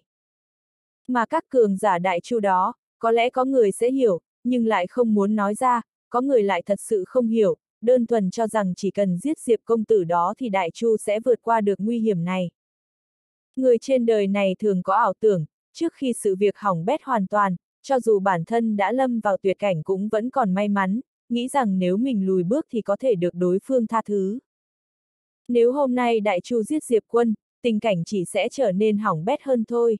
Mà các cường giả Đại Chu đó, có lẽ có người sẽ hiểu, nhưng lại không muốn nói ra, có người lại thật sự không hiểu, đơn thuần cho rằng chỉ cần giết Diệp công tử đó thì Đại Chu sẽ vượt qua được nguy hiểm này. Người trên đời này thường có ảo tưởng, trước khi sự việc hỏng bét hoàn toàn, cho dù bản thân đã lâm vào tuyệt cảnh cũng vẫn còn may mắn, nghĩ rằng nếu mình lùi bước thì có thể được đối phương tha thứ. Nếu hôm nay Đại Chu giết Diệp Quân, tình cảnh chỉ sẽ trở nên hỏng bét hơn thôi.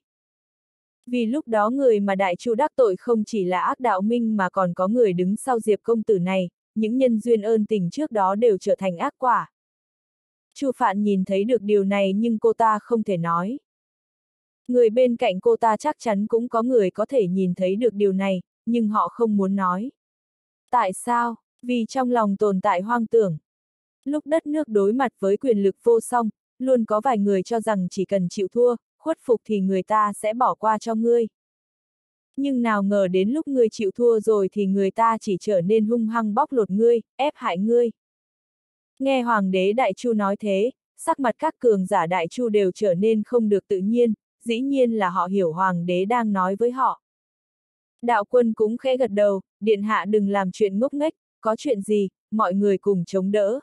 Vì lúc đó người mà Đại Chu đắc tội không chỉ là Ác Đạo Minh mà còn có người đứng sau Diệp công tử này, những nhân duyên ơn tình trước đó đều trở thành ác quả. Chu Phạn nhìn thấy được điều này nhưng cô ta không thể nói. Người bên cạnh cô ta chắc chắn cũng có người có thể nhìn thấy được điều này, nhưng họ không muốn nói. Tại sao? Vì trong lòng tồn tại hoang tưởng. Lúc đất nước đối mặt với quyền lực vô song, luôn có vài người cho rằng chỉ cần chịu thua, khuất phục thì người ta sẽ bỏ qua cho ngươi. Nhưng nào ngờ đến lúc ngươi chịu thua rồi thì người ta chỉ trở nên hung hăng bóc lột ngươi, ép hại ngươi. Nghe Hoàng đế Đại Chu nói thế, sắc mặt các cường giả Đại Chu đều trở nên không được tự nhiên, dĩ nhiên là họ hiểu Hoàng đế đang nói với họ. Đạo Quân cũng khẽ gật đầu, điện hạ đừng làm chuyện ngốc nghếch, có chuyện gì, mọi người cùng chống đỡ.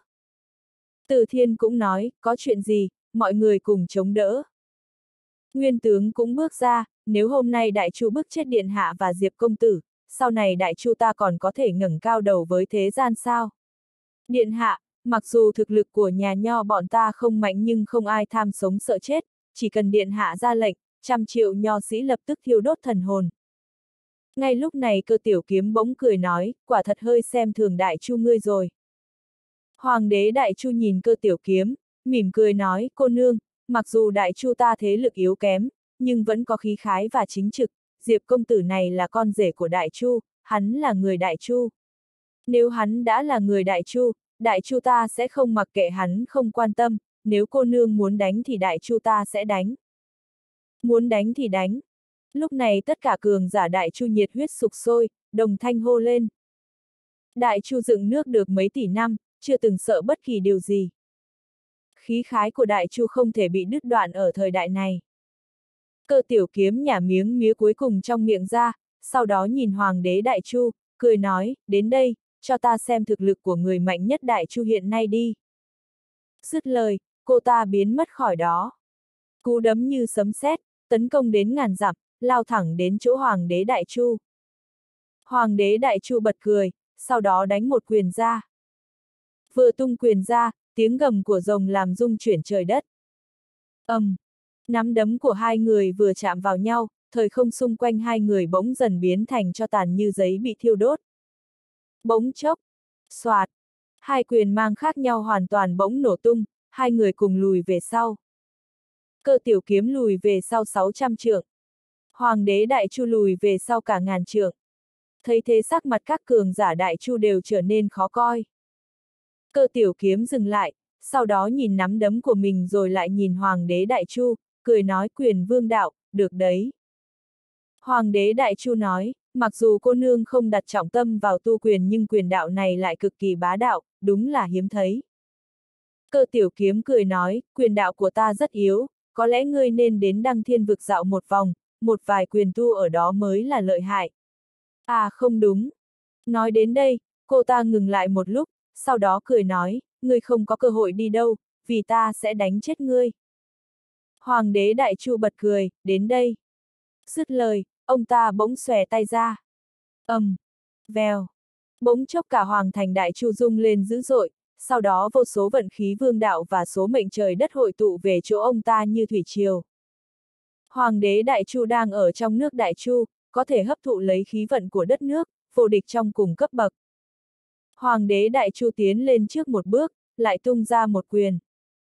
Từ Thiên cũng nói, có chuyện gì, mọi người cùng chống đỡ. Nguyên tướng cũng bước ra, nếu hôm nay Đại Chu bức chết điện hạ và Diệp công tử, sau này Đại Chu ta còn có thể ngẩng cao đầu với thế gian sao? Điện hạ, mặc dù thực lực của nhà Nho bọn ta không mạnh nhưng không ai tham sống sợ chết, chỉ cần điện hạ ra lệnh, 100 triệu Nho sĩ lập tức thiêu đốt thần hồn. Ngay lúc này Cơ Tiểu Kiếm bỗng cười nói, quả thật hơi xem thường Đại Chu ngươi rồi. Hoàng đế Đại Chu nhìn Cơ Tiểu Kiếm, mỉm cười nói, cô nương, mặc dù Đại Chu ta thế lực yếu kém, nhưng vẫn có khí khái và chính trực, Diệp công tử này là con rể của Đại Chu, hắn là người Đại Chu. Nếu hắn đã là người Đại Chu ta sẽ không mặc kệ hắn không quan tâm, nếu cô nương muốn đánh thì Đại Chu ta sẽ đánh. Muốn đánh thì đánh. Lúc này tất cả cường giả Đại Chu nhiệt huyết sục sôi, đồng thanh hô lên. Đại Chu dựng nước được mấy tỷ năm, chưa từng sợ bất kỳ điều gì. Khí khái của Đại Chu không thể bị đứt đoạn ở thời đại này. Cơ Tiểu Kiếm nhả miếng mía cuối cùng trong miệng ra, sau đó nhìn Hoàng đế Đại Chu, cười nói, đến đây, cho ta xem thực lực của người mạnh nhất Đại Chu hiện nay đi. Dứt lời, cô ta biến mất khỏi đó. Cú đấm như sấm sét, tấn công đến ngàn dặm, lao thẳng đến chỗ Hoàng đế Đại Chu. Hoàng đế Đại Chu bật cười, sau đó đánh một quyền ra. Vừa tung quyền ra, tiếng gầm của rồng làm rung chuyển trời đất. Nắm đấm của hai người vừa chạm vào nhau, thời không xung quanh hai người bỗng dần biến thành tro tàn như giấy bị thiêu đốt. Bỗng chốc, xoạt, hai quyền mang khác nhau hoàn toàn bỗng nổ tung, hai người cùng lùi về sau. Cơ Tiểu Kiếm lùi về sau 600 trượng. Hoàng đế Đại Chu lùi về sau cả ngàn trượng. Thấy thế sắc mặt các cường giả Đại Chu đều trở nên khó coi. Cơ Tiểu Kiếm dừng lại, sau đó nhìn nắm đấm của mình rồi lại nhìn Hoàng đế Đại Chu, cười nói quyền vương đạo, được đấy. Hoàng đế Đại Chu nói, mặc dù cô nương không đặt trọng tâm vào tu quyền nhưng quyền đạo này lại cực kỳ bá đạo, đúng là hiếm thấy. Cơ Tiểu Kiếm cười nói, quyền đạo của ta rất yếu, có lẽ ngươi nên đến Đăng Thiên vực dạo một vòng, một vài quyền tu ở đó mới là lợi hại. À không đúng. Nói đến đây, cô ta ngừng lại một lúc, sau đó cười nói, ngươi không có cơ hội đi đâu, vì ta sẽ đánh chết ngươi. Hoàng đế Đại Chu bật cười, đến đây. Dứt lời, ông ta bỗng xòe tay ra. Vèo. Bỗng chốc cả Hoàng thành Đại Chu rung lên dữ dội, sau đó vô số vận khí vương đạo và số mệnh trời đất hội tụ về chỗ ông ta như thủy triều. Hoàng đế Đại Chu đang ở trong nước Đại Chu, có thể hấp thụ lấy khí vận của đất nước, vô địch trong cùng cấp bậc. Hoàng đế Đại Chu tiến lên trước một bước, lại tung ra một quyền.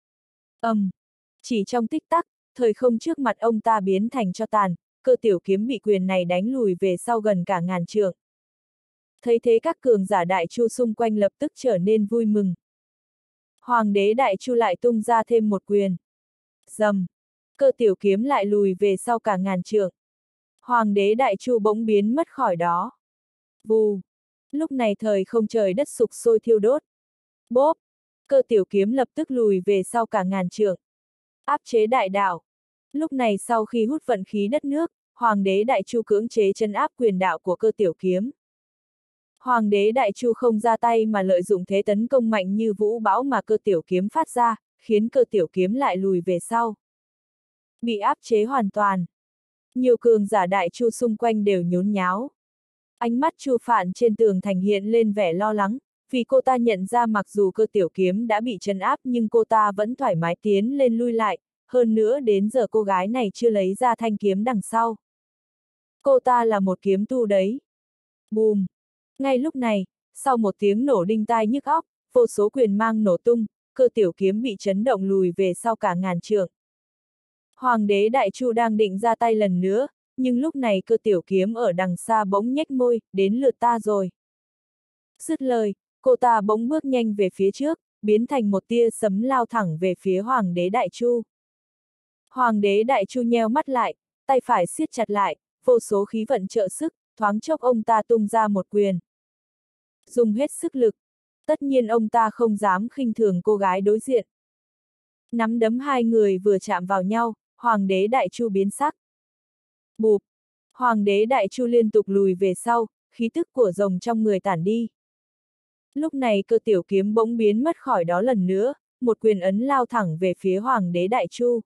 Chỉ trong tích tắc, thời không trước mặt ông ta biến thành tro tàn, Cơ Tiểu Kiếm bị quyền này đánh lùi về sau gần cả ngàn trượng. Thấy thế các cường giả Đại Chu xung quanh lập tức trở nên vui mừng. Hoàng đế Đại Chu lại tung ra thêm một quyền. Rầm. Cơ Tiểu Kiếm lại lùi về sau cả ngàn trượng. Hoàng đế Đại Chu bỗng biến mất khỏi đó. Vù. Lúc này thời không trời đất sục sôi thiêu đốt. Bốp. Cơ Tiểu Kiếm lập tức lùi về sau cả ngàn trượng. Áp chế đại đạo. Lúc này sau khi hút vận khí đất nước, Hoàng đế Đại Chu cưỡng chế trấn áp quyền đạo của Cơ Tiểu Kiếm. Hoàng đế Đại Chu không ra tay mà lợi dụng thế tấn công mạnh như vũ bão mà Cơ Tiểu Kiếm phát ra, khiến Cơ Tiểu Kiếm lại lùi về sau. Bị áp chế hoàn toàn. Nhiều cường giả Đại Chu xung quanh đều nhốn nháo. Ánh mắt Chu Phạn trên tường thành hiện lên vẻ lo lắng, vì cô ta nhận ra mặc dù Cơ Tiểu Kiếm đã bị trấn áp nhưng cô ta vẫn thoải mái tiến lên lui lại, hơn nữa đến giờ cô gái này chưa lấy ra thanh kiếm đằng sau. Cô ta là một kiếm tu đấy. Bùm! Ngay lúc này, sau một tiếng nổ đinh tai nhức óc, vô số quyền mang nổ tung, cơ tiểu kiếm bị chấn động lùi về sau cả ngàn trượng. Hoàng đế Đại Chu đang định ra tay lần nữa, nhưng lúc này cơ tiểu kiếm ở đằng xa bỗng nhếch môi, đến lượt ta rồi. Dứt lời, cô ta bỗng bước nhanh về phía trước, biến thành một tia sấm lao thẳng về phía Hoàng đế Đại Chu. Hoàng đế Đại Chu nheo mắt lại, tay phải siết chặt lại, vô số khí vận trợ sức, thoáng chốc ông ta tung ra một quyền. Dùng hết sức lực, tất nhiên ông ta không dám khinh thường cô gái đối diện. Nắm đấm hai người vừa chạm vào nhau, Hoàng đế Đại Chu biến sắc. Bụp! Hoàng đế Đại Chu liên tục lùi về sau, khí tức của rồng trong người tản đi. Lúc này cơ tiểu kiếm bỗng biến mất khỏi đó lần nữa, một quyền ấn lao thẳng về phía Hoàng đế Đại Chu.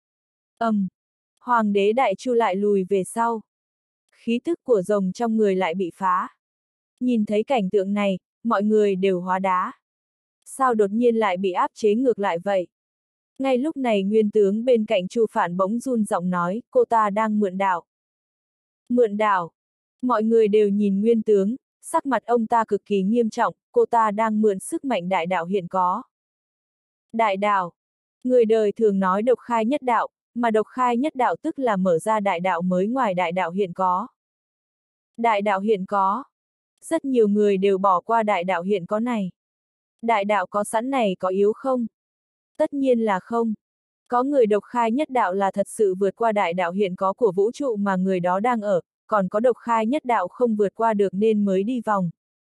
Hoàng đế Đại Chu lại lùi về sau. Khí tức của rồng trong người lại bị phá. Nhìn thấy cảnh tượng này, mọi người đều hóa đá. Sao đột nhiên lại bị áp chế ngược lại vậy? Ngay lúc này nguyên tướng bên cạnh Chu Phạn bỗng run giọng nói, cô ta đang mượn đạo. Mượn đạo. Mọi người đều nhìn nguyên tướng, sắc mặt ông ta cực kỳ nghiêm trọng, cô ta đang mượn sức mạnh đại đạo hiện có. Đại đạo. Người đời thường nói độc khai nhất đạo, mà độc khai nhất đạo tức là mở ra đại đạo mới ngoài đại đạo hiện có. Đại đạo hiện có. Rất nhiều người đều bỏ qua đại đạo hiện có này. Đại đạo có sẵn này có yếu không? Tất nhiên là không. Có người độc khai nhất đạo là thật sự vượt qua đại đạo hiện có của vũ trụ mà người đó đang ở, còn có độc khai nhất đạo không vượt qua được nên mới đi vòng.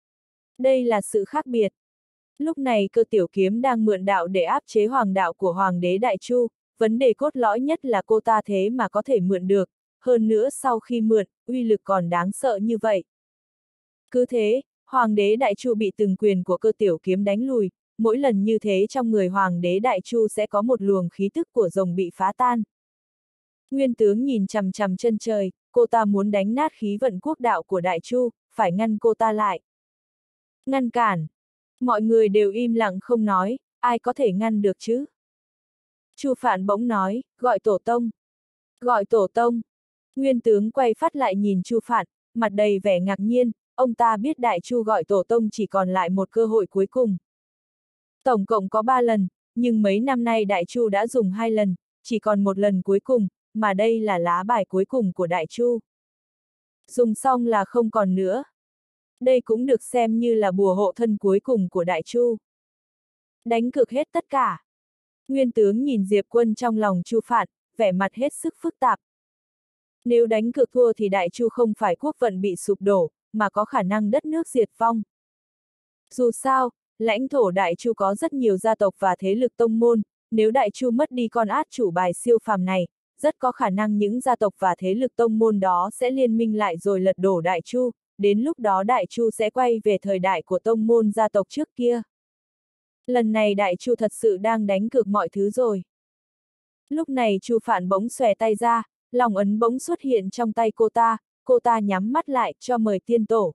Đây là sự khác biệt. Lúc này cơ tiểu kiếm đang mượn đạo để áp chế hoàng đạo của Hoàng đế Đại Chu, vấn đề cốt lõi nhất là cô ta thế mà có thể mượn được, hơn nữa sau khi mượn, uy lực còn đáng sợ như vậy. Cứ thế, Hoàng đế Đại Chu bị từng quyền của cơ tiểu kiếm đánh lùi, mỗi lần như thế trong người Hoàng đế Đại Chu sẽ có một luồng khí tức của rồng bị phá tan. Nguyên tướng nhìn chằm chằm chân trời, cô ta muốn đánh nát khí vận quốc đạo của Đại Chu, phải ngăn cô ta lại. Ngăn cản. Mọi người đều im lặng không nói, ai có thể ngăn được chứ? Chu Phạn bỗng nói, gọi tổ tông. Gọi tổ tông. Nguyên tướng quay phát lại nhìn Chu Phạn, mặt đầy vẻ ngạc nhiên, ông ta biết Đại Chu gọi tổ tông chỉ còn lại một cơ hội cuối cùng. Tổng cộng có 3 lần, nhưng mấy năm nay Đại Chu đã dùng 2 lần, chỉ còn một lần cuối cùng, mà đây là lá bài cuối cùng của Đại Chu. Dùng xong là không còn nữa. Đây cũng được xem như là bùa hộ thân cuối cùng của Đại Chu. Đánh cược hết tất cả. Nguyên tướng nhìn Diệp Quân trong lòng Chu Phạn, vẻ mặt hết sức phức tạp. Nếu đánh cược thua thì Đại Chu không phải quốc vận bị sụp đổ, mà có khả năng đất nước diệt vong. Dù sao, lãnh thổ Đại Chu có rất nhiều gia tộc và thế lực tông môn, nếu Đại Chu mất đi con át chủ bài siêu phàm này, rất có khả năng những gia tộc và thế lực tông môn đó sẽ liên minh lại rồi lật đổ Đại Chu, đến lúc đó Đại Chu sẽ quay về thời đại của tông môn gia tộc trước kia. Lần này Đại Chu thật sự đang đánh cược mọi thứ rồi. Lúc này Chu Phạn bỗng xòe tay ra, lòng ấn bỗng xuất hiện trong tay cô ta nhắm mắt lại cho mời tiên tổ.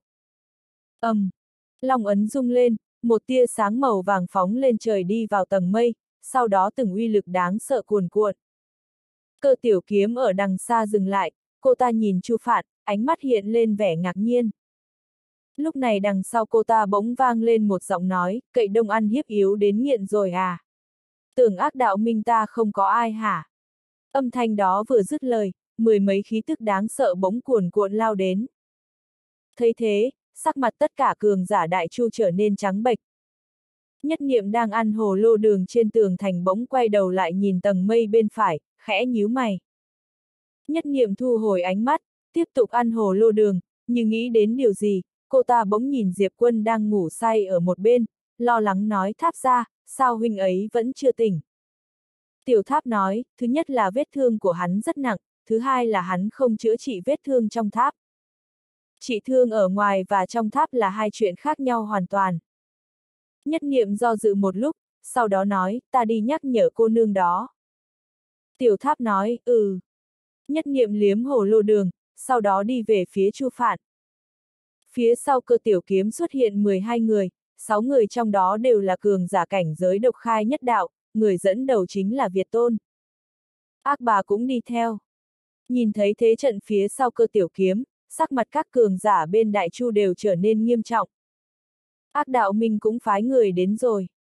Lòng ấn rung lên, một tia sáng màu vàng phóng lên trời đi vào tầng mây, sau đó từng uy lực đáng sợ cuồn cuộn. Cơ tiểu kiếm ở đằng xa dừng lại, cô ta nhìn Chu Phạn, ánh mắt hiện lên vẻ ngạc nhiên. Lúc này đằng sau cô ta bỗng vang lên một giọng nói, cậy đông ăn hiếp yếu đến nghiện rồi à? Tưởng ác đạo minh ta không có ai hả? Âm thanh đó vừa dứt lời, 10 mấy khí tức đáng sợ bỗng cuồn cuộn lao đến. Thấy thế, sắc mặt tất cả cường giả Đại Chu trở nên trắng bệch. Nhất Niệm đang ăn hồ lô đường trên tường thành bỗng quay đầu lại nhìn tầng mây bên phải, khẽ nhíu mày. Nhất Niệm thu hồi ánh mắt, tiếp tục ăn hồ lô đường, nhưng nghĩ đến điều gì, cô ta bỗng nhìn Diệp Quân đang ngủ say ở một bên, lo lắng nói Tháp ra, sao huynh ấy vẫn chưa tỉnh. Tiểu Tháp nói, thứ nhất là vết thương của hắn rất nặng, thứ hai là hắn không chữa trị vết thương trong tháp. Trị thương ở ngoài và trong tháp là hai chuyện khác nhau hoàn toàn. Nhất Niệm do dự một lúc, sau đó nói, ta đi nhắc nhở cô nương đó. Tiểu Tháp nói, Nhất Niệm liếm hồ lô đường, sau đó đi về phía Chu Phạn. Phía sau cơ tiểu kiếm xuất hiện 12 người, 6 người trong đó đều là cường giả cảnh giới độc khai nhất đạo, người dẫn đầu chính là Việt Tôn. Ác bà cũng đi theo. Nhìn thấy thế trận phía sau cơ tiểu kiếm, sắc mặt các cường giả bên Đại Chu đều trở nên nghiêm trọng. Ác đạo minh cũng phái người đến rồi.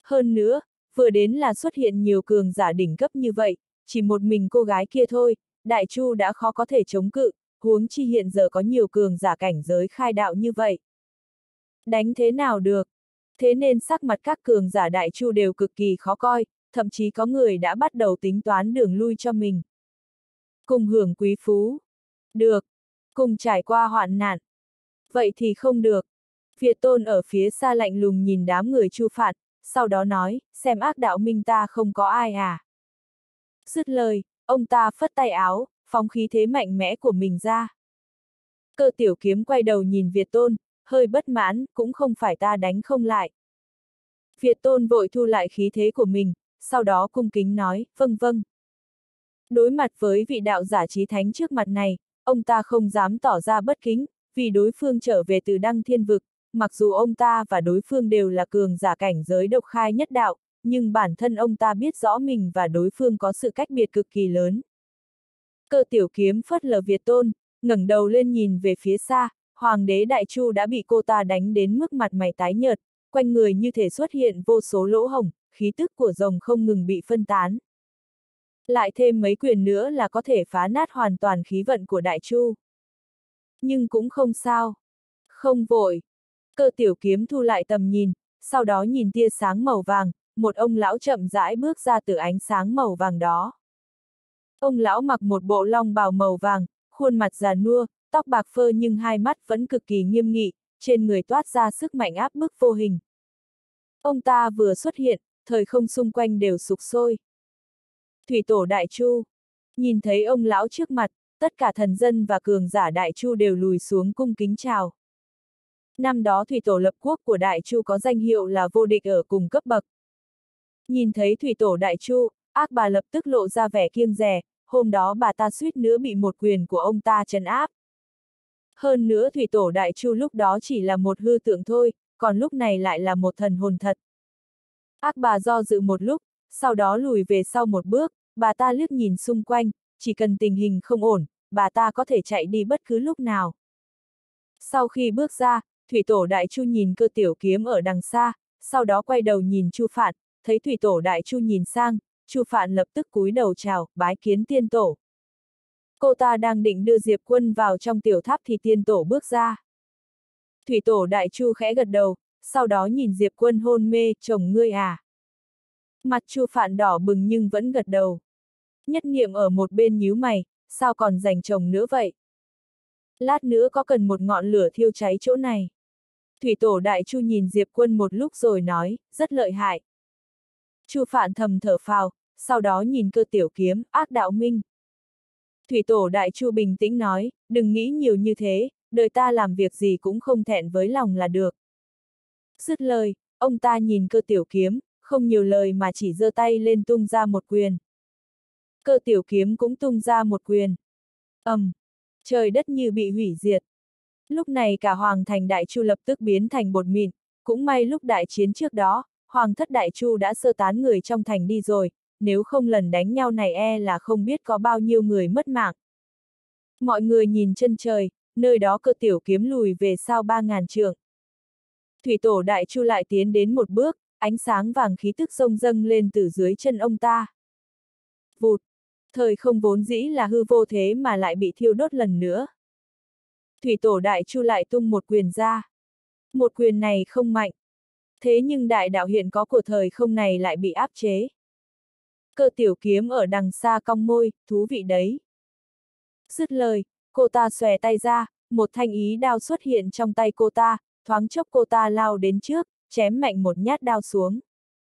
Hơn nữa, vừa đến là xuất hiện nhiều cường giả đỉnh cấp như vậy, chỉ một mình cô gái kia thôi, Đại Chu đã khó có thể chống cự, huống chi hiện giờ có nhiều cường giả cảnh giới khai đạo như vậy. Đánh thế nào được? Thế nên sắc mặt các cường giả Đại Chu đều cực kỳ khó coi, thậm chí có người đã bắt đầu tính toán đường lui cho mình. Cùng hưởng quý phú. Được. Cùng trải qua hoạn nạn. Vậy thì không được. Việt Tôn ở phía xa lạnh lùng nhìn đám người Chu Phạn, sau đó nói, xem ác đạo minh ta không có ai à. Dứt lời, ông ta phất tay áo, phóng khí thế mạnh mẽ của mình ra. Cơ Tiểu Kiếm quay đầu nhìn Việt Tôn, hơi bất mãn, cũng không phải ta đánh không lại. Việt Tôn vội thu lại khí thế của mình, sau đó cung kính nói, vâng vâng. Đối mặt với vị đạo giả chí thánh trước mặt này, ông ta không dám tỏ ra bất kính, vì đối phương trở về từ Đăng Thiên Vực, mặc dù ông ta và đối phương đều là cường giả cảnh giới độc khai nhất đạo, nhưng bản thân ông ta biết rõ mình và đối phương có sự cách biệt cực kỳ lớn. Cơ Tiểu Kiếm phớt lờ Việt Tôn, ngẩng đầu lên nhìn về phía xa, Hoàng đế Đại Chu đã bị cô ta đánh đến mức mặt mày tái nhợt, quanh người như thể xuất hiện vô số lỗ hổng, khí tức của rồng không ngừng bị phân tán. Lại thêm mấy quyền nữa là có thể phá nát hoàn toàn khí vận của Đại Chu. Nhưng cũng không sao. Không vội. Cơ Tiểu Kiếm thu lại tầm nhìn, sau đó nhìn tia sáng màu vàng, một ông lão chậm rãi bước ra từ ánh sáng màu vàng đó. Ông lão mặc một bộ long bào màu vàng, khuôn mặt già nua, tóc bạc phơ nhưng hai mắt vẫn cực kỳ nghiêm nghị, trên người toát ra sức mạnh áp bức vô hình. Ông ta vừa xuất hiện, thời không xung quanh đều sục sôi. Thủy tổ Đại Chu. Nhìn thấy ông lão trước mặt, tất cả thần dân và cường giả Đại Chu đều lùi xuống cung kính chào. Năm đó thủy tổ lập quốc của Đại Chu có danh hiệu là vô địch ở cùng cấp bậc. Nhìn thấy thủy tổ Đại Chu, Ác Bà lập tức lộ ra vẻ kiêng dè, hôm đó bà ta suýt nữa bị một quyền của ông ta trấn áp. Hơn nữa thủy tổ Đại Chu lúc đó chỉ là một hư tượng thôi, còn lúc này lại là một thần hồn thật. Ác Bà do dự một lúc, sau đó lùi về sau một bước, bà ta liếc nhìn xung quanh, chỉ cần tình hình không ổn, bà ta có thể chạy đi bất cứ lúc nào. Sau khi bước ra, thủy tổ Đại Chu nhìn Cơ Tiểu Kiếm ở đằng xa, sau đó quay đầu nhìn Chu Phạn, thấy thủy tổ Đại Chu nhìn sang, Chu Phạn lập tức cúi đầu chào, bái kiến tiên tổ. Cô ta đang định đưa Diệp Quân vào trong tiểu tháp thì tiên tổ bước ra. Thủy tổ Đại Chu khẽ gật đầu, sau đó nhìn Diệp Quân hôn mê, chồng ngươi à. Mặt Chu Phạn đỏ bừng nhưng vẫn gật đầu. Nhất Niệm ở một bên nhíu mày, sao còn giành chồng nữa vậy? Lát nữa có cần một ngọn lửa thiêu cháy chỗ này. Thủy tổ Đại Chu nhìn Diệp Quân một lúc rồi nói, rất lợi hại. Chu Phạn thầm thở phào, sau đó nhìn Cơ Tiểu Kiếm, ác đạo minh. Thủy tổ Đại Chu bình tĩnh nói, đừng nghĩ nhiều như thế, đời ta làm việc gì cũng không thẹn với lòng là được. Dứt lời, ông ta nhìn Cơ Tiểu Kiếm, không nhiều lời mà chỉ giơ tay lên tung ra một quyền. Cơ Tiểu Kiếm cũng tung ra một quyền. Trời đất như bị hủy diệt. Lúc này cả Hoàng thành Đại Chu lập tức biến thành bột mịn, cũng may lúc đại chiến trước đó, Hoàng thất Đại Chu đã sơ tán người trong thành đi rồi, nếu không lần đánh nhau này e là không biết có bao nhiêu người mất mạng. Mọi người nhìn chân trời, nơi đó Cơ Tiểu Kiếm lùi về sau 3.000 trượng. Thủy tổ Đại Chu lại tiến đến một bước, ánh sáng vàng khí tức sông dâng lên từ dưới chân ông ta. Vụt! Thời không vốn dĩ là hư vô thế mà lại bị thiêu đốt lần nữa. Thủy tổ Đại Chu lại tung một quyền ra. Một quyền này không mạnh. Thế nhưng đại đạo hiện có của thời không này lại bị áp chế. Cơ Tiểu Kiếm ở đằng xa cong môi, thú vị đấy. Dứt lời, cô ta xòe tay ra, một thanh ý đao xuất hiện trong tay cô ta, thoáng chốc cô ta lao đến trước, chém mạnh một nhát đao xuống.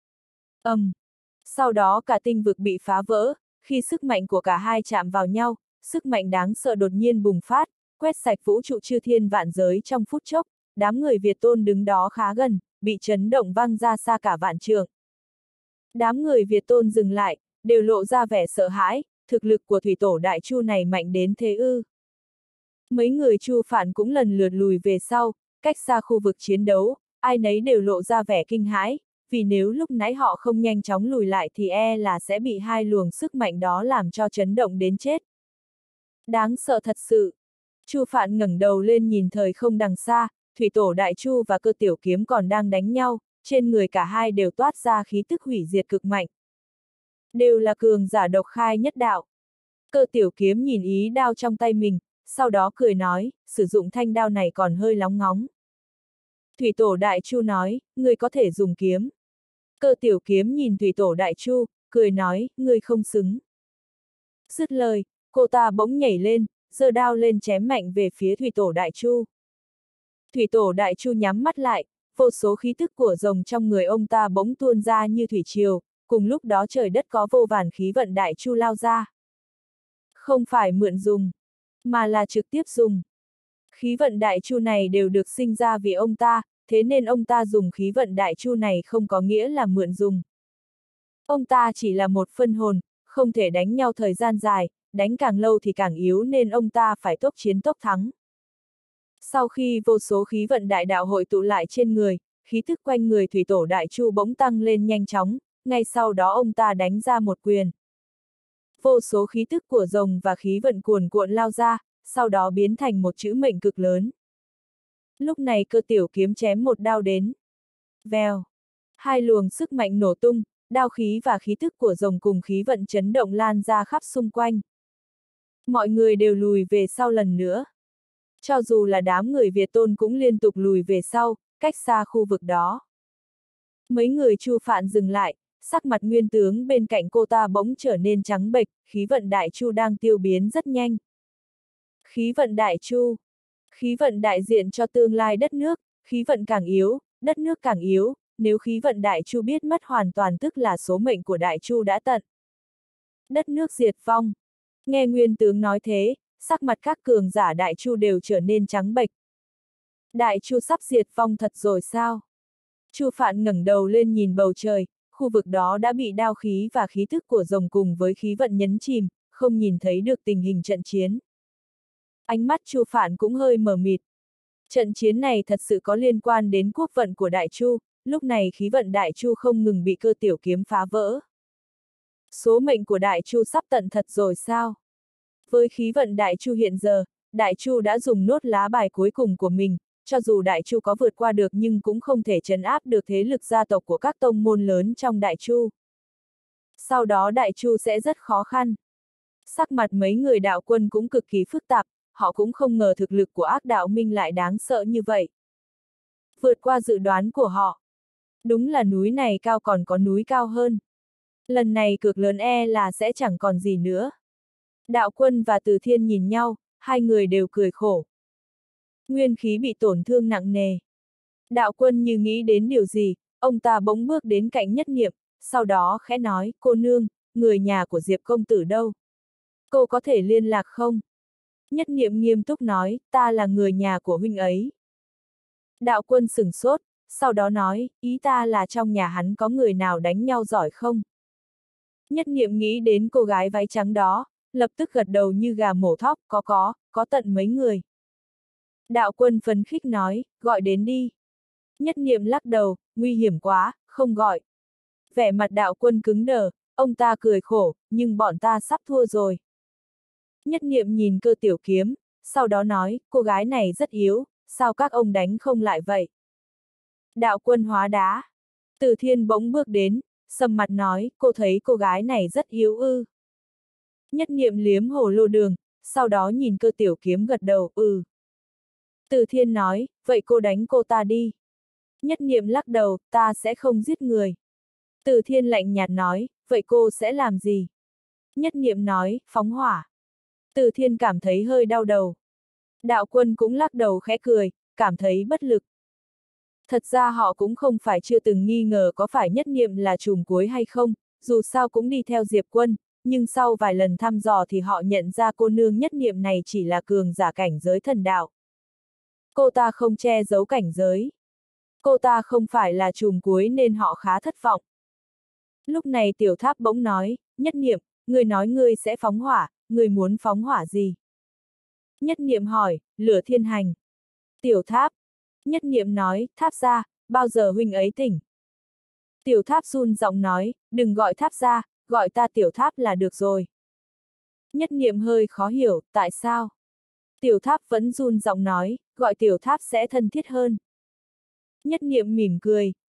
Sau đó cả tinh vực bị phá vỡ, khi sức mạnh của cả hai chạm vào nhau, sức mạnh đáng sợ đột nhiên bùng phát, quét sạch vũ trụ chư thiên vạn giới trong phút chốc, đám người Việt Tôn đứng đó khá gần, bị chấn động văng ra xa cả vạn trượng. Đám người Việt Tôn dừng lại, đều lộ ra vẻ sợ hãi, thực lực của thủy tổ Đại Chu này mạnh đến thế ư. Mấy người Chu Phạn cũng lần lượt lùi về sau, cách xa khu vực chiến đấu, ai nấy đều lộ ra vẻ kinh hãi, vì nếu lúc nãy họ không nhanh chóng lùi lại thì e là sẽ bị hai luồng sức mạnh đó làm cho chấn động đến chết. Đáng sợ thật sự. Chu Phạn ngẩng đầu lên nhìn thời không đằng xa, thủy tổ Đại Chu và Cơ Tiểu Kiếm còn đang đánh nhau, trên người cả hai đều toát ra khí tức hủy diệt cực mạnh. Đều là cường giả độc khai nhất đạo. Cơ tiểu kiếm nhìn ý đao trong tay mình, sau đó cười nói, sử dụng thanh đao này còn hơi lóng ngóng. Thủy tổ đại chu nói, ngươi có thể dùng kiếm. Cơ tiểu kiếm nhìn thủy tổ đại chu, cười nói, ngươi không xứng. Dứt lời, cô ta bỗng nhảy lên, giơ đao lên chém mạnh về phía thủy tổ đại chu. Thủy tổ đại chu nhắm mắt lại, vô số khí tức của rồng trong người ông ta bỗng tuôn ra như thủy triều, cùng lúc đó trời đất có vô vàn khí vận đại chu lao ra. Không phải mượn dùng, mà là trực tiếp dùng. Khí vận đại chu này đều được sinh ra vì ông ta, thế nên ông ta dùng khí vận đại chu này không có nghĩa là mượn dùng. Ông ta chỉ là một phân hồn, không thể đánh nhau thời gian dài, đánh càng lâu thì càng yếu nên ông ta phải tốc chiến tốc thắng. Sau khi vô số khí vận đại đạo hội tụ lại trên người, khí thức quanh người thủy tổ đại chu bỗng tăng lên nhanh chóng, ngay sau đó ông ta đánh ra một quyền. Vô số khí tức của rồng và khí vận cuồn cuộn lao ra, sau đó biến thành một chữ mệnh cực lớn. Lúc này cơ tiểu kiếm chém một đao đến. Vèo. Hai luồng sức mạnh nổ tung, đao khí và khí tức của rồng cùng khí vận chấn động lan ra khắp xung quanh. Mọi người đều lùi về sau lần nữa. Cho dù là đám người Việt Tôn cũng liên tục lùi về sau, cách xa khu vực đó. Mấy người Chu Phạn dừng lại, sắc mặt nguyên tướng bên cạnh cô ta bỗng trở nên trắng bệch, khí vận đại chu đang tiêu biến rất nhanh. Khí vận đại chu. Khí vận đại diện cho tương lai đất nước, khí vận càng yếu, đất nước càng yếu, nếu khí vận đại chu biết mất hoàn toàn tức là số mệnh của đại chu đã tận. Đất nước diệt vong. Nghe nguyên tướng nói thế, sắc mặt các cường giả đại chu đều trở nên trắng bệch. Đại chu sắp diệt vong thật rồi sao? Chu Phạn ngẩng đầu lên nhìn bầu trời, khu vực đó đã bị đao khí và khí thức của rồng cùng với khí vận nhấn chìm, không nhìn thấy được tình hình trận chiến. Ánh mắt Chu Phạn cũng hơi mờ mịt. Trận chiến này thật sự có liên quan đến quốc vận của Đại Chu, lúc này khí vận Đại Chu không ngừng bị cơ tiểu kiếm phá vỡ. Số mệnh của Đại Chu sắp tận thật rồi sao? Với khí vận Đại Chu hiện giờ, Đại Chu đã dùng nốt lá bài cuối cùng của mình, cho dù Đại Chu có vượt qua được nhưng cũng không thể trấn áp được thế lực gia tộc của các tông môn lớn trong Đại Chu. Sau đó Đại Chu sẽ rất khó khăn. Sắc mặt mấy người đạo quân cũng cực kỳ phức tạp, họ cũng không ngờ thực lực của Ác Đạo Minh lại đáng sợ như vậy. Vượt qua dự đoán của họ. Đúng là núi này cao còn có núi cao hơn. Lần này cược lớn là sẽ chẳng còn gì nữa. Đạo quân và Từ Thiên nhìn nhau, hai người đều cười khổ. Nguyên khí bị tổn thương nặng nề. Đạo quân như nghĩ đến điều gì, ông ta bỗng bước đến cạnh Nhất Niệm, sau đó khẽ nói, cô nương, người nhà của Diệp công tử đâu? Cô có thể liên lạc không? Nhất Niệm nghiêm túc nói, ta là người nhà của huynh ấy. Đạo quân sửng sốt, sau đó nói, ý ta là trong nhà hắn có người nào đánh nhau giỏi không? Nhất Niệm nghĩ đến cô gái váy trắng đó, lập tức gật đầu như gà mổ thóc, có tận mấy người. Đạo quân phấn khích nói, gọi đến đi. Nhất Niệm lắc đầu, nguy hiểm quá, không gọi. Vẻ mặt đạo quân cứng đờ, ông ta cười khổ, nhưng bọn ta sắp thua rồi. Nhất Niệm nhìn cơ tiểu kiếm, sau đó nói, cô gái này rất yếu, sao các ông đánh không lại vậy? Đạo quân hóa đá. Từ Thiên bỗng bước đến, sầm mặt nói, cô thấy cô gái này rất yếu ư. Nhất Niệm liếm hồ lô đường, sau đó nhìn cơ tiểu kiếm gật đầu, Từ Thiên nói, vậy cô đánh cô ta đi. Nhất Niệm lắc đầu, ta sẽ không giết người. Từ Thiên lạnh nhạt nói, vậy cô sẽ làm gì? Nhất Niệm nói, phóng hỏa. Từ Thiên cảm thấy hơi đau đầu. Đạo quân cũng lắc đầu khẽ cười, cảm thấy bất lực. Thật ra họ cũng không phải chưa từng nghi ngờ có phải Nhất Niệm là trùm cuối hay không, dù sao cũng đi theo Diệp Quân, nhưng sau vài lần thăm dò thì họ nhận ra cô nương Nhất Niệm này chỉ là cường giả cảnh giới thần đạo. Cô ta không che giấu cảnh giới. Cô ta không phải là trùm cuối nên họ khá thất vọng. Lúc này Tiểu Tháp bỗng nói, Nhất Niệm, ngươi nói ngươi sẽ phóng hỏa, ngươi muốn phóng hỏa gì? Nhất Niệm hỏi, lửa thiên hành. Tiểu Tháp. Nhất Niệm nói, Tháp gia, bao giờ huynh ấy tỉnh? Tiểu Tháp run giọng nói, đừng gọi Tháp gia, gọi ta Tiểu Tháp là được rồi. Nhất Niệm hơi khó hiểu, tại sao? Tiểu Tháp vẫn run giọng nói, gọi Tiểu Tháp sẽ thân thiết hơn. Nhất Niệm mỉm cười,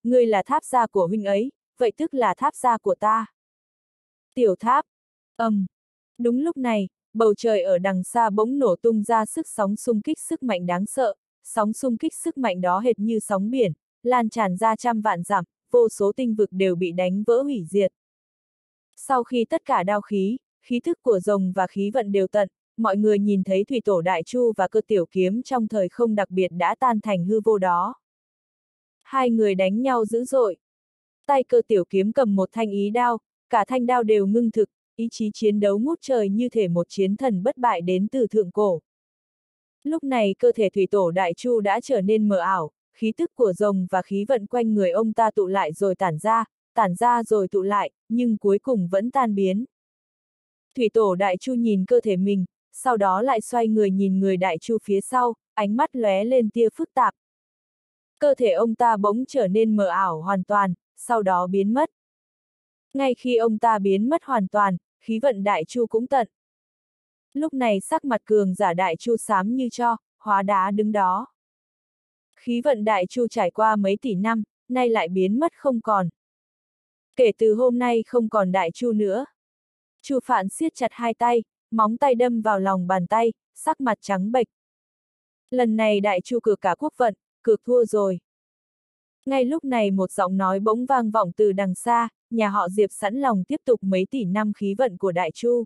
ngươi là tháp gia của huynh ấy, vậy tức là tháp gia của ta. Tiểu tháp, đúng lúc này, bầu trời ở đằng xa bỗng nổ tung ra sức sóng xung kích sức mạnh đáng sợ, sóng xung kích sức mạnh đó hệt như sóng biển, lan tràn ra trăm vạn dặm, vô số tinh vực đều bị đánh vỡ hủy diệt. Sau khi tất cả đao khí, khí thức của rồng và khí vận đều tận, mọi người nhìn thấy thủy tổ đại chu và cơ tiểu kiếm trong thời không đặc biệt đã tan thành hư vô đó. Hai người đánh nhau dữ dội. Tay cơ tiểu kiếm cầm một thanh ý đao, cả thanh đao đều ngưng thực, ý chí chiến đấu ngút trời như thể một chiến thần bất bại đến từ thượng cổ. Lúc này cơ thể thủy tổ đại chu đã trở nên mờ ảo, khí tức của rồng và khí vận quanh người ông ta tụ lại rồi tản ra rồi tụ lại, nhưng cuối cùng vẫn tan biến. Thủy tổ đại chu nhìn cơ thể mình, sau đó lại xoay người nhìn người đại chu phía sau, ánh mắt lóe lên tia phức tạp. Cơ thể ông ta bỗng trở nên mờ ảo hoàn toàn, sau đó biến mất. Ngay khi ông ta biến mất hoàn toàn, khí vận đại chu cũng tận. Lúc này sắc mặt cường giả đại chu xám như tro, hóa đá đứng đó. Khí vận đại chu trải qua mấy tỷ năm, nay lại biến mất không còn. Kể từ hôm nay không còn đại chu nữa. Chu Phạn siết chặt hai tay, móng tay đâm vào lòng bàn tay, sắc mặt trắng bệch. Lần này đại chu cược cả quốc vận, cược thua rồi. Ngay lúc này một giọng nói bỗng vang vọng từ đằng xa, nhà họ Diệp sẵn lòng tiếp tục mấy tỷ năm khí vận của đại chu.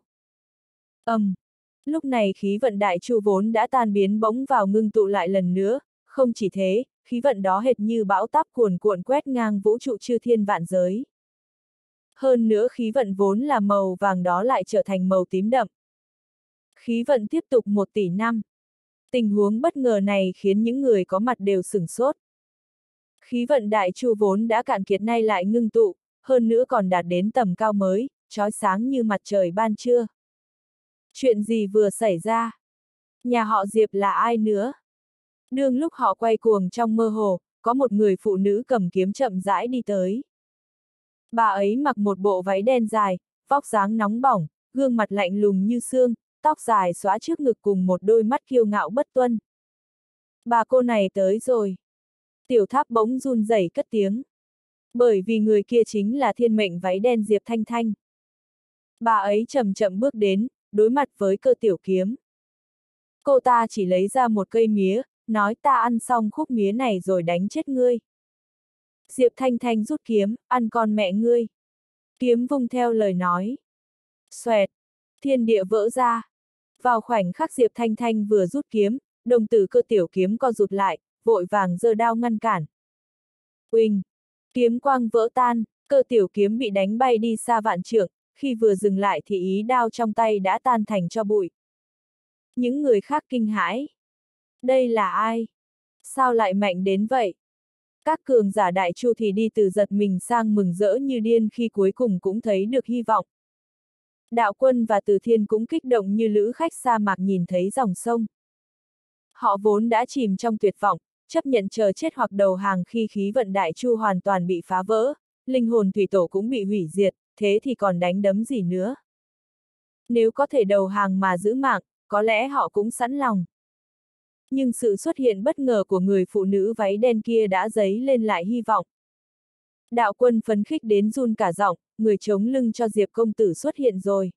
Lúc này khí vận đại chu vốn đã tan biến bỗng vào ngưng tụ lại lần nữa, không chỉ thế, khí vận đó hệt như bão táp cuồn cuộn quét ngang vũ trụ chư thiên vạn giới. Hơn nữa khí vận vốn là màu vàng đó lại trở thành màu tím đậm. Khí vận tiếp tục 1 tỷ năm. Tình huống bất ngờ này khiến những người có mặt đều sửng sốt. Khí vận đại chu vốn đã cạn kiệt nay lại ngưng tụ, hơn nữa còn đạt đến tầm cao mới, chói sáng như mặt trời ban trưa. Chuyện gì vừa xảy ra? Nhà họ Diệp là ai nữa? Đương lúc họ quay cuồng trong mơ hồ, có một người phụ nữ cầm kiếm chậm rãi đi tới. Bà ấy mặc một bộ váy đen dài, vóc dáng nóng bỏng, gương mặt lạnh lùng như xương, tóc dài xõa trước ngực cùng một đôi mắt kiêu ngạo bất tuân. Bà cô này tới rồi. Tiểu tháp bỗng run rẩy cất tiếng. Bởi vì người kia chính là thiên mệnh váy đen Diệp Thanh Thanh. Bà ấy chậm chậm bước đến, đối mặt với cơ tiểu kiếm. Cô ta chỉ lấy ra một cây mía, nói ta ăn xong khúc mía này rồi đánh chết ngươi. Diệp Thanh Thanh rút kiếm, ăn con mẹ ngươi. Kiếm vung theo lời nói. Xoẹt, thiên địa vỡ ra. Vào khoảnh khắc Diệp Thanh Thanh vừa rút kiếm, đồng tử cơ tiểu kiếm co rụt lại, vội vàng giơ đao ngăn cản. Uỳnh, kiếm quang vỡ tan, cơ tiểu kiếm bị đánh bay đi xa vạn trượng, khi vừa dừng lại thì ý đao trong tay đã tan thành tro bụi. Những người khác kinh hãi. Đây là ai? Sao lại mạnh đến vậy? Các cường giả đại chu thì đi từ giật mình sang mừng rỡ như điên khi cuối cùng cũng thấy được hy vọng. Đạo Quân và Từ Thiên cũng kích động như lữ khách sa mạc nhìn thấy dòng sông. Họ vốn đã chìm trong tuyệt vọng, chấp nhận chờ chết hoặc đầu hàng khi khí vận đại chu hoàn toàn bị phá vỡ, linh hồn thủy tổ cũng bị hủy diệt, thế thì còn đánh đấm gì nữa. Nếu có thể đầu hàng mà giữ mạng, có lẽ họ cũng sẵn lòng. Nhưng sự xuất hiện bất ngờ của người phụ nữ váy đen kia đã dấy lên lại hy vọng. Đạo Quân phấn khích đến run cả giọng, người chống lưng cho Diệp công tử xuất hiện rồi.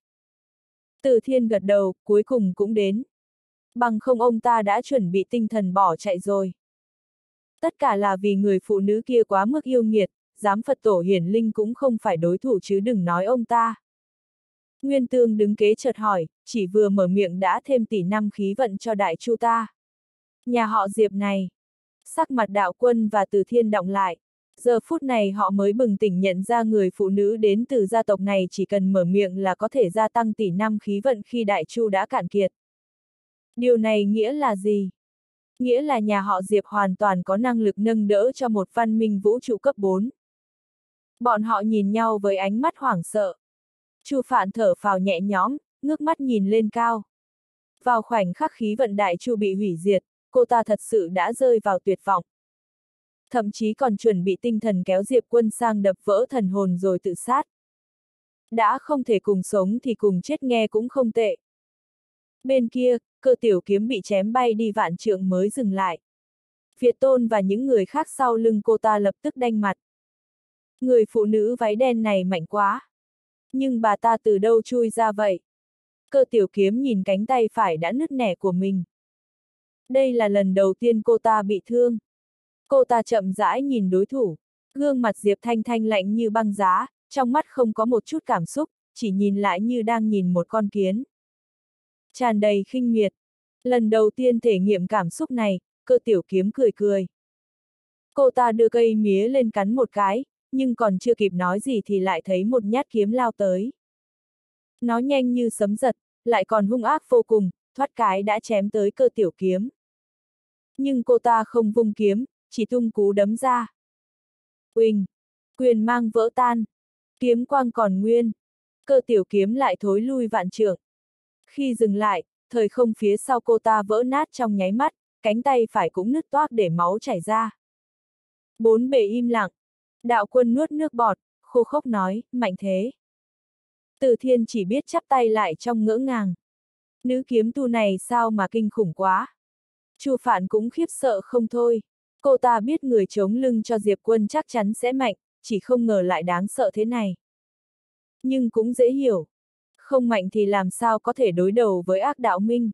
Từ Thiên gật đầu, cuối cùng cũng đến. Bằng không ông ta đã chuẩn bị tinh thần bỏ chạy rồi. Tất cả là vì người phụ nữ kia quá mức yêu nghiệt, dám Phật tổ hiển linh cũng không phải đối thủ chứ đừng nói ông ta. Nguyên Tương đứng kế chợt hỏi, chỉ vừa mở miệng đã thêm tỷ năm khí vận cho đại chu ta. Nhà họ Diệp này. Sắc mặt Đạo Quân và Từ Thiên đọng lại. Giờ phút này họ mới bừng tỉnh nhận ra người phụ nữ đến từ gia tộc này chỉ cần mở miệng là có thể gia tăng tỷ năm khí vận khi đại chu đã cạn kiệt. Điều này nghĩa là gì? Nghĩa là nhà họ Diệp hoàn toàn có năng lực nâng đỡ cho một văn minh vũ trụ cấp 4. Bọn họ nhìn nhau với ánh mắt hoảng sợ. Chu Phạn thở phào nhẹ nhõm, ngước mắt nhìn lên cao. Vào khoảnh khắc khí vận đại chu bị hủy diệt, cô ta thật sự đã rơi vào tuyệt vọng. Thậm chí còn chuẩn bị tinh thần kéo Diệp Quân sang đập vỡ thần hồn rồi tự sát. Đã không thể cùng sống thì cùng chết nghe cũng không tệ. Bên kia, cơ tiểu kiếm bị chém bay đi vạn trượng mới dừng lại. Việt Tôn và những người khác sau lưng cô ta lập tức đanh mặt, Người phụ nữ váy đen này mạnh quá. Nhưng bà ta từ đâu chui ra vậy? Cơ tiểu kiếm nhìn cánh tay phải đã nứt nẻ của mình. Đây là lần đầu tiên cô ta bị thương. Cô ta chậm rãi nhìn đối thủ. Gương mặt Diệp Thanh Thanh lạnh như băng giá, trong mắt không có một chút cảm xúc, chỉ nhìn lại như đang nhìn một con kiến. Tràn đầy khinh miệt. Lần đầu tiên thể nghiệm cảm xúc này, cơ tiểu kiếm cười cười. Cô ta đưa cây mía lên cắn một cái, nhưng còn chưa kịp nói gì thì lại thấy một nhát kiếm lao tới. Nó nhanh như sấm giật, lại còn hung ác vô cùng, thoát cái đã chém tới cơ tiểu kiếm. Nhưng cô ta không vung kiếm, chỉ tung cú đấm ra. Uỳnh! Quyền mang vỡ tan. Kiếm quang còn nguyên. Cơ tiểu kiếm lại thối lui vạn trượng. Khi dừng lại, thời không phía sau cô ta vỡ nát trong nháy mắt, cánh tay phải cũng nứt toác để máu chảy ra. Bốn bề im lặng. Đạo Quân nuốt nước bọt, khô khốc nói, mạnh thế. Từ Thiên chỉ biết chắp tay lại trong ngỡ ngàng. Nữ kiếm tu này sao mà kinh khủng quá. Chu Phạn cũng khiếp sợ không thôi. Cô ta biết người chống lưng cho Diệp Quân chắc chắn sẽ mạnh, chỉ không ngờ lại đáng sợ thế này. Nhưng cũng dễ hiểu. Không mạnh thì làm sao có thể đối đầu với ác đạo minh.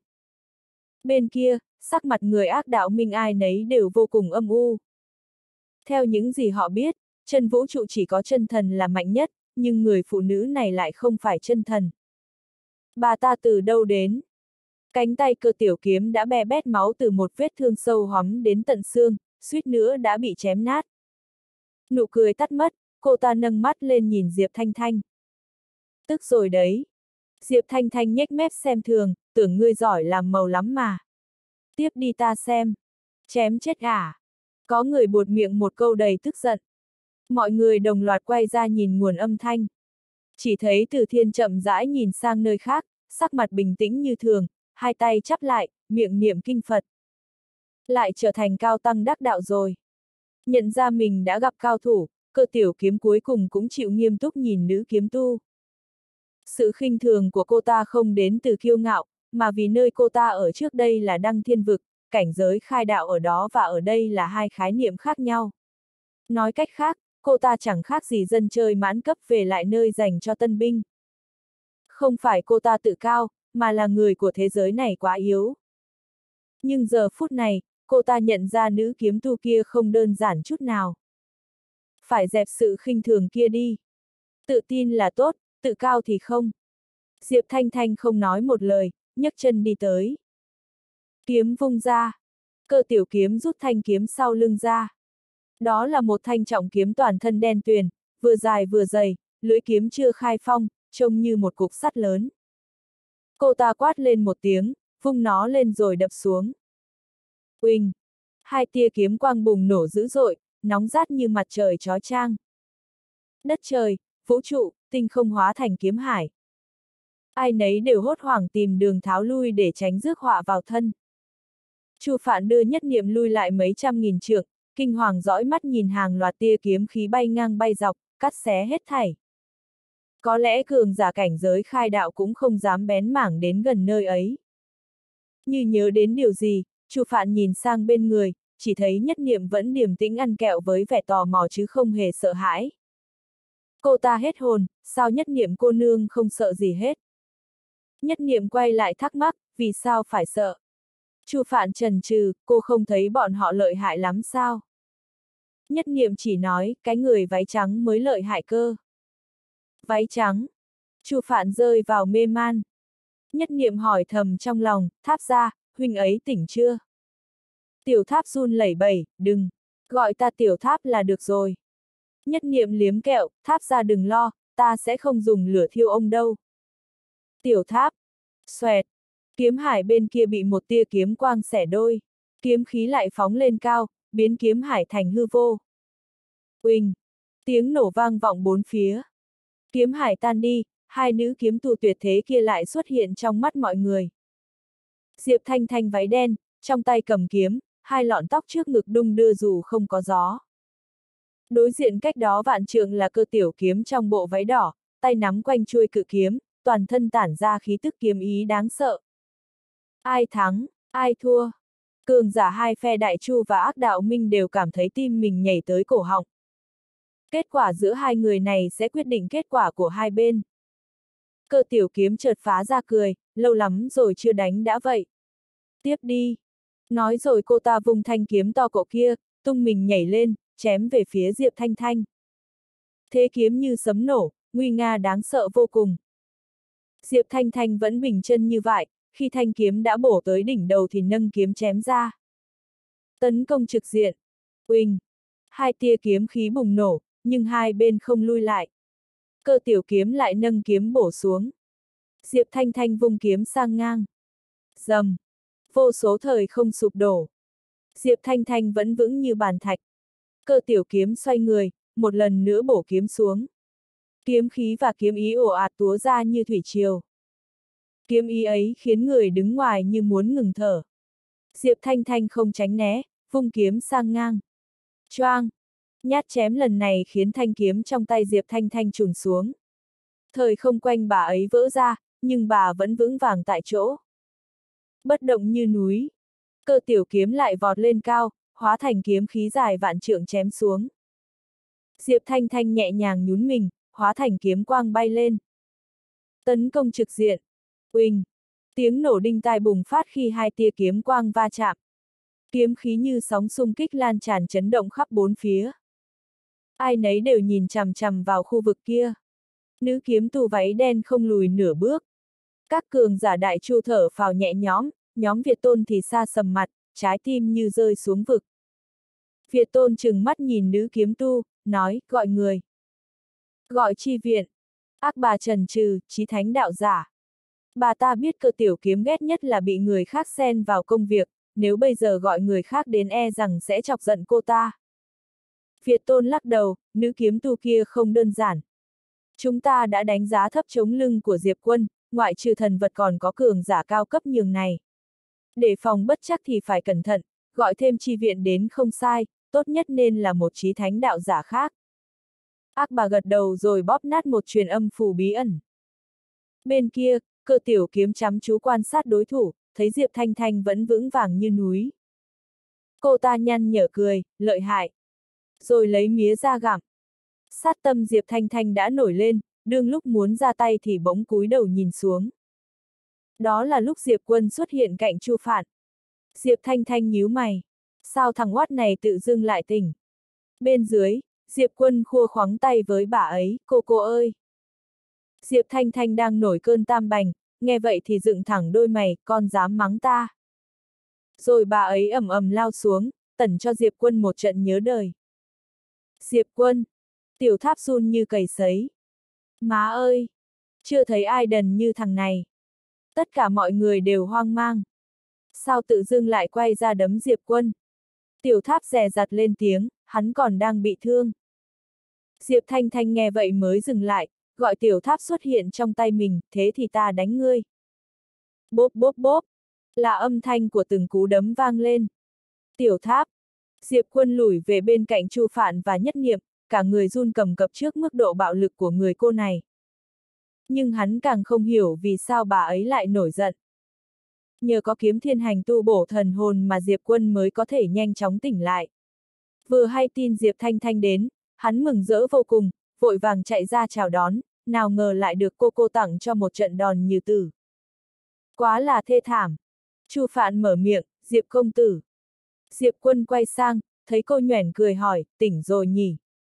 Bên kia, sắc mặt người ác đạo minh ai nấy đều vô cùng âm u. Theo những gì họ biết, chân vũ trụ chỉ có chân thần là mạnh nhất, nhưng người phụ nữ này lại không phải chân thần. Bà ta từ đâu đến? Cánh tay cơ tiểu kiếm đã be bét máu từ một vết thương sâu hóm đến tận xương, suýt nữa đã bị chém nát. Nụ cười tắt mất, cô ta nâng mắt lên nhìn Diệp Thanh Thanh. Tức rồi đấy. Diệp Thanh Thanh nhếch mép xem thường, tưởng ngươi giỏi làm màu lắm mà. Tiếp đi ta xem. Chém chết à? Có người buột miệng một câu đầy tức giận. Mọi người đồng loạt quay ra nhìn nguồn âm thanh. Chỉ thấy Từ Thiên chậm rãi nhìn sang nơi khác, sắc mặt bình tĩnh như thường, hai tay chắp lại, miệng niệm kinh Phật. Lại trở thành cao tăng đắc đạo rồi. Nhận ra mình đã gặp cao thủ, cơ tiểu kiếm cuối cùng cũng chịu nghiêm túc nhìn nữ kiếm tu. Sự khinh thường của cô ta không đến từ kiêu ngạo, mà vì nơi cô ta ở trước đây là Đăng Thiên Vực, cảnh giới khai đạo ở đó và ở đây là hai khái niệm khác nhau. Nói cách khác, cô ta chẳng khác gì dân chơi mãn cấp về lại nơi dành cho tân binh. Không phải cô ta tự cao, mà là người của thế giới này quá yếu. Nhưng giờ phút này, cô ta nhận ra nữ kiếm tu kia không đơn giản chút nào. Phải dẹp sự khinh thường kia đi. Tự tin là tốt, tự cao thì không. Diệp Thanh Thanh không nói một lời, nhấc chân đi tới. Kiếm vung ra. Cơ tiểu kiếm rút thanh kiếm sau lưng ra. Đó là một thanh trọng kiếm toàn thân đen tuyền, vừa dài vừa dày, lưỡi kiếm chưa khai phong, trông như một cục sắt lớn. Cô ta quát lên một tiếng, vung nó lên rồi đập xuống. Uỳnh! Hai tia kiếm quang bùng nổ dữ dội, nóng rát như mặt trời chói chang. Đất trời, vũ trụ, tinh không hóa thành kiếm hải. Ai nấy đều hốt hoảng tìm đường tháo lui để tránh rước họa vào thân. Chu Phạn đưa nhất niệm lui lại mấy trăm nghìn trượng, kinh hoàng dõi mắt nhìn hàng loạt tia kiếm khí bay ngang bay dọc, cắt xé hết thảy. Có lẽ cường giả cảnh giới khai đạo cũng không dám bén mảng đến gần nơi ấy. Như nhớ đến điều gì, Chu Phạn nhìn sang bên người, chỉ thấy nhất niệm vẫn điềm tĩnh ăn kẹo với vẻ tò mò chứ không hề sợ hãi. Cô ta hết hồn, sao nhất niệm cô nương không sợ gì hết? Nhất niệm quay lại thắc mắc, vì sao phải sợ? Chu Phạn chần chừ, cô không thấy bọn họ lợi hại lắm sao? Nhất niệm chỉ nói, cái người váy trắng mới lợi hại cơ. Váy trắng? Chu Phạn rơi vào mê man. Nhất niệm hỏi thầm trong lòng, Tháp gia, huynh ấy tỉnh chưa? Tiểu Tháp run lẩy bẩy, đừng, gọi ta Tiểu Tháp là được rồi. Nhất niệm liếm kẹo, Tháp gia đừng lo, ta sẽ không dùng lửa thiêu ông đâu. Tiểu Tháp, xoẹt, kiếm hải bên kia bị một tia kiếm quang xẻ đôi, kiếm khí lại phóng lên cao, biến kiếm hải thành hư vô. Uỳnh, tiếng nổ vang vọng bốn phía. Kiếm hải tan đi, hai nữ kiếm tu tuyệt thế kia lại xuất hiện trong mắt mọi người. Diệp Thanh Thanh váy đen, trong tay cầm kiếm, hai lọn tóc trước ngực đung đưa dù không có gió. Đối diện cách đó vạn trượng là cơ tiểu kiếm trong bộ váy đỏ, tay nắm quanh chuôi cự kiếm, toàn thân tản ra khí tức kiếm ý đáng sợ. Ai thắng, ai thua? Cường giả hai phe Đại Chu và Ác Đạo Minh đều cảm thấy tim mình nhảy tới cổ họng. Kết quả giữa hai người này sẽ quyết định kết quả của hai bên. Cơ tiểu kiếm chợt phá ra cười, lâu lắm rồi chưa đánh đã vậy. Tiếp đi. Nói rồi cô ta vung thanh kiếm to cộ kia, tung mình nhảy lên, chém về phía Diệp Thanh Thanh. Thế kiếm như sấm nổ, nguy nga đáng sợ vô cùng. Diệp Thanh Thanh vẫn bình chân như vậy, khi thanh kiếm đã bổ tới đỉnh đầu thì nâng kiếm chém ra. Tấn công trực diện. Uỳnh. Hai tia kiếm khí bùng nổ, nhưng hai bên không lui lại. Cơ tiểu kiếm lại nâng kiếm bổ xuống. Diệp Thanh Thanh vung kiếm sang ngang. Rầm. Vô số thời không sụp đổ. Diệp Thanh Thanh vẫn vững như bàn thạch. Cơ tiểu kiếm xoay người, một lần nữa bổ kiếm xuống. Kiếm khí và kiếm ý ồ ạt túa ra như thủy triều. Kiếm ý ấy khiến người đứng ngoài như muốn ngừng thở. Diệp Thanh Thanh không tránh né, vung kiếm sang ngang. Choang! Nhát chém lần này khiến thanh kiếm trong tay Diệp Thanh Thanh chùn xuống. Thời không quanh bà ấy vỡ ra, nhưng bà vẫn vững vàng tại chỗ. Bất động như núi. Cơ tiểu kiếm lại vọt lên cao, hóa thành kiếm khí dài vạn trượng chém xuống. Diệp Thanh Thanh nhẹ nhàng nhún mình, hóa thành kiếm quang bay lên. Tấn công trực diện. Uỳnh! Tiếng nổ đinh tai bùng phát khi hai tia kiếm quang va chạm. Kiếm khí như sóng xung kích lan tràn chấn động khắp bốn phía. Ai nấy đều nhìn chằm chằm vào khu vực kia. Nữ kiếm tu váy đen không lùi nửa bước. Các cường giả đại chu thở phào nhẹ nhõm, nhóm Việt Tôn thì xa sầm mặt, trái tim như rơi xuống vực. Việt Tôn trừng mắt nhìn nữ kiếm tu, nói, gọi người. Gọi chi viện. Ác bà trần trừ, chí thánh đạo giả. Bà ta biết cơ tiểu kiếm ghét nhất là bị người khác xen vào công việc, nếu bây giờ gọi người khác đến e rằng sẽ chọc giận cô ta. Việt Tôn lắc đầu, nữ kiếm tu kia không đơn giản. Chúng ta đã đánh giá thấp chống lưng của Diệp Quân, ngoại trừ thần vật còn có cường giả cao cấp nhường này. Để phòng bất chắc thì phải cẩn thận, gọi thêm chi viện đến không sai, tốt nhất nên là một chí thánh đạo giả khác. Ác bà gật đầu rồi bóp nát một truyền âm phù bí ẩn. Bên kia, cơ tiểu kiếm chăm chú quan sát đối thủ, thấy Diệp Thanh Thanh vẫn vững vàng như núi. Cô ta nhăn nhở cười, lợi hại. Rồi lấy mía ra gặm. Sát tâm Diệp Thanh Thanh đã nổi lên, đương lúc muốn ra tay thì bỗng cúi đầu nhìn xuống. Đó là lúc Diệp Quân xuất hiện cạnh Chu Phạn. Diệp Thanh Thanh nhíu mày. Sao thằng oát này tự dưng lại tỉnh? Bên dưới, Diệp Quân khua khoắng tay với bà ấy, cô ơi! Diệp Thanh Thanh đang nổi cơn tam bành, nghe vậy thì dựng thẳng đôi mày, con dám mắng ta. Rồi bà ấy ầm ầm lao xuống, tẩn cho Diệp Quân một trận nhớ đời. Diệp Quân! Tiểu Tháp run như cầy sấy. Má ơi! Chưa thấy ai đần như thằng này. Tất cả mọi người đều hoang mang. Sao tự dưng lại quay ra đấm Diệp Quân? Tiểu Tháp dè dặt lên tiếng, hắn còn đang bị thương. Diệp Thanh Thanh nghe vậy mới dừng lại, gọi Tiểu Tháp xuất hiện trong tay mình, thế thì ta đánh ngươi. Bốp bốp bốp, là âm thanh của từng cú đấm vang lên. Tiểu Tháp. Diệp Quân lùi về bên cạnh Chu Phạn và Nhất Niệm, cả người run cầm cập trước mức độ bạo lực của người cô này. Nhưng hắn càng không hiểu vì sao bà ấy lại nổi giận. Nhờ có kiếm thiên hành tu bổ thần hồn mà Diệp Quân mới có thể nhanh chóng tỉnh lại. Vừa hay tin Diệp Thanh Thanh đến, hắn mừng rỡ vô cùng, vội vàng chạy ra chào đón, nào ngờ lại được cô tặng cho một trận đòn như tử. Quá là thê thảm. Chu Phạn mở miệng, Diệp công tử. Diệp Quân quay sang, thấy cô nhoẻn cười hỏi, tỉnh rồi nhỉ?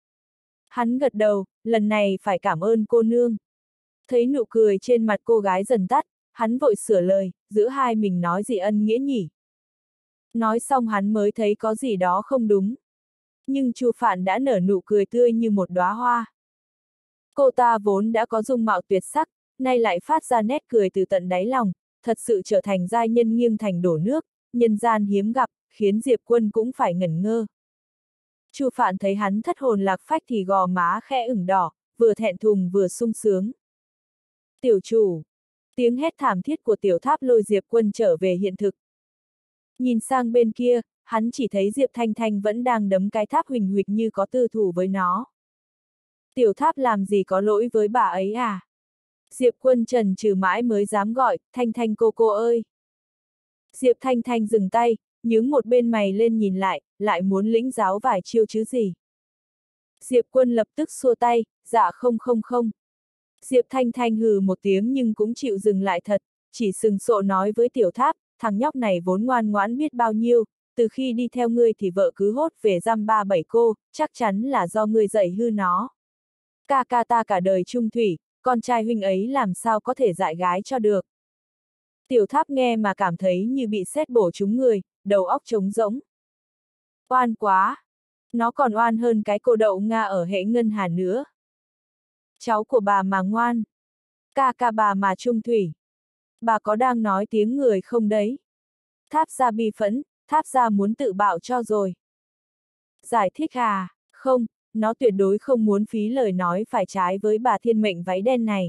Hắn gật đầu, lần này phải cảm ơn cô nương. Thấy nụ cười trên mặt cô gái dần tắt, hắn vội sửa lời, giữa hai mình nói gì ân nghĩa nhỉ? Nói xong hắn mới thấy có gì đó không đúng. Nhưng Chu Phạn đã nở nụ cười tươi như một đóa hoa. Cô ta vốn đã có dung mạo tuyệt sắc, nay lại phát ra nét cười từ tận đáy lòng, thật sự trở thành giai nhân nghiêng thành đổ nước, nhân gian hiếm gặp, khiến Diệp Quân cũng phải ngẩn ngơ. Chu Phạn thấy hắn thất hồn lạc phách thì gò má khẽ ửng đỏ, vừa thẹn thùng vừa sung sướng. Tiểu chủ! Tiếng hét thảm thiết của Tiểu Tháp lôi Diệp Quân trở về hiện thực. Nhìn sang bên kia, hắn chỉ thấy Diệp Thanh Thanh vẫn đang đấm cái tháp huỳnh huỵch như có tư thủ với nó. Tiểu Tháp làm gì có lỗi với bà ấy à? Diệp Quân chần chừ mãi mới dám gọi, Thanh Thanh cô ơi! Diệp Thanh Thanh dừng tay, nhướng một bên mày lên nhìn lại muốn lĩnh giáo vài chiêu chứ gì. Diệp Quân lập tức xua tay, dạ không không không. Diệp Thanh Thanh hừ một tiếng nhưng cũng chịu dừng lại thật, chỉ sừng sộ nói với Tiểu Tháp, thằng nhóc này vốn ngoan ngoãn biết bao nhiêu, từ khi đi theo ngươi thì vợ cứ hốt về dăm ba bảy cô, chắc chắn là do ngươi dạy hư nó. Ca ca ta cả đời trung thủy, con trai huynh ấy làm sao có thể dạy gái cho được. Tiểu Tháp nghe mà cảm thấy như bị sét bổ trúng người, đầu óc trống rỗng. Oan quá! Nó còn oan hơn cái cô đậu Nga ở hệ ngân hà nữa. Cháu của bà mà ngoan. Ca ca bà mà trung thủy. Bà có đang nói tiếng người không đấy? Tháp gia bi phẫn, Tháp gia muốn tự bạo cho rồi. Giải thích à? Không, nó tuyệt đối không muốn phí lời nói phải trái với bà thiên mệnh váy đen này.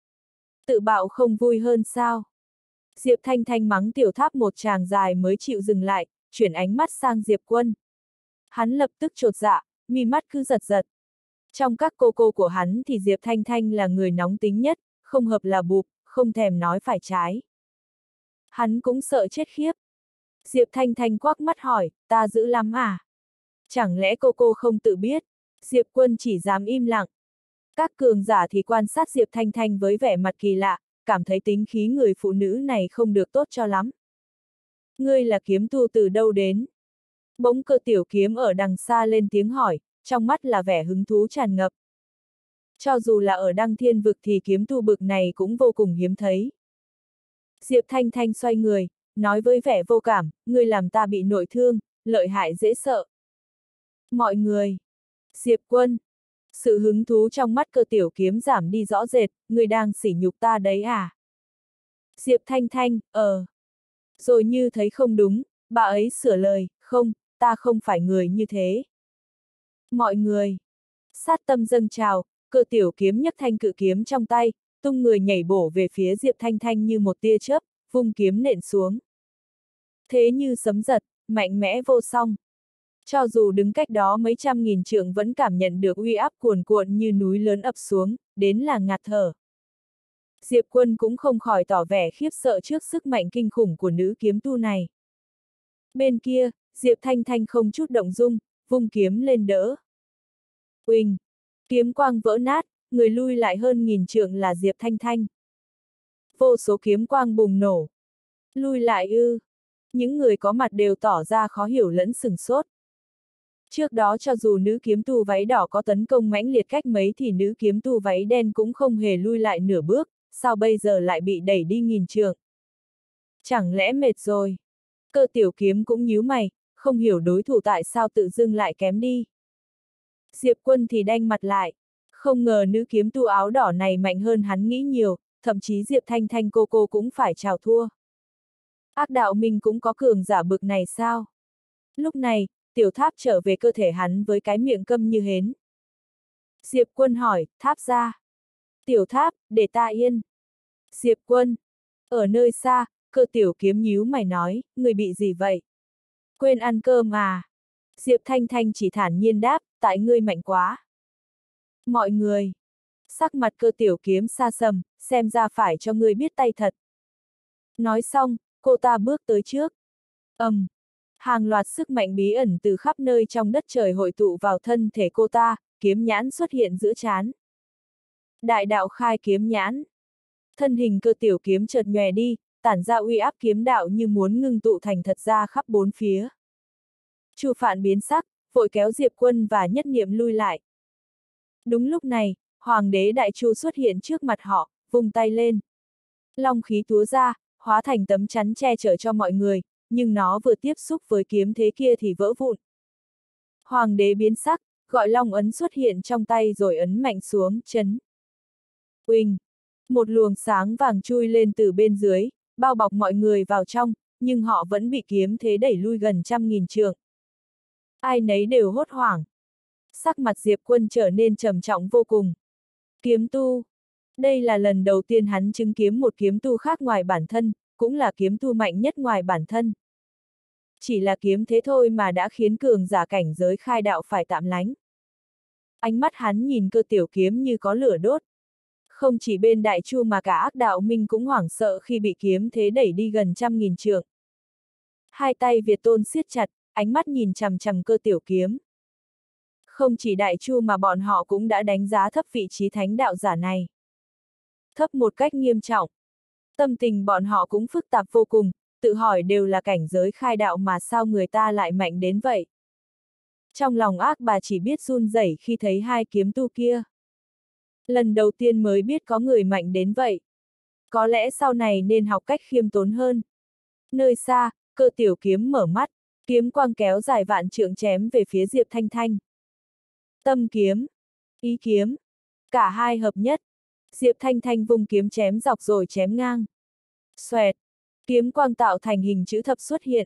Tự bạo không vui hơn sao? Diệp Thanh Thanh mắng Tiểu Tháp một tràng dài mới chịu dừng lại, chuyển ánh mắt sang Diệp Quân. Hắn lập tức chột dạ, mi mắt cứ giật giật. Trong các cô của hắn thì Diệp Thanh Thanh là người nóng tính nhất, không hợp là bụp, không thèm nói phải trái. Hắn cũng sợ chết khiếp. Diệp Thanh Thanh quắc mắt hỏi, ta dữ lắm à? Chẳng lẽ cô không tự biết? Diệp Quân chỉ dám im lặng. Các cường giả thì quan sát Diệp Thanh Thanh với vẻ mặt kỳ lạ, cảm thấy tính khí người phụ nữ này không được tốt cho lắm. Ngươi là kiếm tu từ đâu đến? Bỗng Cơ Tiểu Kiếm ở đằng xa lên tiếng hỏi, trong mắt là vẻ hứng thú tràn ngập. Cho dù là ở Đăng Thiên Vực thì kiếm tu bực này cũng vô cùng hiếm thấy. Diệp Thanh Thanh xoay người, nói với vẻ vô cảm, ngươi làm ta bị nội thương, lợi hại dễ sợ. Mọi người! Diệp Quân! Sự hứng thú trong mắt Cơ Tiểu Kiếm giảm đi rõ rệt, ngươi đang sỉ nhục ta đấy à? Diệp Thanh Thanh, Rồi như thấy không đúng, bà ấy sửa lời, không, ta không phải người như thế. Mọi người! Sát tâm dâng trào, Cơ Tiểu Kiếm nhấc thanh cự kiếm trong tay, tung người nhảy bổ về phía Diệp Thanh Thanh như một tia chớp, vung kiếm nện xuống. Thế như sấm giật, mạnh mẽ vô song. Cho dù đứng cách đó mấy trăm nghìn trượng vẫn cảm nhận được uy áp cuồn cuộn như núi lớn ập xuống, đến là ngạt thở. Diệp Quân cũng không khỏi tỏ vẻ khiếp sợ trước sức mạnh kinh khủng của nữ kiếm tu này. Bên kia, Diệp Thanh Thanh không chút động dung, vung kiếm lên đỡ. Uỳnh! Kiếm quang vỡ nát, người lui lại hơn nghìn trượng là Diệp Thanh Thanh. Vô số kiếm quang bùng nổ. Lui lại ư? Những người có mặt đều tỏ ra khó hiểu lẫn sửng sốt. Trước đó cho dù nữ kiếm tu váy đỏ có tấn công mãnh liệt cách mấy thì nữ kiếm tu váy đen cũng không hề lui lại nửa bước, sao bây giờ lại bị đẩy đi nghìn trượng? Chẳng lẽ mệt rồi? Cơ Tiểu Kiếm cũng nhíu mày, không hiểu đối thủ tại sao tự dưng lại kém đi. Diệp Quân thì đanh mặt lại, không ngờ nữ kiếm tu áo đỏ này mạnh hơn hắn nghĩ nhiều, thậm chí Diệp Thanh Thanh cô cũng phải chào thua. Ác đạo minh cũng có cường giả bực này sao? Lúc này, Tiểu Tháp trở về cơ thể hắn với cái miệng câm như hến. Diệp Quân hỏi, Tháp ra. Tiểu Tháp, để ta yên. Diệp Quân. Ở nơi xa, Cơ Tiểu Kiếm nhíu mày nói, người bị gì vậy? Quên ăn cơm à? Diệp Thanh Thanh chỉ thản nhiên đáp, tại ngươi mạnh quá. Mọi người. Sắc mặt Cơ Tiểu Kiếm xa sầm, xem ra phải cho ngươi biết tay thật. Nói xong, cô ta bước tới trước. Hàng loạt sức mạnh bí ẩn từ khắp nơi trong đất trời hội tụ vào thân thể cô ta, kiếm nhãn xuất hiện giữa trán. Đại đạo khai kiếm nhãn. Thân hình Cơ Tiểu Kiếm chợt nhòe đi, tản ra uy áp kiếm đạo như muốn ngưng tụ thành thật ra khắp bốn phía. Chu Phạn biến sắc, vội kéo Diệp Quân và Nhất Niệm lui lại. Đúng lúc này, Hoàng đế Đại Chu xuất hiện trước mặt họ, vung tay lên. Long khí túa ra, hóa thành tấm chắn che chở cho mọi người, nhưng nó vừa tiếp xúc với kiếm thế kia thì vỡ vụn. Hoàng đế biến sắc, gọi long ấn xuất hiện trong tay rồi ấn mạnh xuống, chấn. Uỳnh! Một luồng sáng vàng chui lên từ bên dưới, bao bọc mọi người vào trong, nhưng họ vẫn bị kiếm thế đẩy lui gần trăm nghìn trượng. Ai nấy đều hốt hoảng. Sắc mặt Diệp Quân trở nên trầm trọng vô cùng. Kiếm tu! Đây là lần đầu tiên hắn chứng kiến một kiếm tu khác ngoài bản thân, cũng là kiếm tu mạnh nhất ngoài bản thân. Chỉ là kiếm thế thôi mà đã khiến cường giả cảnh giới khai đạo phải tạm lánh. Ánh mắt hắn nhìn Cơ Tiểu Kiếm như có lửa đốt. Không chỉ bên Đại Chu mà cả ác đạo minh cũng hoảng sợ khi bị kiếm thế đẩy đi gần trăm nghìn trượng. Hai tay Việt Tôn siết chặt, ánh mắt nhìn chằm chằm Cơ Tiểu Kiếm. Không chỉ Đại Chu mà bọn họ cũng đã đánh giá thấp vị trí thánh đạo giả này. Thấp một cách nghiêm trọng. Tâm tình bọn họ cũng phức tạp vô cùng, tự hỏi đều là cảnh giới khai đạo mà sao người ta lại mạnh đến vậy. Trong lòng ác bà chỉ biết run rẩy khi thấy hai kiếm tu kia. Lần đầu tiên mới biết có người mạnh đến vậy. Có lẽ sau này nên học cách khiêm tốn hơn. Nơi xa, Cơ Tiểu Kiếm mở mắt, kiếm quang kéo dài vạn trượng chém về phía Diệp Thanh Thanh. Tâm kiếm, ý kiếm, cả hai hợp nhất. Diệp Thanh Thanh vung kiếm chém dọc rồi chém ngang. Xoẹt, kiếm quang tạo thành hình chữ thập xuất hiện.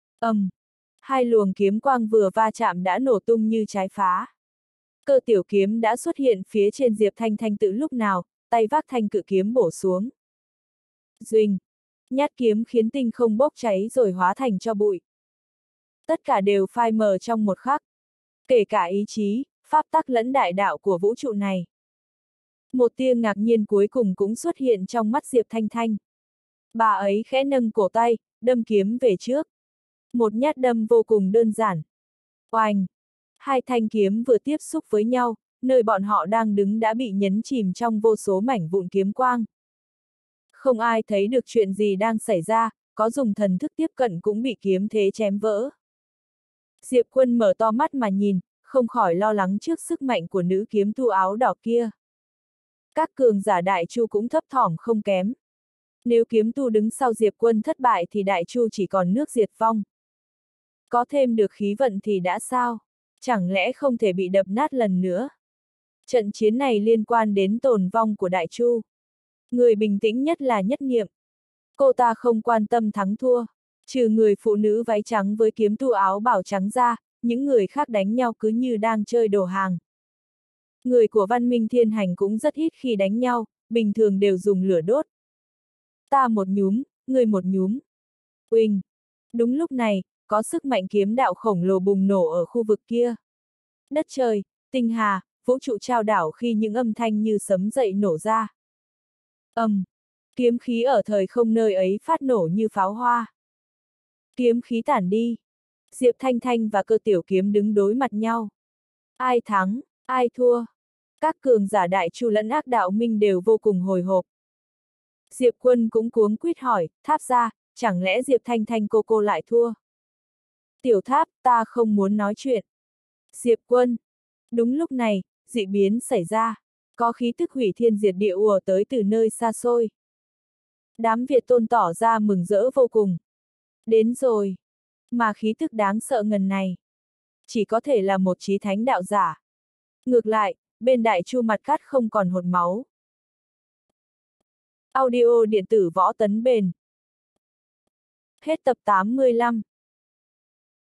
Hai luồng kiếm quang vừa va chạm đã nổ tung như trái phá. Cơ Tiểu Kiếm đã xuất hiện phía trên Diệp Thanh Thanh từ lúc nào, tay vác thanh cự kiếm bổ xuống. Duỳnh, nhát kiếm khiến tinh không bốc cháy rồi hóa thành tro bụi. Tất cả đều phai mờ trong một khắc. Kể cả ý chí, pháp tắc lẫn đại đạo của vũ trụ này. Một tia ngạc nhiên cuối cùng cũng xuất hiện trong mắt Diệp Thanh Thanh. Bà ấy khẽ nâng cổ tay, đâm kiếm về trước. Một nhát đâm vô cùng đơn giản. Oanh! Hai thanh kiếm vừa tiếp xúc với nhau, nơi bọn họ đang đứng đã bị nhấn chìm trong vô số mảnh vụn kiếm quang. Không ai thấy được chuyện gì đang xảy ra, có dùng thần thức tiếp cận cũng bị kiếm thế chém vỡ. Diệp Quân mở to mắt mà nhìn, không khỏi lo lắng trước sức mạnh của nữ kiếm tu áo đỏ kia. Các cường giả Đại Chu cũng thấp thỏm không kém. Nếu kiếm tu đứng sau Diệp Quân thất bại thì Đại Chu chỉ còn nước diệt vong. Có thêm được khí vận thì đã sao? Chẳng lẽ không thể bị đập nát lần nữa? Trận chiến này liên quan đến tồn vong của Đại Chu. Người bình tĩnh nhất là Nhất Niệm. Cô ta không quan tâm thắng thua. Trừ người phụ nữ váy trắng với kiếm tu áo bào trắng ra, những người khác đánh nhau cứ như đang chơi đồ hàng. Người của Văn Minh Thiên Hành cũng rất ít khi đánh nhau, bình thường đều dùng lửa đốt. Ta một nhúm, người một nhúm. Uỳnh! Đúng lúc này, có sức mạnh kiếm đạo khổng lồ bùng nổ ở khu vực kia. Đất trời, tinh hà, vũ trụ trao đảo khi những âm thanh như sấm dậy nổ ra. Kiếm khí ở thời không nơi ấy phát nổ như pháo hoa. Kiếm khí tản đi. Diệp Thanh Thanh và Cơ Tiểu Kiếm đứng đối mặt nhau. Ai thắng, ai thua? Các cường giả Đại Chu lẫn ác đạo minh đều vô cùng hồi hộp. Diệp Quân cũng cuống quýt hỏi, Tháp ra, chẳng lẽ Diệp Thanh Thanh cô lại thua? Tiểu Tháp, ta không muốn nói chuyện. Diệp Quân. Đúng lúc này, dị biến xảy ra. Có khí tức hủy thiên diệt địa ùa tới từ nơi xa xôi. Đám Việt Tôn tỏ ra mừng rỡ vô cùng. Đến rồi. Mà khí tức đáng sợ ngần này. Chỉ có thể là một chí thánh đạo giả. Ngược lại, bên Đại Chu mặt cắt không còn hột máu. Audio điện tử Võ Tấn Bền. Hết tập 85.